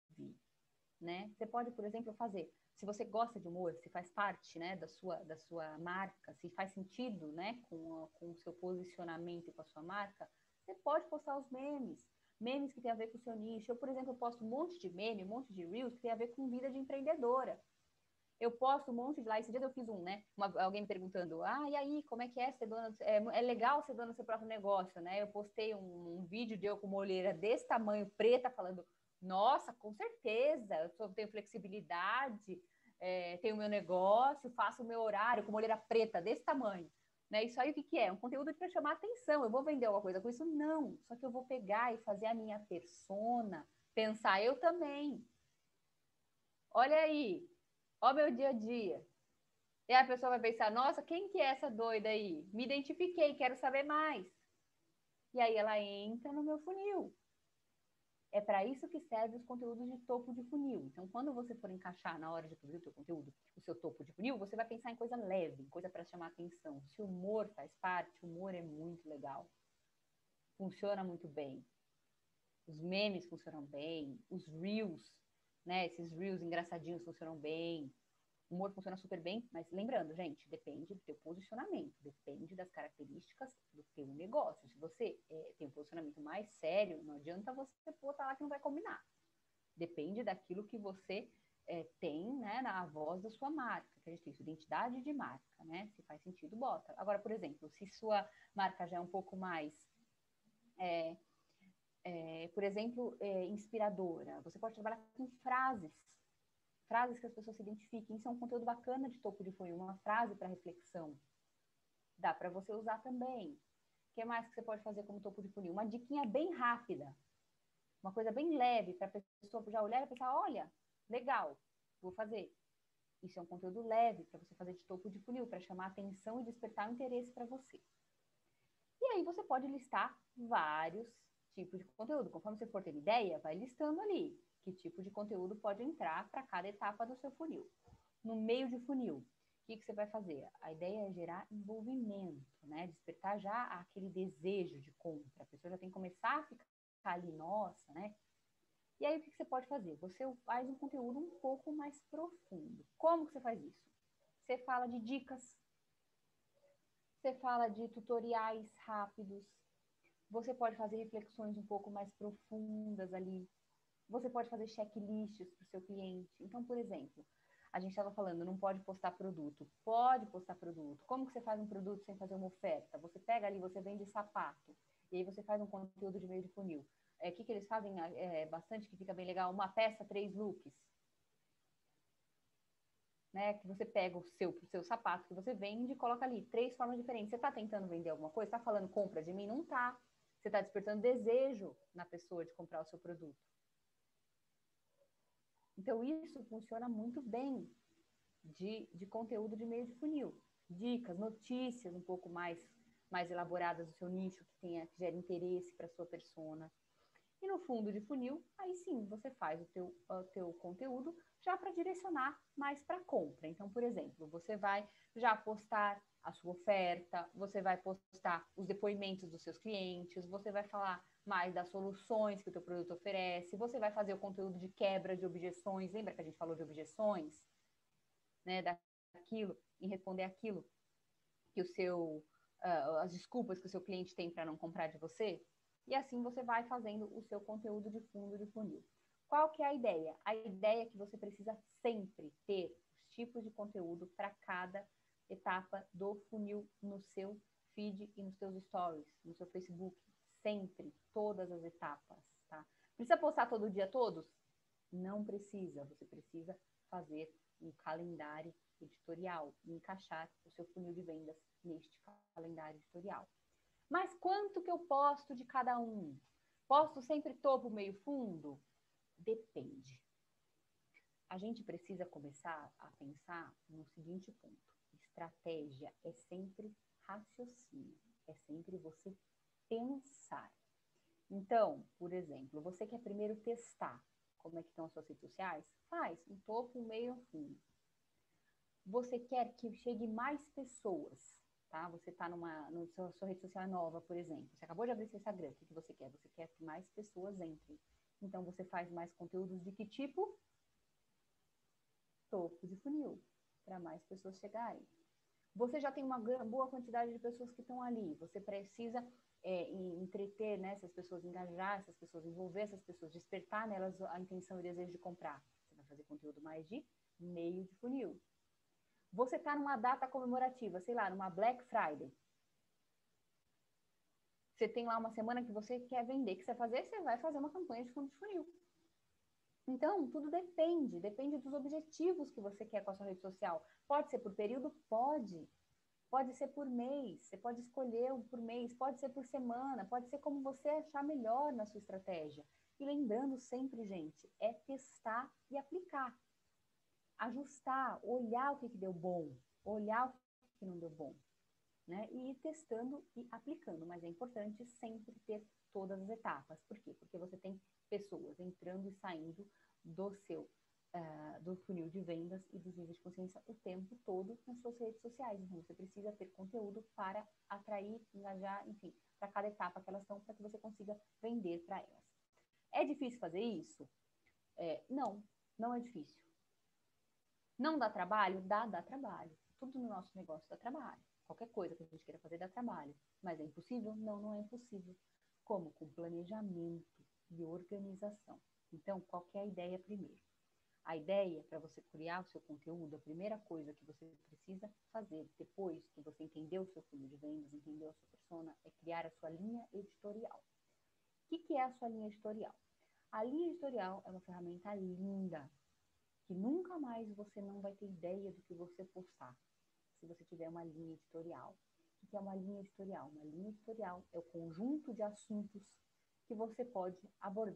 né? Você pode, por exemplo, fazer, se você gosta de humor, se faz parte, né, da sua, da sua marca, se faz sentido, né, com, a, com o seu posicionamento e com a sua marca, você pode postar os memes, memes que tem a ver com o seu nicho. Eu, por exemplo, posto um monte de meme, um monte de reels que tem a ver com vida de empreendedora. Eu posto um monte de lá. Esse dia eu fiz um, né? Uma, alguém me perguntando, ah, e aí, como é que é ser dona? É, é legal ser dona do seu próprio negócio, né? Eu postei um, um vídeo de eu com uma olheira desse tamanho, preta, falando, nossa, com certeza, eu só tenho flexibilidade, é, tenho meu negócio, faço o meu horário com uma olheira preta desse tamanho. Né? Isso aí o que, que é? Um conteúdo para chamar atenção. Eu vou vender alguma coisa com isso? Não. Só que eu vou pegar e fazer a minha persona, pensar eu também. Olha aí. Ó meu dia a dia. E a pessoa vai pensar, nossa, quem que é essa doida aí? Me identifiquei, quero saber mais. E aí ela entra no meu funil. É para isso que servem os conteúdos de topo de funil. Então, quando você for encaixar na hora de produzir o seu conteúdo, o seu topo de funil, você vai pensar em coisa leve, em coisa para chamar atenção. Se o humor faz parte, o humor é muito legal. Funciona muito bem. Os memes funcionam bem, os reels, né? Esses reels engraçadinhos funcionam bem. O humor funciona super bem, mas lembrando, gente, depende do teu posicionamento, depende das características do teu negócio. Se você é, tem um posicionamento mais sério, não adianta você botar lá que não vai combinar. Depende daquilo que você é, tem, né, na voz da sua marca, que a gente tem isso, identidade de marca, né? Se faz sentido, bota. Agora, por exemplo, se sua marca já é um pouco mais, é, é, por exemplo, é, inspiradora, você pode trabalhar com frases, frases que as pessoas se identifiquem. Isso é um conteúdo bacana de topo de funil, uma frase para reflexão. Dá para você usar também. O que mais que você pode fazer como topo de funil? Uma diquinha bem rápida. Uma coisa bem leve para a pessoa já olhar e pensar, olha, legal, vou fazer. Isso é um conteúdo leve para você fazer de topo de funil, para chamar atenção e despertar o interesse para você. E aí você pode listar vários tipos de conteúdo. Conforme você for ter ideia, vai listando ali que tipo de conteúdo pode entrar para cada etapa do seu funil. No meio de funil, o que, que você vai fazer? A ideia é gerar envolvimento, né? Despertar já aquele desejo de compra. A pessoa já tem que começar a ficar ali, nossa, né? E aí, o que você pode fazer? Você faz um conteúdo um pouco mais profundo. Como que você faz isso? Você fala de dicas, você fala de tutoriais rápidos, você pode fazer reflexões um pouco mais profundas ali, você pode fazer checklists para o seu cliente. Então, por exemplo, a gente estava falando, não pode postar produto. Pode postar produto. Como que você faz um produto sem fazer uma oferta? Você pega ali, você vende sapato, e aí você faz um conteúdo de meio de funil. O é, que, que eles fazem é, bastante, que fica bem legal? Uma peça, três looks. Né? Que você pega o seu, o seu sapato que você vende e coloca ali três formas diferentes. Você está tentando vender alguma coisa? Está falando compra de mim? Não está. Você está despertando desejo na pessoa de comprar o seu produto. Então, isso funciona muito bem de, de conteúdo de meio de funil. Dicas, notícias um pouco mais, mais elaboradas do seu nicho, que, tenha, que gere interesse para a sua persona. E no fundo de funil, aí sim, você faz o teu, o teu conteúdo já para direcionar mais para compra. Então, por exemplo, você vai já postar a sua oferta, você vai postar os depoimentos dos seus clientes, você vai falar mais das soluções que o teu produto oferece, você vai fazer o conteúdo de quebra de objeções. Lembra que a gente falou de objeções? Né, daquilo, em responder aquilo que o seu, uh, as desculpas que o seu cliente tem para não comprar de você. E assim você vai fazendo o seu conteúdo de fundo de funil. Qual que é a ideia? A ideia é que você precisa sempre ter os tipos de conteúdo para cada etapa do funil no seu feed e nos seus stories, no seu Facebook. Sempre, todas as etapas, tá? Precisa postar todo dia todos? Não precisa. Você precisa fazer um calendário editorial e encaixar o seu funil de vendas neste calendário editorial. Mas quanto que eu posto de cada um? Posto sempre topo, meio, fundo? Depende. A gente precisa começar a pensar no seguinte ponto. Estratégia é sempre raciocínio, é sempre você pensar. Então, por exemplo, você quer primeiro testar como é que estão as suas redes sociais? Faz um topo, um meio, um fundo. Você quer que chegue mais pessoas, tá? Você está numa, no seu, sua rede social nova, por exemplo. Você acabou de abrir seu Instagram, o que, que você quer? Você quer que mais pessoas entrem. Então, você faz mais conteúdos de que tipo? Topo de funil, para mais pessoas chegarem. Você já tem uma boa quantidade de pessoas que estão ali. Você precisa é, entreter, né, essas pessoas, engajar essas pessoas, envolver essas pessoas, despertar nelas a intenção e desejo de comprar. Você vai fazer conteúdo mais de meio de funil. Você está numa data comemorativa, sei lá, numa Black Friday. Você tem lá uma semana que você quer vender, o que você vai fazer? Você vai fazer uma campanha de fundo de funil. Então, tudo depende. Depende dos objetivos que você quer com a sua rede social. Pode ser por período? Pode. Pode ser por mês. Você pode escolher por mês. Pode ser por semana. Pode ser como você achar melhor na sua estratégia. E lembrando sempre, gente, é testar e aplicar. Ajustar, olhar o que, que deu bom, olhar o que não deu bom, né? E ir testando e aplicando, mas é importante sempre ter todas as etapas. Por quê? Porque você tem pessoas entrando e saindo do seu, uh, do funil de vendas e dos níveis de consciência o tempo todo nas suas redes sociais. Então, você precisa ter conteúdo para atrair, engajar, enfim, para cada etapa que elas estão, para que você consiga vender para elas. É difícil fazer isso? É, não, não é difícil. Não dá trabalho? Dá, dá trabalho. Tudo no nosso negócio dá trabalho. Qualquer coisa que a gente queira fazer dá trabalho. Mas é impossível? Não, não é impossível. Como? Com planejamento e organização. Então, qual que é a ideia primeiro? A ideia, para você criar o seu conteúdo, a primeira coisa que você precisa fazer, depois que você entendeu o seu funil de vendas, entendeu a sua persona, é criar a sua linha editorial. O que, que é a sua linha editorial? A linha editorial é uma ferramenta linda, que nunca mais você não vai ter ideia do que você postar, se você tiver uma linha editorial. O que é uma linha editorial? Uma linha editorial é o conjunto de assuntos que você pode abordar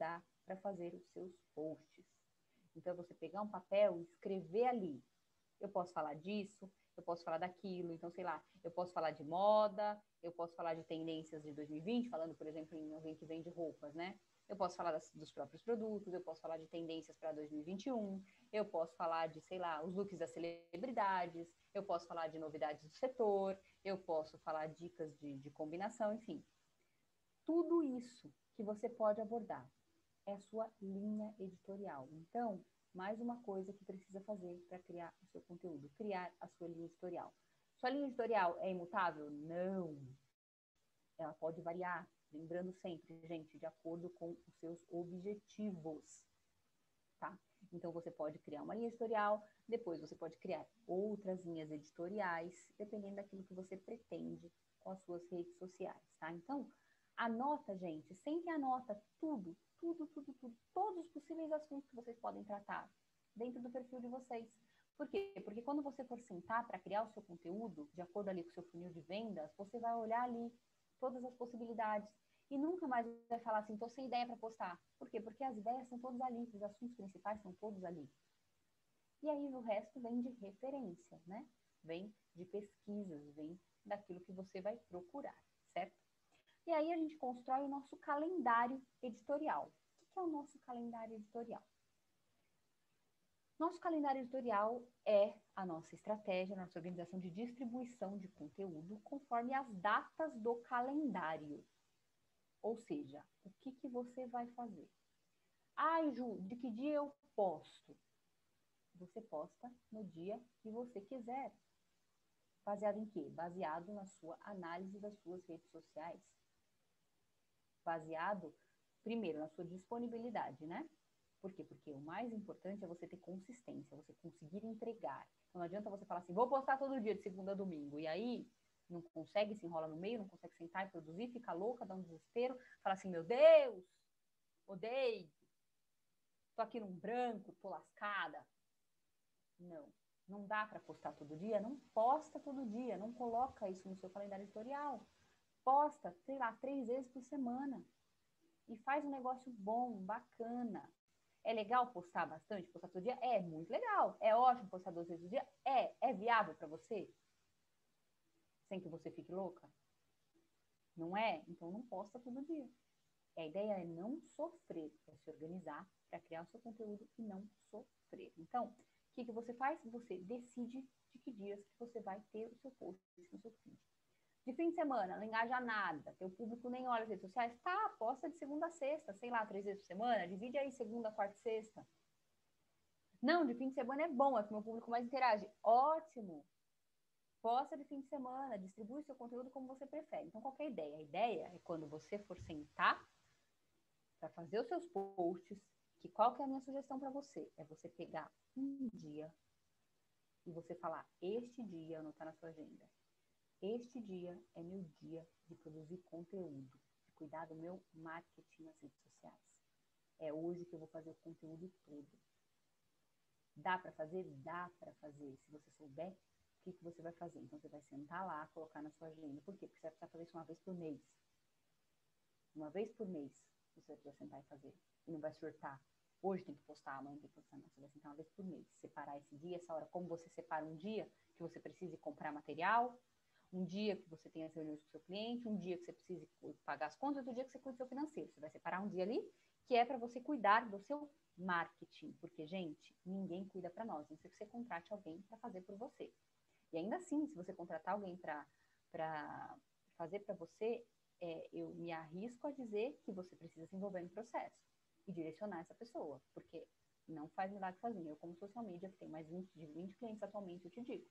para fazer os seus posts. Então, é você pegar um papel e escrever ali. Eu posso falar disso, eu posso falar daquilo. Então, sei lá, eu posso falar de moda, eu posso falar de tendências de dois mil e vinte, falando, por exemplo, em alguém que vende roupas, né? Eu posso falar das, dos próprios produtos, eu posso falar de tendências para dois mil e vinte e um, eu posso falar de, sei lá, os looks das celebridades, eu posso falar de novidades do setor, eu posso falar dicas de, de combinação, enfim. Tudo isso que você pode abordar é a sua linha editorial. Então, mais uma coisa que precisa fazer para criar o seu conteúdo, criar a sua linha editorial. Sua linha editorial é imutável? Não. Ela pode variar, lembrando sempre, gente, de acordo com os seus objetivos, tá? Então, você pode criar uma linha editorial, depois você pode criar outras linhas editoriais, dependendo daquilo que você pretende com as suas redes sociais, tá? Então, anota, gente, sempre anota tudo, tudo, tudo, tudo, todos os possíveis assuntos que vocês podem tratar dentro do perfil de vocês. Por quê? Porque quando você for sentar para criar o seu conteúdo, de acordo ali com o seu funil de vendas, você vai olhar ali todas as possibilidades e nunca mais vai falar assim, tô sem ideia para postar. Por quê? Porque as ideias são todas ali, os assuntos principais são todos ali. E aí o resto vem de referência, né? Vem de pesquisas, vem daquilo que você vai procurar, certo? E aí a gente constrói o nosso calendário editorial. O que é o nosso calendário editorial? Nosso calendário editorial é a nossa estratégia, a nossa organização de distribuição de conteúdo conforme as datas do calendário. Ou seja, o que, que você vai fazer? Ai, Ju, de que dia eu posto? Você posta no dia que você quiser. Baseado em quê? Baseado na sua análise das suas redes sociais. Baseado, primeiro, na sua disponibilidade, né? Por quê? Porque o mais importante é você ter consistência, você conseguir entregar. Não adianta você falar assim, vou postar todo dia de segunda a domingo, e aí não consegue, se enrola no meio, não consegue sentar e produzir, fica louca, dá um desespero, fala assim, meu Deus, odeio, tô aqui num branco, tô lascada. Não, não dá para postar todo dia, não posta todo dia, não coloca isso no seu calendário editorial. Posta, sei lá, três vezes por semana. E faz um negócio bom, bacana. É legal postar bastante, postar todo dia? É muito legal. É ótimo postar duas vezes por dia? É. É viável para você? Sem que você fique louca? Não é? Então não posta todo dia. A ideia é não sofrer, é se organizar para criar o seu conteúdo e não sofrer. Então, o que, que você faz? Você decide de que dias que você vai ter o seu post no seu feed. De fim de semana, não engaja nada, teu público nem olha as redes sociais, tá, posta de segunda a sexta, sei lá, três vezes por semana, divide aí segunda, quarta e sexta. Não, de fim de semana é bom, é que o meu público mais interage. Ótimo! Posta de fim de semana, distribui seu conteúdo como você prefere. Então, qual que é a ideia? A ideia é quando você for sentar para fazer os seus posts, que qual que é a minha sugestão para você? É você pegar um dia e você falar, este dia, anotar na sua agenda. Este dia é meu dia de produzir conteúdo, de cuidar do meu marketing nas redes sociais. É hoje que eu vou fazer o conteúdo todo. Dá para fazer? Dá para fazer. Se você souber, o que, que você vai fazer? Então, você vai sentar lá, colocar na sua agenda. Por quê? Porque você vai precisar fazer isso uma vez por mês. Uma vez por mês, você vai precisar sentar e fazer. E não vai surtar. Hoje tem que postar, amanhã tem que postar. Não, você vai sentar uma vez por mês. Separar esse dia, essa hora. Como você separa um dia que você precise comprar material, um dia que você tenha as reuniões com o seu cliente, um dia que você precise pagar as contas, outro dia que você cuida do seu financeiro. Você vai separar um dia ali, que é para você cuidar do seu marketing. Porque, gente, ninguém cuida para nós. A não ser que você contrate alguém para fazer por você. E ainda assim, se você contratar alguém para fazer para você, é, eu me arrisco a dizer que você precisa se envolver no processo e direcionar essa pessoa. Porque não faz milagre sozinho. Eu, como social media, que tenho mais de vinte clientes atualmente, eu te digo.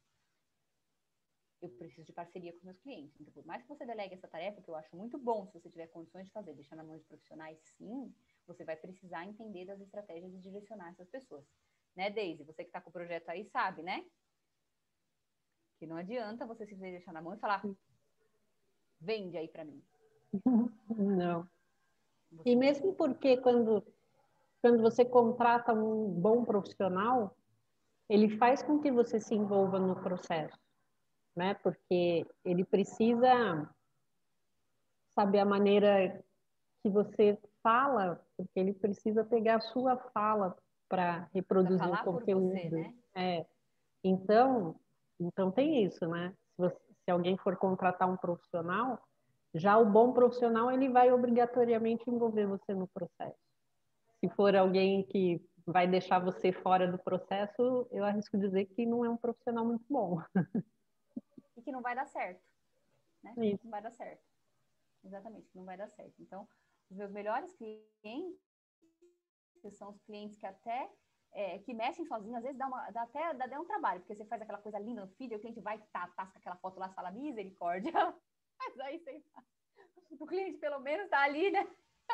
Eu preciso de parceria com meus clientes. Então, por mais que você delegue essa tarefa, que eu acho muito bom, se você tiver condições de fazer, deixar na mão de profissionais, sim, você vai precisar entender das estratégias e direcionar essas pessoas. Né, Deise? Você que está com o projeto aí sabe, né? Que não adianta você se deixar na mão e falar, vende aí para mim. Não. Você E mesmo porque quando, quando você contrata um bom profissional, ele faz com que você se envolva no processo. Né? Porque ele precisa saber a maneira que você fala, porque ele precisa pegar a sua fala para Vai reproduzir o falar por você, conteúdo. né? É. Então, então tem isso, né? Se, você- se alguém for contratar um profissional, já o bom profissional, ele vai obrigatoriamente envolver você no processo. Se for alguém que vai deixar você fora do processo, eu arrisco dizer que não é um profissional muito bom. E que não vai dar certo, né? Isso. Não vai dar certo. Exatamente, que não vai dar certo. Então, os meus melhores clientes, que são os clientes que até é, que mexem sozinhos, às vezes dá, uma, dá até dá, dá um trabalho, porque você faz aquela coisa linda no feed, e o cliente vai, tá, tasca aquela foto lá e fala, misericórdia. Mas aí você, o cliente pelo menos tá ali, né?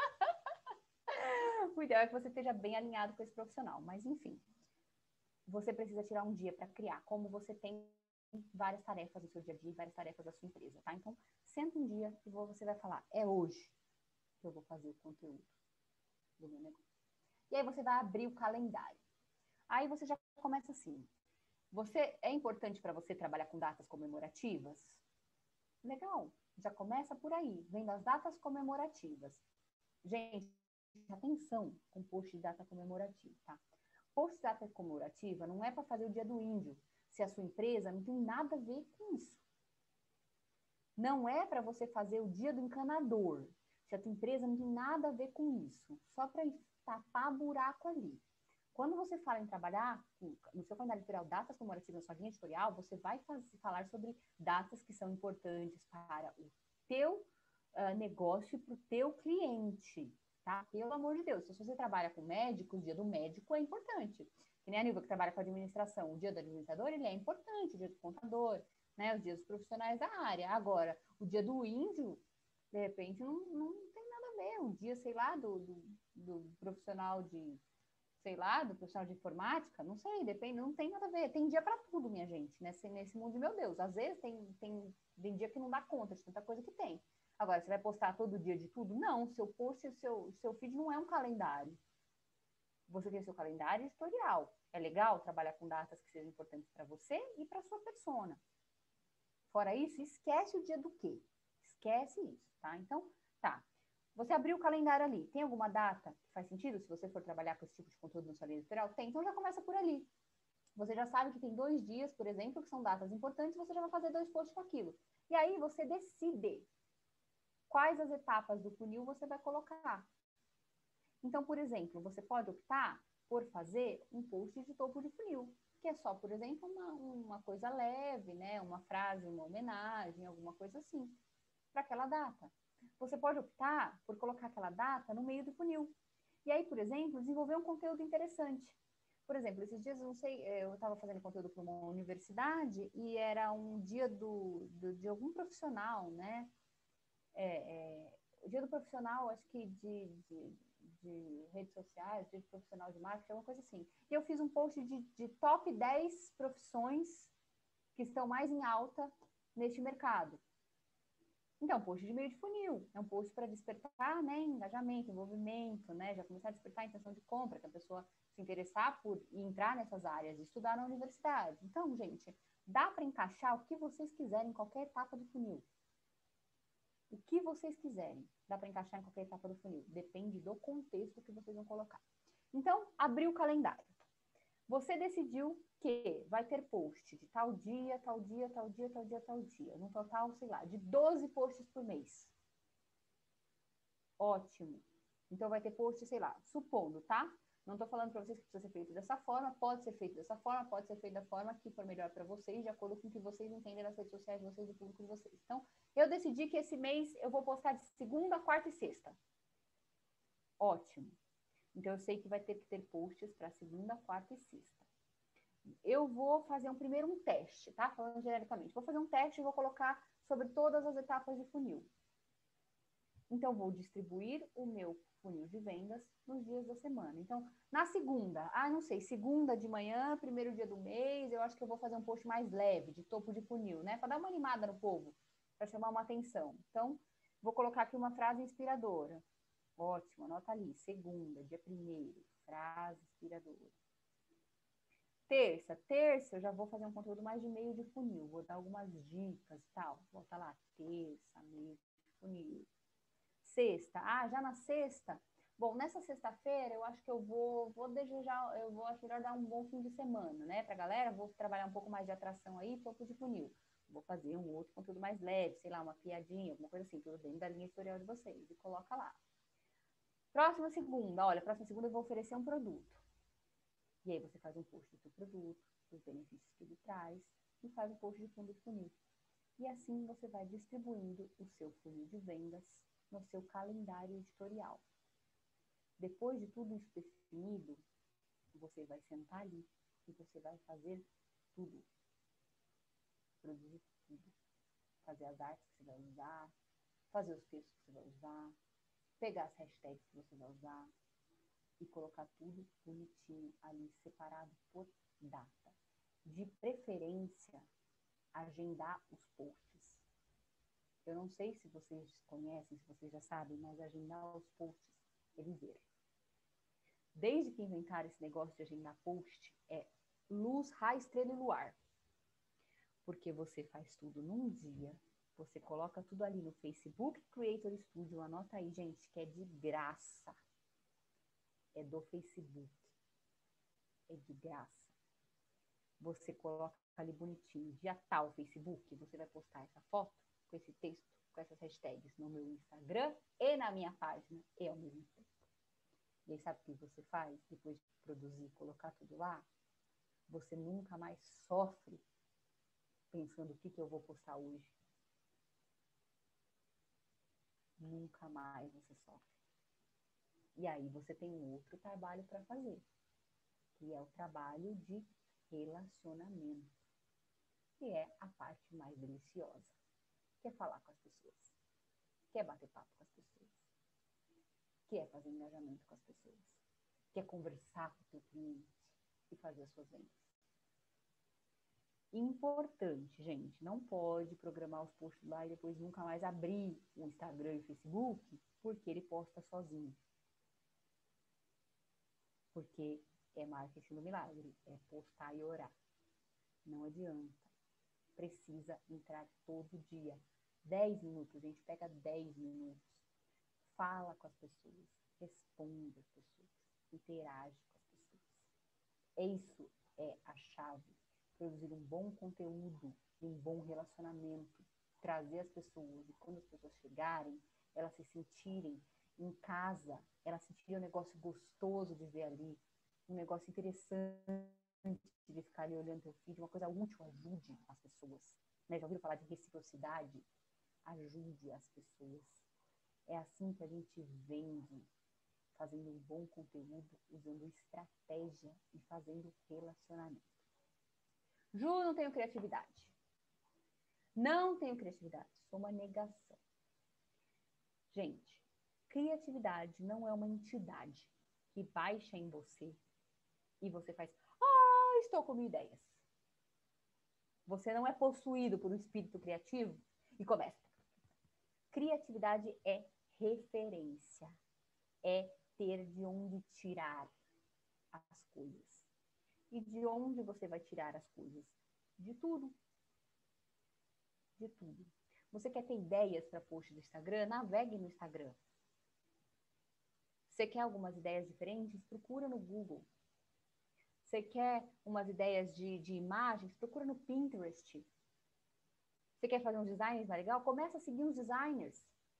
O ideal é que você esteja bem alinhado com esse profissional. Mas, enfim, você precisa tirar um dia para criar, como você tem várias tarefas no seu dia a dia, várias tarefas da sua empresa, tá? Então, senta um dia e você vai falar, é hoje que eu vou fazer o conteúdo do meu negócio. E aí você vai abrir o calendário. Aí você já começa assim. Você é importante para você trabalhar com datas comemorativas? Legal, já começa por aí, vendo as datas comemorativas. Gente, atenção com post de data comemorativa, tá? Post de data comemorativa não é para fazer o dia do índio, se a sua empresa não tem nada a ver com isso. Não é para você fazer o dia do encanador, se a tua empresa não tem nada a ver com isso, só para tapar buraco ali. Quando você fala em trabalhar no seu calendário editorial datas comemorativas na sua linha editorial, você vai fazer, falar sobre datas que são importantes para o teu uh, negócio e para o teu cliente, tá? Pelo amor de Deus, se você trabalha com médico, o dia do médico é importante. Que nem a Nilva que trabalha com administração, o dia do administrador ele é importante, o dia do contador, né? Os dias dos profissionais da área. Agora, o dia do índio, de repente, não, não tem nada a ver. Um dia, sei lá, do, do, do profissional de sei lá, do profissional de informática, não sei, depende, não tem nada a ver. Tem dia para tudo, minha gente, nesse, nesse mundo de meu Deus. Às vezes tem, tem, tem dia que não dá conta de tanta coisa que tem. Agora, você vai postar todo dia de tudo? Não, seu post, seu, seu feed não é um calendário. Você tem seu calendário editorial. É legal trabalhar com datas que sejam importantes para você e para sua persona. Fora isso, esquece o dia do quê? Esquece isso, tá? Então, tá. Você abriu o calendário ali. Tem alguma data que faz sentido se você for trabalhar com esse tipo de conteúdo na sua linha editorial? Tem. Então já começa por ali. Você já sabe que tem dois dias, por exemplo, que são datas importantes, você já vai fazer dois posts com aquilo. E aí você decide quais as etapas do funil você vai colocar. Então, por exemplo, você pode optar por fazer um post de topo de funil, que é só, por exemplo, uma, uma coisa leve, né? Uma frase, uma homenagem, alguma coisa assim, para aquela data. Você pode optar por colocar aquela data no meio do funil. E aí, por exemplo, desenvolver um conteúdo interessante. Por exemplo, esses dias, eu não sei, eu estava fazendo conteúdo para uma universidade e era um dia do, do, de algum profissional, né? É, é, o dia do profissional, acho que de, de, de redes sociais, dia do profissional de marketing, alguma coisa assim. E eu fiz um post de, de top dez profissões que estão mais em alta neste mercado. Então, post de meio de funil, é um post para despertar, né, engajamento, envolvimento, né, já começar a despertar a intenção de compra, que a pessoa se interessar por entrar nessas áreas, estudar na universidade. Então, gente, dá para encaixar o que vocês quiserem em qualquer etapa do funil. O que vocês quiserem, dá para encaixar em qualquer etapa do funil. Depende do contexto que vocês vão colocar. Então, abriu o calendário. Você decidiu que vai ter post de tal dia, tal dia, tal dia, tal dia, tal dia. No total, sei lá, de doze posts por mês. Ótimo. Então, vai ter post, sei lá, supondo, tá? Não estou falando para vocês que precisa ser feito dessa forma, pode ser feito dessa forma, pode ser feito da forma que for melhor para vocês, de acordo com o que vocês entendem nas redes sociais de vocês e do público de vocês. Então, eu decidi que esse mês eu vou postar de segunda, quarta e sexta. Ótimo. Então, eu sei que vai ter que ter posts para segunda, quarta e sexta. Eu vou fazer um primeiro um teste, tá? Falando genericamente. Vou fazer um teste e vou colocar sobre todas as etapas de funil. Então, vou distribuir o meu funil de vendas nos dias da semana. Então, na segunda, ah, não sei, segunda de manhã, primeiro dia do mês, eu acho que eu vou fazer um post mais leve, de topo de funil, né? Para dar uma animada no povo, para chamar uma atenção. Então, vou colocar aqui uma frase inspiradora. Ótimo, anota ali. Segunda, dia primeiro, frase inspiradora. Terça, terça eu já vou fazer um conteúdo mais de meio de funil. Vou dar algumas dicas e tal. Vou botar lá, terça, meio de funil. Sexta, ah, já na sexta Bom, nessa sexta-feira eu acho que eu vou, vou desejar, eu vou acho melhor dar um bom fim de semana, né? Pra galera, vou trabalhar um pouco mais de atração aí, topo de funil. Vou fazer um outro conteúdo mais leve, sei lá, uma piadinha, alguma coisa assim, tudo dentro da linha editorial de vocês. E coloca lá. Próxima segunda, olha, próxima segunda eu vou oferecer um produto. E aí você faz um post do seu produto, dos benefícios que ele traz, e faz um post de fundo de funil. E assim você vai distribuindo o seu funil de vendas no seu calendário editorial. Depois de tudo isso definido, você vai sentar ali e você vai fazer tudo. Produzir tudo. Fazer as artes que você vai usar, fazer os textos que você vai usar, pegar as hashtags que você vai usar e colocar tudo bonitinho ali, separado por data. De preferência, agendar os posts. Eu não sei se vocês conhecem, se vocês já sabem, mas agendar os posts é viver. Desde que inventaram esse negócio de agendar post, é luz, raio, estrela e luar. Porque você faz tudo num dia, você coloca tudo ali no Facebook Creator Studio, anota aí, gente, que é de graça. É do Facebook. É de graça. Você coloca ali bonitinho, dia tal Facebook, você vai postar essa foto com esse texto, com essas hashtags no meu Instagram e na minha página, e ao mesmo tempo. E aí sabe o que você faz depois de produzir, colocar tudo lá? Você nunca mais sofre pensando o que, que eu vou postar hoje. Nunca mais você sofre. E aí você tem um outro trabalho para fazer, que é o trabalho de relacionamento, que é a parte mais deliciosa. Quer falar com as pessoas, quer bater papo com as pessoas, quer fazer engajamento com as pessoas, quer conversar com o teu cliente e fazer as suas vendas. Importante, gente, não pode programar os posts lá e depois nunca mais abrir o Instagram e o Facebook, porque ele posta sozinho. Porque é marketing do milagre, é postar e orar. Não adianta. Precisa entrar todo dia. dez minutos, a gente pega dez minutos. Fala com as pessoas, responde as pessoas, interage com as pessoas. Isso é a chave. Produzir um bom conteúdo, um bom relacionamento, trazer as pessoas, e quando as pessoas chegarem, elas se sentirem em casa, elas sentirem um negócio gostoso de ver ali, um negócio interessante de ficar ali olhando teu feed, uma coisa útil, ajude as pessoas. Né? Já ouviram falar de reciprocidade? Ajude as pessoas. É assim que a gente vende, fazendo um bom conteúdo, usando estratégia e fazendo relacionamento. Ju, não tenho criatividade. Não tenho criatividade. Sou uma negação. Gente, criatividade não é uma entidade que baixa em você e você faz, ah, estou com mil ideias. Você não é possuído por um espírito criativo e começa. Criatividade é referência. É ter de onde tirar as coisas. E de onde você vai tirar as coisas? De tudo. De tudo. Você quer ter ideias para post do Instagram? Navegue no Instagram. Você quer algumas ideias diferentes? Procura no Google. Você quer umas ideias de, de imagens? Procura no Pinterest. Você quer fazer uns designs mais legal? Começa a seguir uns designers.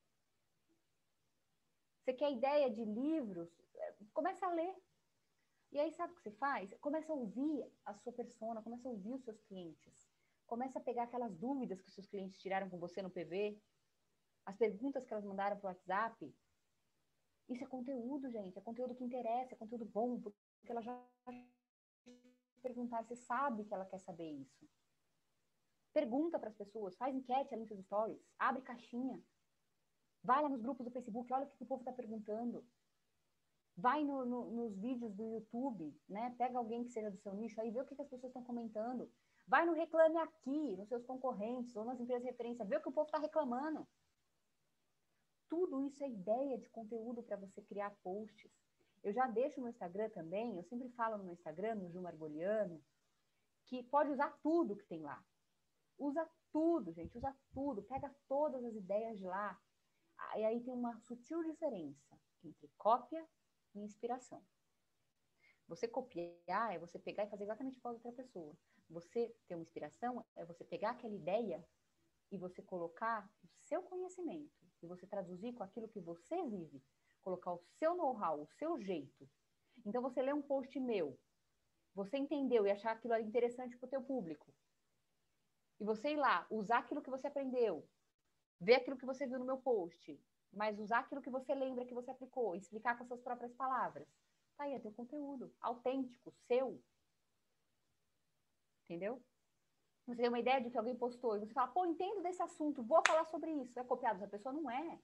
Você quer ideia de livros? Começa a ler. E aí, sabe o que você faz? Começa a ouvir a sua persona, começa a ouvir os seus clientes. Começa a pegar aquelas dúvidas que os seus clientes tiraram com você no P V, as perguntas que elas mandaram pro WhatsApp. Isso é conteúdo, gente. É conteúdo que interessa, é conteúdo bom, porque ela já perguntar, você sabe que ela quer saber isso. Pergunta para as pessoas, faz enquete ali nos seus stories, abre caixinha. Vai lá nos grupos do Facebook, olha o que o povo está perguntando. Vai no, no, nos vídeos do YouTube, né? Pega alguém que seja do seu nicho aí, vê o que, que as pessoas estão comentando. Vai no Reclame Aqui, nos seus concorrentes ou nas empresas de referência, vê o que o povo está reclamando. Tudo isso é ideia de conteúdo para você criar posts. Eu já deixo no Instagram também, eu sempre falo no meu Instagram, no Ju Margoliano, que pode usar tudo que tem lá. Usa tudo, gente, usa tudo. Pega todas as ideias de lá. E aí tem uma sutil diferença entre cópia e inspiração. Você copiar é você pegar e fazer exatamente igual a outra pessoa. Você ter uma inspiração é você pegar aquela ideia e você colocar o seu conhecimento, e você traduzir com aquilo que você vive, colocar o seu know-how, o seu jeito. Então, você lê um post meu, você entendeu e achar aquilo ali interessante para o teu público, e você ir lá, usar aquilo que você aprendeu, ver aquilo que você viu no meu post, mas usar aquilo que você lembra que você aplicou, explicar com as suas próprias palavras. Tá aí, é teu conteúdo, autêntico, seu. Entendeu? Você tem uma ideia de que alguém postou e você fala, pô, entendo desse assunto, vou falar sobre isso. É copiado, a pessoa não é.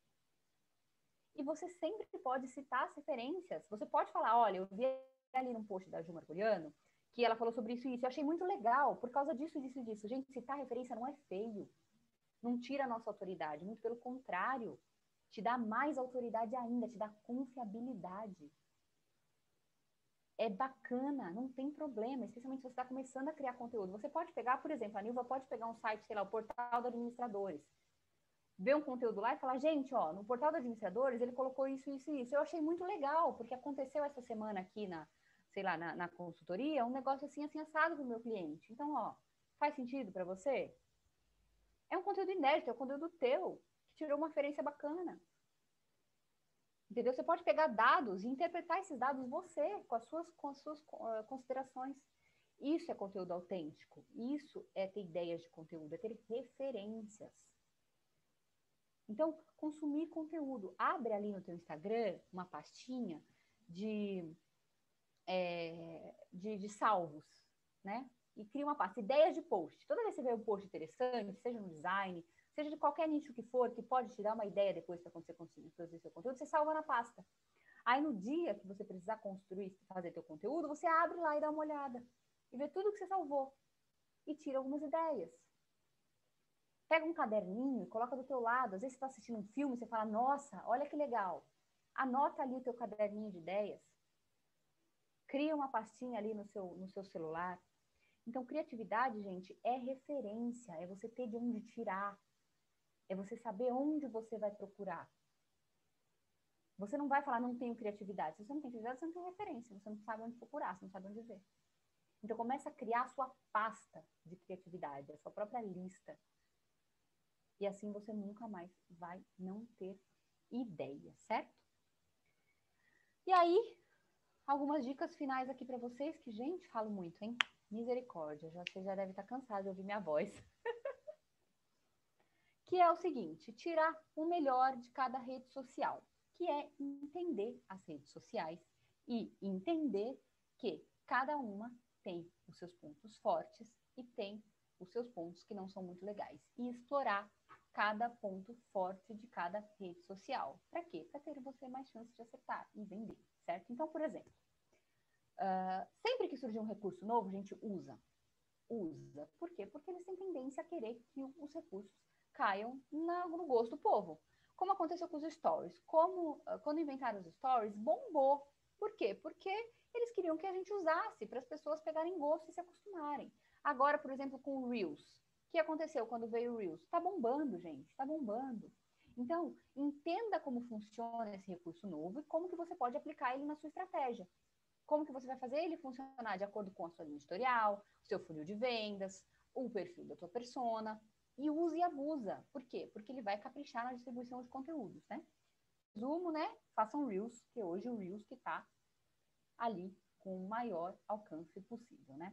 E você sempre pode citar as referências. Você pode falar, olha, eu vi ali num post da Ju Marcoliano que ela falou sobre isso e isso. Eu achei muito legal por causa disso, disso, disso. Gente, citar referência não é feio. Não tira a nossa autoridade. Muito pelo contrário. Te dá mais autoridade ainda, te dá confiabilidade. É bacana, não tem problema, especialmente se você está começando a criar conteúdo. Você pode pegar, por exemplo, a Nilva pode pegar um site, sei lá, o Portal dos Administradores, ver um conteúdo lá e falar, gente, ó, no Portal dos Administradores ele colocou isso, isso e isso. Eu achei muito legal, porque aconteceu essa semana aqui na, sei lá, na, na consultoria, um negócio assim, assim, assado para o meu cliente. Então, ó, faz sentido para você? É um conteúdo inédito, é um conteúdo teu, que tirou uma referência bacana. Entendeu? Você pode pegar dados e interpretar esses dados você, com as suas, com as suas uh, considerações. Isso é conteúdo autêntico. Isso é ter ideias de conteúdo, é ter referências. Então, consumir conteúdo. Abre ali no teu Instagram uma pastinha de, é, de, de salvos, né? E cria uma pasta, ideias de post. Toda vez que você vê um post interessante, seja no design, seja de qualquer nicho que for, que pode te dar uma ideia depois para quando você conseguir produzir seu conteúdo, você salva na pasta. Aí no dia que você precisar construir, fazer teu conteúdo, você abre lá e dá uma olhada. E vê tudo que você salvou. E tira algumas ideias. Pega um caderninho, coloca do teu lado. Às vezes você está assistindo um filme, você fala, nossa, olha que legal. Anota ali o teu caderninho de ideias. Cria uma pastinha ali no seu, no seu celular. Então, criatividade, gente, é referência. É você ter de onde tirar. É você saber onde você vai procurar. Você não vai falar, não tenho criatividade. Se você não tem criatividade, você não tem referência. Você não sabe onde procurar, você não sabe onde ver. Então, começa a criar a sua pasta de criatividade, a sua própria lista. E assim você nunca mais vai não ter ideia, certo? E aí, algumas dicas finais aqui para vocês, que, gente, falo muito, hein? Misericórdia, já, você já deve estar cansado de ouvir minha voz. Que é o seguinte, tirar o melhor de cada rede social, que é entender as redes sociais e entender que cada uma tem os seus pontos fortes e tem os seus pontos que não são muito legais. E explorar cada ponto forte de cada rede social. Para quê? Para ter você mais chance de acertar e vender, certo? Então, por exemplo, uh, sempre que surgir um recurso novo, a gente usa. Usa. Por quê? Porque eles têm tendência a querer que os recursos caiam na, no gosto do povo. Como aconteceu com os stories. Como, quando inventaram os stories, bombou. Por quê? Porque eles queriam que a gente usasse para as pessoas pegarem gosto e se acostumarem. Agora, por exemplo, com o Reels. O que aconteceu quando veio o Reels? Está bombando, gente. Está bombando. Então, entenda como funciona esse recurso novo e como que você pode aplicar ele na sua estratégia. Como que você vai fazer ele funcionar de acordo com a sua linha editorial, o seu funil de vendas, o perfil da tua persona. E use e abusa. Por quê? Porque ele vai caprichar na distribuição de conteúdos, né? Resumo, né? Façam Reels, que hoje o Reels que está ali com o maior alcance possível, né?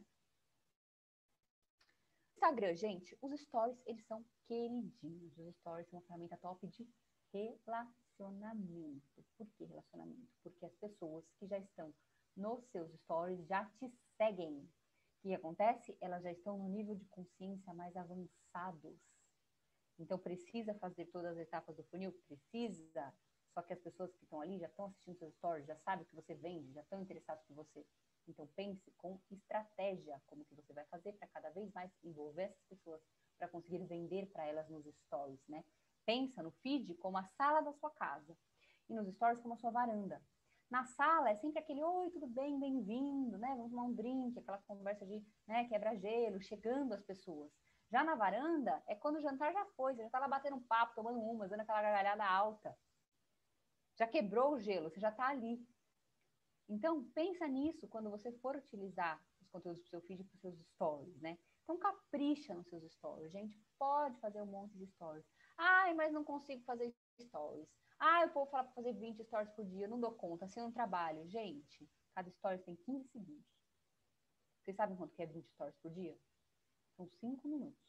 Instagram, gente, os stories, eles são queridinhos. Os stories são uma ferramenta top de relacionamento. Por que relacionamento? Porque as pessoas que já estão nos seus stories já te seguem. O que acontece? Elas já estão no nível de consciência mais avançados. Então, precisa fazer todas as etapas do funil? Precisa. Só que as pessoas que estão ali já estão assistindo seus stories, já sabem o que você vende, já estão interessados por você. Então, pense com estratégia como que você vai fazer para cada vez mais envolver essas pessoas para conseguir vender para elas nos stories, né? Pensa no feed como a sala da sua casa e nos stories como a sua varanda. Na sala é sempre aquele, oi, tudo bem, bem-vindo, né? Vamos tomar um drink, aquela conversa de, né, quebra-gelo, chegando as pessoas. Já na varanda é quando o jantar já foi, você já tá lá batendo um papo, tomando umas, dando aquela gargalhada alta. Já quebrou o gelo, você já está ali. Então, pensa nisso quando você for utilizar os conteúdos do seu feed para os seus stories, né? Então, capricha nos seus stories. Gente, pode fazer um monte de stories. Ai, mas não consigo fazer stories. Ai, o povo fala para fazer vinte stories por dia, eu não dou conta, assim eu não trabalho. Gente, cada story tem quinze segundos. Vocês sabem quanto que é vinte stories por dia? São cinco minutos.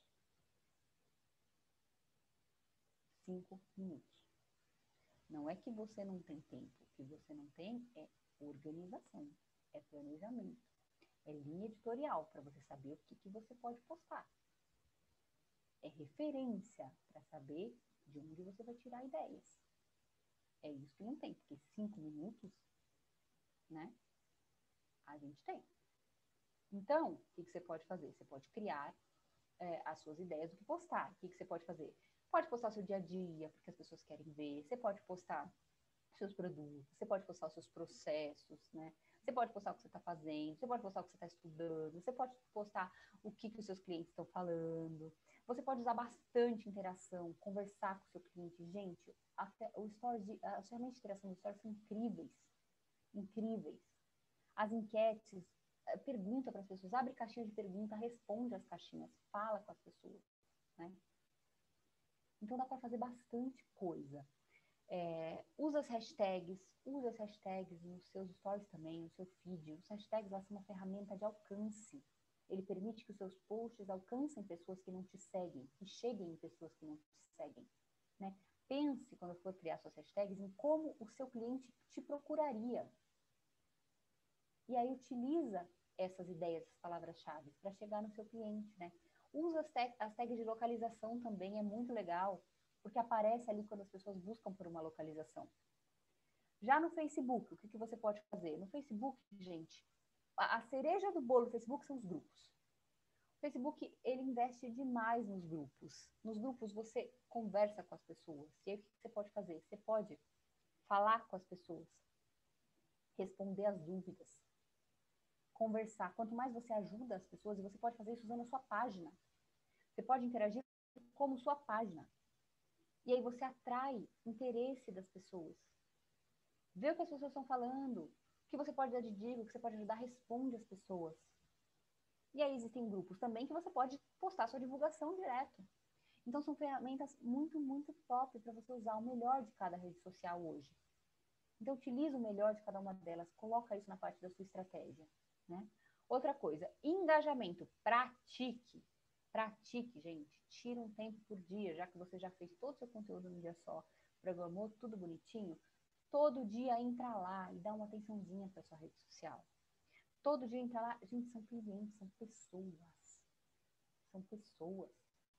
cinco minutos. Não é que você não tem tempo. O que você não tem é organização, é planejamento, é linha editorial para você saber o que, que você pode postar. É referência para saber de onde você vai tirar ideias. É isso que não tem, porque cinco minutos, né, a gente tem. Então, o que, que você pode fazer? Você pode criar é, as suas ideias do que postar. O que, que você pode fazer? Pode postar o seu dia a dia, porque as pessoas querem ver. Você pode postar seus produtos, você pode postar os seus processos, né? Você pode postar o que você está fazendo, você pode postar o que você está estudando, você pode postar o que, que os seus clientes estão falando. Você pode usar bastante interação, conversar com o seu cliente. Gente, até o stories de, as ferramentas de interação do stories são incríveis. Incríveis. As enquetes, pergunta para as pessoas, abre caixinha de pergunta, responde as caixinhas, fala com as pessoas, né? Então dá para fazer bastante coisa. É, usa as hashtags, usa as hashtags nos seus stories também, no seu feed. Os hashtags são uma ferramenta de alcance. Ele permite que os seus posts alcancem pessoas que não te seguem, que cheguem em pessoas que não te seguem, né? Pense, quando for criar suas hashtags, em como o seu cliente te procuraria. E aí utiliza essas ideias, essas palavras-chave, para chegar no seu cliente, né? Usa as, tag, as tags de localização também, é muito legal, porque aparece ali quando as pessoas buscam por uma localização. Já no Facebook, o que, que você pode fazer? No Facebook, gente, a, a cereja do bolo do Facebook são os grupos. O Facebook, ele investe demais nos grupos. Nos grupos, você conversa com as pessoas. E aí, o que, que você pode fazer? Você pode falar com as pessoas, responder as dúvidas, conversar. Quanto mais você ajuda as pessoas, e você pode fazer isso usando a sua página. Você pode interagir como sua página. E aí você atrai interesse das pessoas. Vê o que as pessoas estão falando, o que você pode dar de dica, o que você pode ajudar, responde as pessoas. E aí existem grupos também que você pode postar sua divulgação direto. Então são ferramentas muito, muito top para você usar o melhor de cada rede social hoje. Então utiliza o melhor de cada uma delas, coloca isso na parte da sua estratégia, né? Outra coisa, engajamento, pratique. Pratique, gente. Tira um tempo por dia, já que você já fez todo o seu conteúdo num dia só, programou tudo bonitinho. Todo dia entra lá e dá uma atençãozinha para sua rede social. Todo dia entra lá. Gente, são clientes, são pessoas. São pessoas.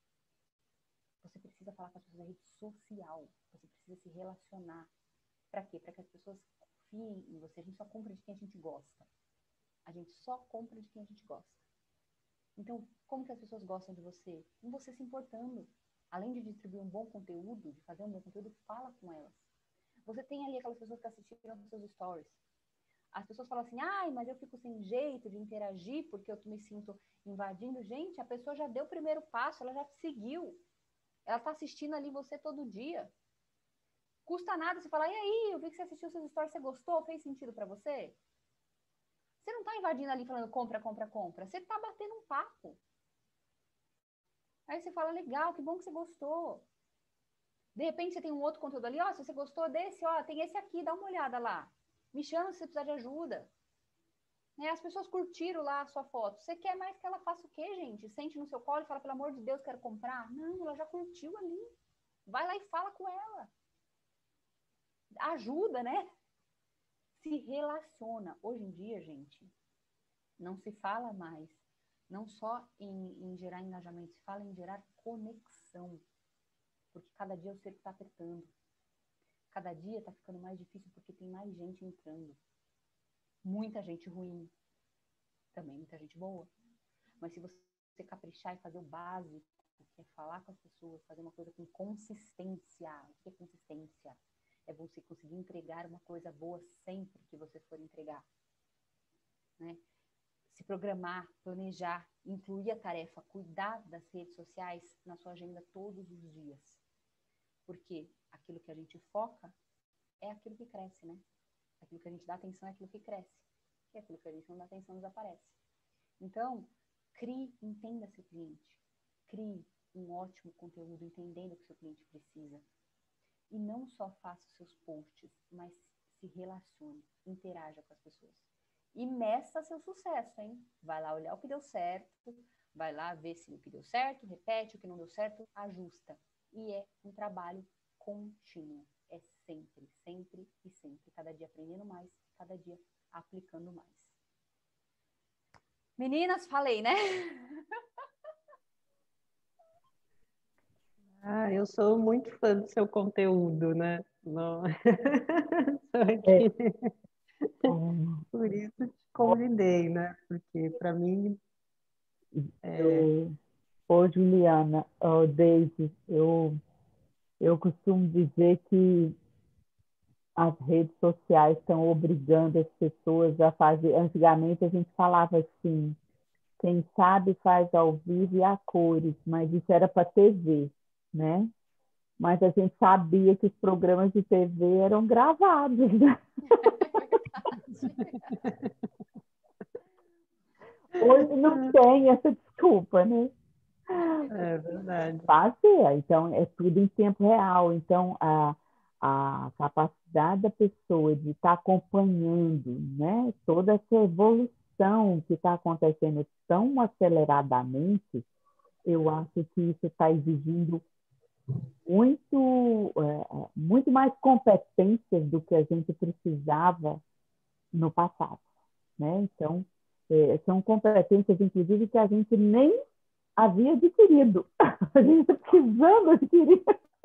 Você precisa falar com as pessoas na rede social. Você precisa se relacionar. Para quê? Para que as pessoas confiem em você. A gente só compra de quem a gente gosta. A gente só compra de quem a gente gosta. Então, como que as pessoas gostam de você? Com você se importando. Além de distribuir um bom conteúdo, de fazer um bom conteúdo, fala com elas. Você tem ali aquelas pessoas que assistiram os seus stories. As pessoas falam assim, ai, mas eu fico sem jeito de interagir porque eu me sinto invadindo. Gente, a pessoa já deu o primeiro passo, ela já te seguiu. Ela está assistindo ali você todo dia. Custa nada você falar, e aí, eu vi que você assistiu seus stories, você gostou? Fez sentido para você? Você não está invadindo ali falando compra, compra, compra. Você está batendo um papo. Aí você fala, legal, que bom que você gostou. De repente você tem um outro conteúdo ali, ó, se você gostou desse, ó, tem esse aqui, dá uma olhada lá. Me chama se você precisar de ajuda. Né? As pessoas curtiram lá a sua foto. Você quer mais que ela faça o quê, gente? Sente no seu colo e fala, pelo amor de Deus, quero comprar? Não, ela já curtiu ali. Vai lá e fala com ela. Ajuda, né? Se relaciona. Hoje em dia, gente, não se fala mais, não só em, em gerar engajamento, se fala em gerar conexão. Porque cada dia o cerco está apertando. Cada dia está ficando mais difícil porque tem mais gente entrando. Muita gente ruim. Também muita gente boa. Mas se você caprichar e fazer o básico, que é falar com as pessoas, fazer uma coisa com consistência. O que é consistência? É você conseguir entregar uma coisa boa sempre que você for entregar. Né? Se programar, planejar, incluir a tarefa, cuidar das redes sociais na sua agenda todos os dias. Porque aquilo que a gente foca é aquilo que cresce, né? Aquilo que a gente dá atenção é aquilo que cresce. E aquilo que a gente não dá atenção desaparece. Então, crie, entenda seu cliente. Crie um ótimo conteúdo entendendo o que seu cliente precisa. E não só faça os seus posts, mas se relacione, interaja com as pessoas. E meça seu sucesso, hein? Vai lá olhar o que deu certo, vai lá ver se o que deu certo, repete, o que não deu certo, ajusta. E é um trabalho contínuo. É sempre, sempre e sempre. Cada dia aprendendo mais, cada dia aplicando mais. Meninas, falei, né? Ah, eu sou muito fã do seu conteúdo, né? Não... Só É. que Hum, por isso te convidei, né? Porque para mim é... Eu, ô, Juliana, ô, Deise, eu, eu costumo dizer que as redes sociais estão obrigando as pessoas a fazer. Antigamente a gente falava assim, quem sabe faz ao vivo e a cores, mas isso era para T V, né? Mas a gente sabia que os programas de T V eram gravados, né? Hoje não tem essa desculpa, né? é verdade. Fazer, então é tudo em tempo real. Então a, a capacidade da pessoa de estar acompanhando, né, toda essa evolução que está acontecendo tão aceleradamente, eu acho que isso está exigindo muito, é, muito mais competências do que a gente precisava no passado, né? Então, é, são competências, inclusive, que a gente nem havia adquirido. A gente está precisando adquirir.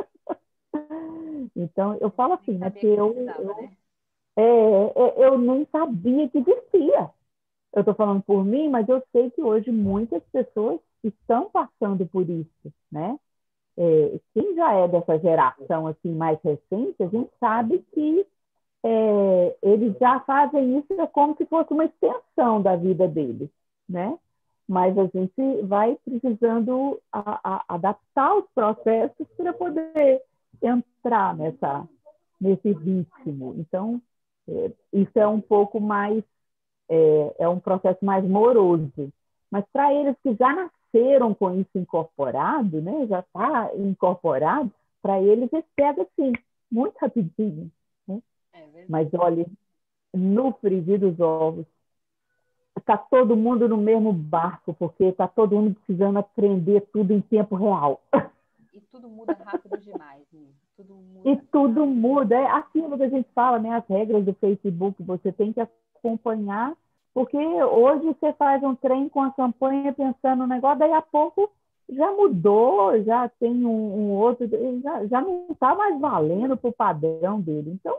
Então, eu falo assim, né? Que eu, eu, né? é, é, eu nem sabia que existia. Eu estou falando por mim, mas eu sei que hoje muitas pessoas estão passando por isso, né? É, quem já é dessa geração assim mais recente, a gente sabe que é, eles já fazem isso como se fosse uma extensão da vida deles, né? Mas a gente vai precisando a, a, adaptar os processos para poder entrar nessa, nesse ritmo. Então, é, isso é um pouco mais, é, é um processo mais moroso. Mas para eles que já nasceram com isso incorporado, né, já está incorporado, para eles isso pega assim, muito rapidinho. Né? É verdade. Mas olha, no frigir dos ovos, está todo mundo no mesmo barco, porque está todo mundo precisando aprender tudo em tempo real. E tudo muda rápido demais, né? Tudo muda E tudo rápido muda. É aquilo que a gente fala, né? As regras do Facebook, você tem que acompanhar, porque hoje você faz um trem com a campanha pensando no negócio, daí a pouco já mudou, já tem um, um outro, já, já não está mais valendo para o padrão dele. Então,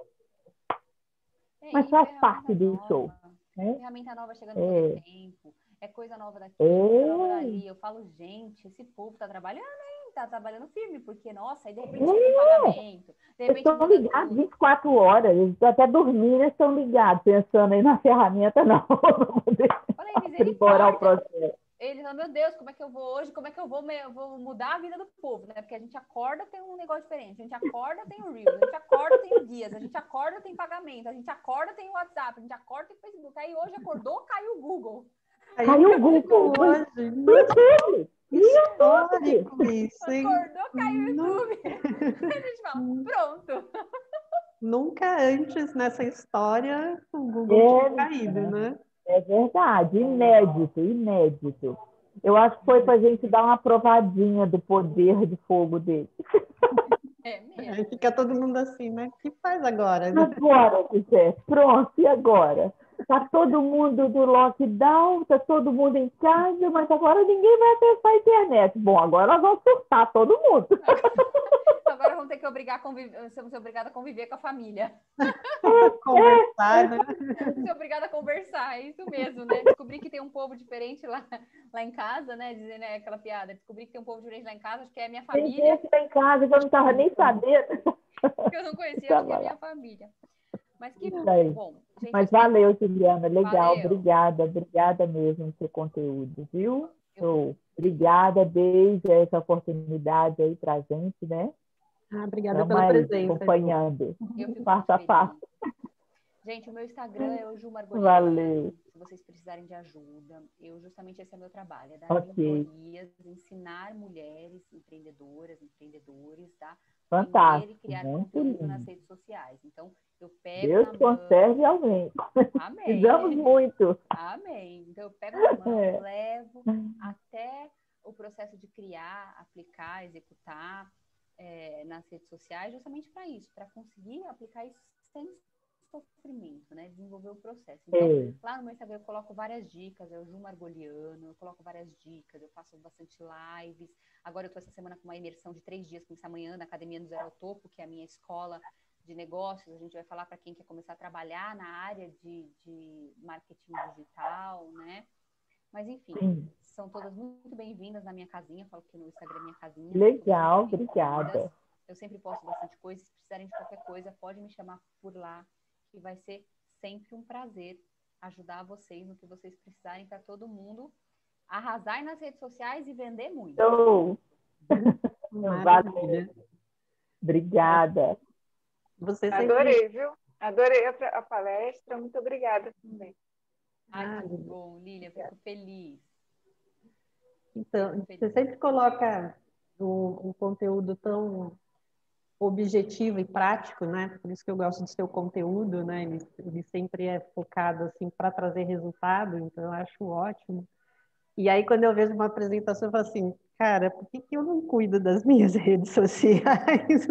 É, mas e faz ferramenta parte do nova, show. Né? ferramenta nova chegando É, todo tempo, é coisa nova daqui, coisa nova é, dali. Eu falo, gente, esse povo tá trabalhando, hein? Tá trabalhando firme, porque, nossa, aí de repente chega um pagamento, de eles repente estão muda ligados tudo. vinte e quatro horas, eles até dormir, eles estão ligados, pensando aí na ferramenta nova para poder Falei, aprimorar o misericórdia. processo. Ele falou, meu Deus, como é que eu vou hoje, como é que eu vou, me, eu vou mudar a vida do povo, né? Porque a gente acorda, tem um negócio diferente, a gente acorda, tem o Reels, a gente acorda, tem o Guias, a gente acorda, tem pagamento, a gente acorda, tem o WhatsApp, a gente acorda, tem o Facebook. Aí hoje acordou, caiu o Google. Aí Caiu o ficou Google. hoje. No Nossa, YouTube. No YouTube. histórico isso, hein? Acordou, caiu o Nu- YouTube. Aí a gente fala, pronto. Nunca antes nessa história o Google tinha É, caído, né? é verdade, inédito, inédito. Eu acho que foi para a gente dar uma provadinha do poder de fogo dele. É Aí mesmo. fica todo mundo assim, né? O que faz agora? Agora, José, pronto, e agora? Está todo mundo do lockdown, está todo mundo em casa, mas agora ninguém vai acessar a internet. Bom, agora nós vamos surtar todo mundo. Agora vamos ter que obrigar a conviver, somos obrigados a conviver com a família. Conversar, né? Ser obrigada a conversar, é isso mesmo, né? Descobri que tem um povo diferente lá, lá em casa, né? Dizendo, né, aquela piada. Descobri que tem um povo diferente lá em casa, acho que é a minha Tem família. gente lá em casa que eu não estava nem sabendo. Que eu não conhecia, acho que é a minha família. Mas que Isso aí. bom. Gente, Mas acho que- valeu, Juliana. Legal, Valeu. obrigada. Obrigada mesmo pelo seu conteúdo, viu? Eu- Show. Obrigada desde essa oportunidade aí para a gente, né? Ah, obrigada Estamos pela aí, presença, Ju. acompanhando, Eu fico passo muito a passo. feliz. Gente, o meu Instagram é o Ju Valeu. Margoliano, se vocês precisarem de ajuda. Eu, justamente, esse é meu trabalho, é dar Ok. mentorias, ensinar mulheres empreendedoras, empreendedores, tá? Vender e Fantástico, criar muito conteúdo nas lindo. redes sociais. Então, eu pego Deus na mão. conserve alguém. Precisamos Amém. muito. Amém. Então, eu pego na mão, É. levo até o processo de criar, aplicar, executar é, nas redes sociais, justamente para isso, para conseguir aplicar isso sem sofrimento, né? Desenvolver o processo. Então, É. lá no meu Instagram eu coloco várias dicas, é o Ju Margoliano, eu coloco várias dicas, eu faço bastante lives. Agora eu estou essa semana com uma imersão de três dias, começar amanhã na Academia do Zero ao Topo, que é a minha escola de negócios. A gente vai falar para quem quer começar a trabalhar na área de, de marketing digital, né? Mas, enfim, Sim. são todas muito bem-vindas na minha casinha. Eu falo que no Instagram é minha casinha. Legal, Todas muito obrigada. bem-vindas. Eu sempre posto bastante coisa. Se precisarem de qualquer coisa, pode me chamar por lá, que vai ser sempre um prazer ajudar vocês no que vocês precisarem, para todo mundo arrasar nas redes sociais e vender muito. Show. Maravilha. Obrigada. Você sempre... Adorei, viu? Adorei a, a palestra. Muito obrigada também. Ai, Ah, que bom, Lília. Fico feliz. Então, Fico você feliz. sempre coloca um, um conteúdo tão objetivo e prático, né? Por isso que eu gosto do seu conteúdo, né? Ele, ele sempre é focado assim para trazer resultado, então eu acho ótimo. E aí quando eu vejo uma apresentação, eu falo assim, cara, por que, que eu não cuido das minhas redes sociais?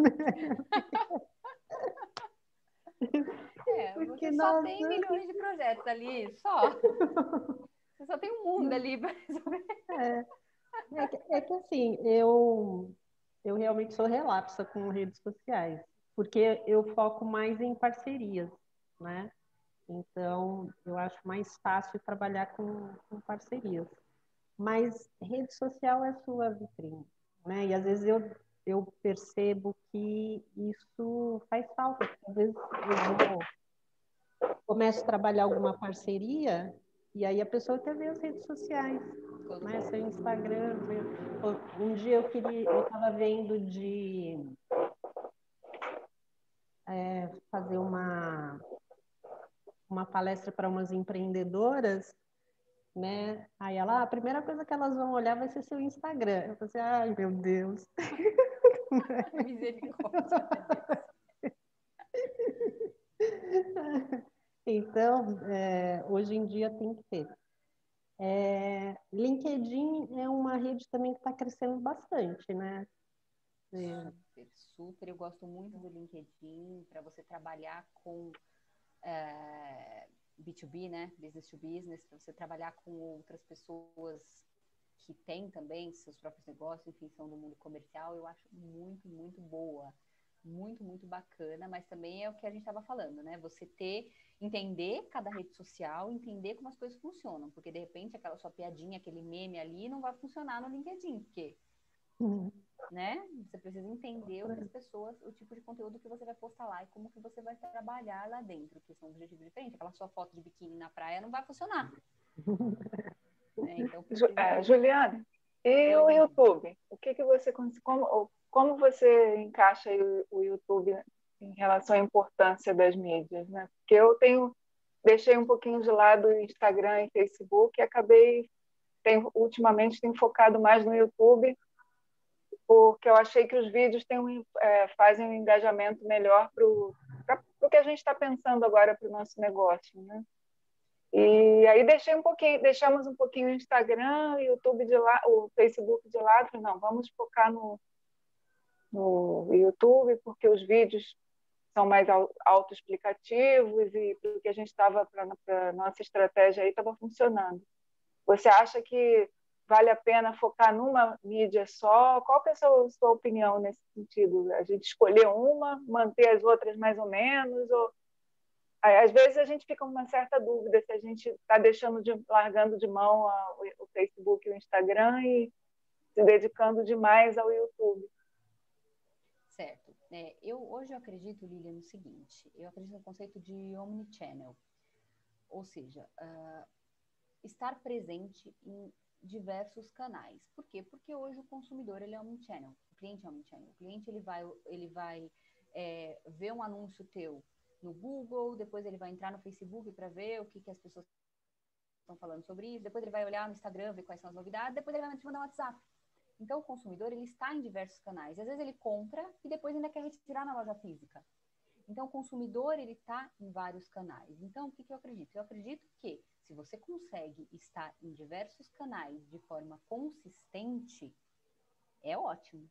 É, Porque, você só nossa... tem milhões de projetos ali, só. Você só tem um mundo ali para resolver. É, é, que, é que assim, eu, eu realmente sou relapsa com redes sociais, porque eu foco mais em parcerias, né? Então, eu acho mais fácil trabalhar com, com parcerias. Mas rede social é sua vitrine, né? E às vezes eu, eu percebo que isso faz falta. Às vezes eu vou, começo a trabalhar alguma parceria e aí a pessoa quer ver as redes sociais, né? Seu Instagram. Um dia eu queria, eu estava vendo de é, fazer uma uma palestra para umas empreendedoras, né? Aí ela, ah, a primeira coisa que elas vão olhar vai ser seu Instagram. Eu falei assim, ai, meu Deus. Misericórdia. Então, é, hoje em dia tem que ter. É, LinkedIn é uma rede também que está crescendo bastante, né? É. Super, super. Eu gosto muito do LinkedIn para você trabalhar com é, B dois B, né? Business to business, para você trabalhar com outras pessoas que têm também seus próprios negócios, enfim, são do mundo comercial. Eu acho muito, muito boa. Muito, muito bacana, mas também é o que a gente estava falando, né? Você ter, entender cada rede social, entender como as coisas funcionam, porque de repente aquela sua piadinha, aquele meme ali não vai funcionar no LinkedIn, porque, Uhum. né? Você precisa entender outras pessoas, o tipo de conteúdo que você vai postar lá e como que você vai trabalhar lá dentro, que são objetivos diferentes. Aquela sua foto de biquíni na praia não vai funcionar. Né? Então, Ju, precisa... é, Juliana, e Oi, o Lígia. YouTube? O que, que você como, como você encaixa aí o, o YouTube em relação à importância das mídias, né? Porque eu tenho deixei um pouquinho de lado o Instagram e Facebook e acabei tenho, ultimamente tenho focado mais no YouTube, porque eu achei que os vídeos têm um, é, fazem um engajamento melhor para o que a gente está pensando agora para o nosso negócio, né? E aí deixei um pouquinho, deixamos um pouquinho o Instagram, o YouTube de lá, o Facebook de lado. Não, vamos focar no, no YouTube, porque os vídeos são mais autoexplicativos e o que a gente estava para a nossa estratégia aí estava funcionando. Você acha que vale a pena focar numa mídia só? Qual que é a sua, sua opinião nesse sentido? A gente escolher uma, manter as outras mais ou menos, ou às vezes a gente fica com uma certa dúvida se a gente está deixando de, largando de mão a, o Facebook e o Instagram e se dedicando demais ao YouTube. Certo. É, eu, hoje eu acredito, Lília, no seguinte, eu acredito no conceito de omnichannel, ou seja, uh, estar presente em diversos canais. Por quê? Porque hoje o consumidor ele é omnichannel, o cliente é omnichannel. O cliente ele vai, ele vai é, ver um anúncio teu no Google, depois ele vai entrar no Facebook para ver o que, que as pessoas estão falando sobre isso, depois ele vai olhar no Instagram, ver quais são as novidades, depois ele vai te mandar um WhatsApp. Então, o consumidor ele está em diversos canais. Às vezes ele compra e depois ainda quer retirar na loja física. Então, o consumidor ele está em vários canais. Então, o que, que eu acredito? Eu acredito que se você consegue estar em diversos canais de forma consistente, é ótimo.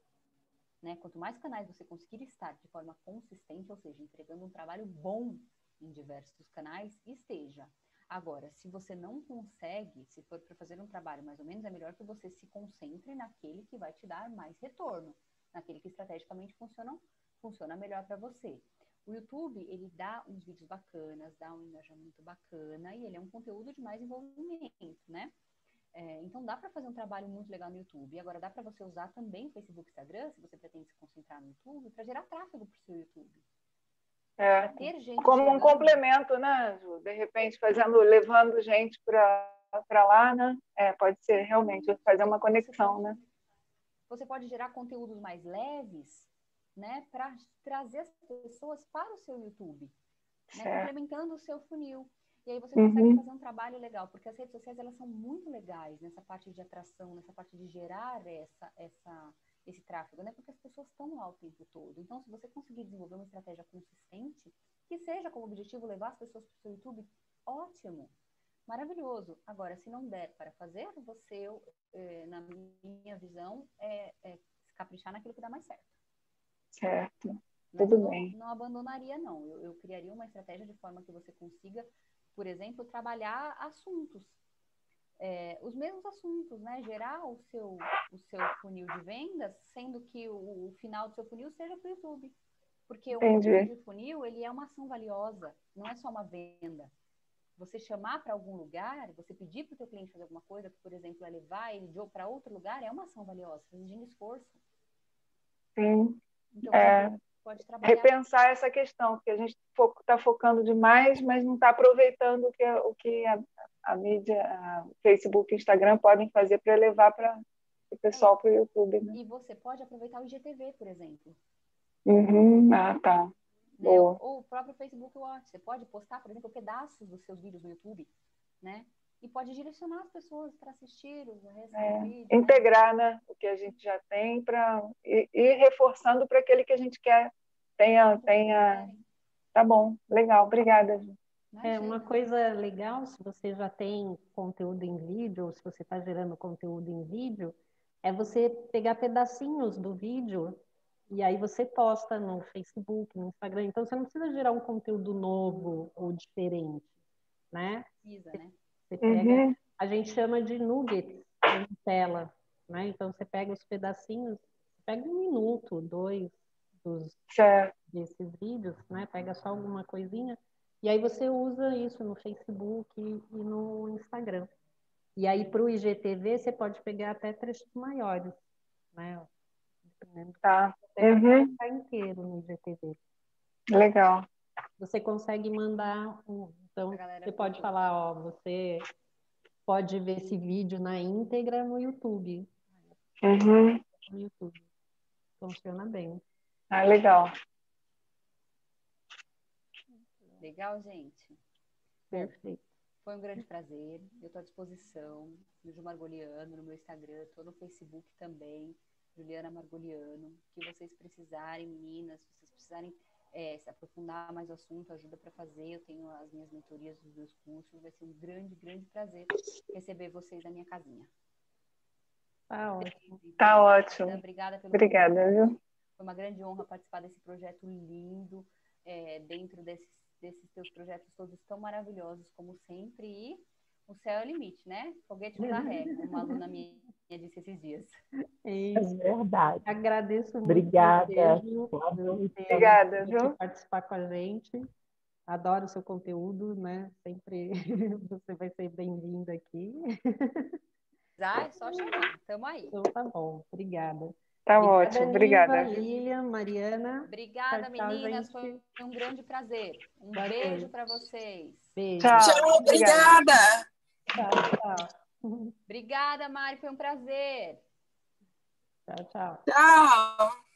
Né? Quanto mais canais você conseguir estar de forma consistente, ou seja, entregando um trabalho bom em diversos canais, esteja. Agora, se você não consegue, se for para fazer um trabalho mais ou menos, é melhor que você se concentre naquele que vai te dar mais retorno, naquele que estrategicamente funciona, funciona melhor para você. O YouTube, ele dá uns vídeos bacanas, dá um engajamento bacana e ele é um conteúdo de mais envolvimento, né? É, então, dá para fazer um trabalho muito legal no YouTube. Agora, dá para você usar também o Facebook e Instagram, se você pretende se concentrar no YouTube, para gerar tráfego para o seu YouTube. É, ter gente como um chegando. complemento, né, Ju? De repente, fazendo, levando gente para lá, né? É, pode ser realmente fazer uma conexão, você pode, né? Você pode gerar conteúdos mais leves, né, para trazer as pessoas para o seu YouTube, né, complementando o seu funil. E aí você consegue uhum. fazer um trabalho legal, porque as redes sociais elas são muito legais nessa parte de atração, nessa parte de gerar essa, essa, esse tráfego, né? Porque as pessoas estão lá o tempo todo. Então, se você conseguir desenvolver uma estratégia consistente, que seja como objetivo levar as pessoas para o seu YouTube, ótimo, maravilhoso. Agora, se não der para fazer, você, eh, na minha visão, é, é se caprichar naquilo que dá mais certo. Certo, Mas tudo eu bem. não, não abandonaria, não. Eu, eu criaria uma estratégia de forma que você consiga, por exemplo, trabalhar assuntos. É, os mesmos assuntos, né? Gerar o seu, o seu funil de vendas, sendo que o, o final do seu funil seja para o YouTube. Porque o início de funil, ele é uma ação valiosa, não é só uma venda. Você chamar para algum lugar, você pedir para o seu cliente fazer alguma coisa, que, por exemplo, é levar ele para outro lugar, é uma ação valiosa, exigindo esforço. Sim. Então, é, você pode trabalhar. Repensar essa questão, porque a gente está focando demais, mas não está aproveitando o que, o que a, a mídia, a Facebook e Instagram podem fazer para levar para o pessoal É, para o YouTube. Né? E você pode aproveitar o I G T V, por exemplo. Uhum. Ah, tá. Né? Ou, ou o próprio Facebook Watch. Você pode postar, por exemplo, pedaços dos seus vídeos no YouTube, né? E pode direcionar as pessoas para assistir o resto é, do vídeo. Integrar, né? né, o que a gente já tem para ir, ir reforçando para aquele que a gente quer. Tenha, tenha... Tá bom, legal, obrigada, Ju. É uma coisa legal, se você já tem conteúdo em vídeo, ou se você está gerando conteúdo em vídeo, é você pegar pedacinhos do vídeo e aí você posta no Facebook, no Instagram. Então, você não precisa gerar um conteúdo novo ou diferente, né? Precisa, né? Você pega, uhum. A gente chama de nuggets em tela, né? Então, você pega os pedacinhos, pega um minuto, dois dos, desses vídeos, né? Pega só alguma coisinha. E aí você usa isso no Facebook e no Instagram. E aí, para o I G T V, você pode pegar até trechos maiores, né? Tá. Você uhum. ficar inteiro no I G T V. Legal. Você consegue mandar... Um, então, você pode falar, ó, você pode ver esse vídeo na íntegra no YouTube. Uhum. No YouTube. Funciona bem. Ah, legal. Legal, gente. Perfeito. Bom, foi um grande prazer. Eu estou à disposição no Ju Margoliano, no meu Instagram, estou no Facebook também, Juliana Margoliano. Que vocês precisarem, meninas, se vocês precisarem é, se aprofundar mais no assunto, ajuda para fazer. Eu tenho as minhas mentorias dos meus cursos. Vai ser um grande, grande prazer receber vocês na minha casinha. Tá ótimo. Tá ótimo. Obrigada pelo Obrigada, convite. viu? Foi uma grande honra participar desse projeto lindo, é, dentro desses, desses teus projetos todos tão maravilhosos, como sempre. E o céu é o limite, né? Foguete não dá ré, como uma aluna minha disse esses dias. É verdade. Agradeço muito. Obrigada. Obrigada, viu? Participar com a gente. Adoro o seu conteúdo, né? Sempre você vai ser bem-vinda aqui. Ah, é só chamar. Tamo aí. Então tá bom. Obrigada. Tá obrigada, ótimo. Niva, Obrigada. Lilian, Mariana. Obrigada, tchau, tchau, meninas. gente. Foi um grande prazer. Um Boa beijo noite. para vocês. Beijo. Tchau. Tchau, obrigada. Tchau, tchau. Obrigada, Mari, foi um prazer. Tchau, tchau. Tchau.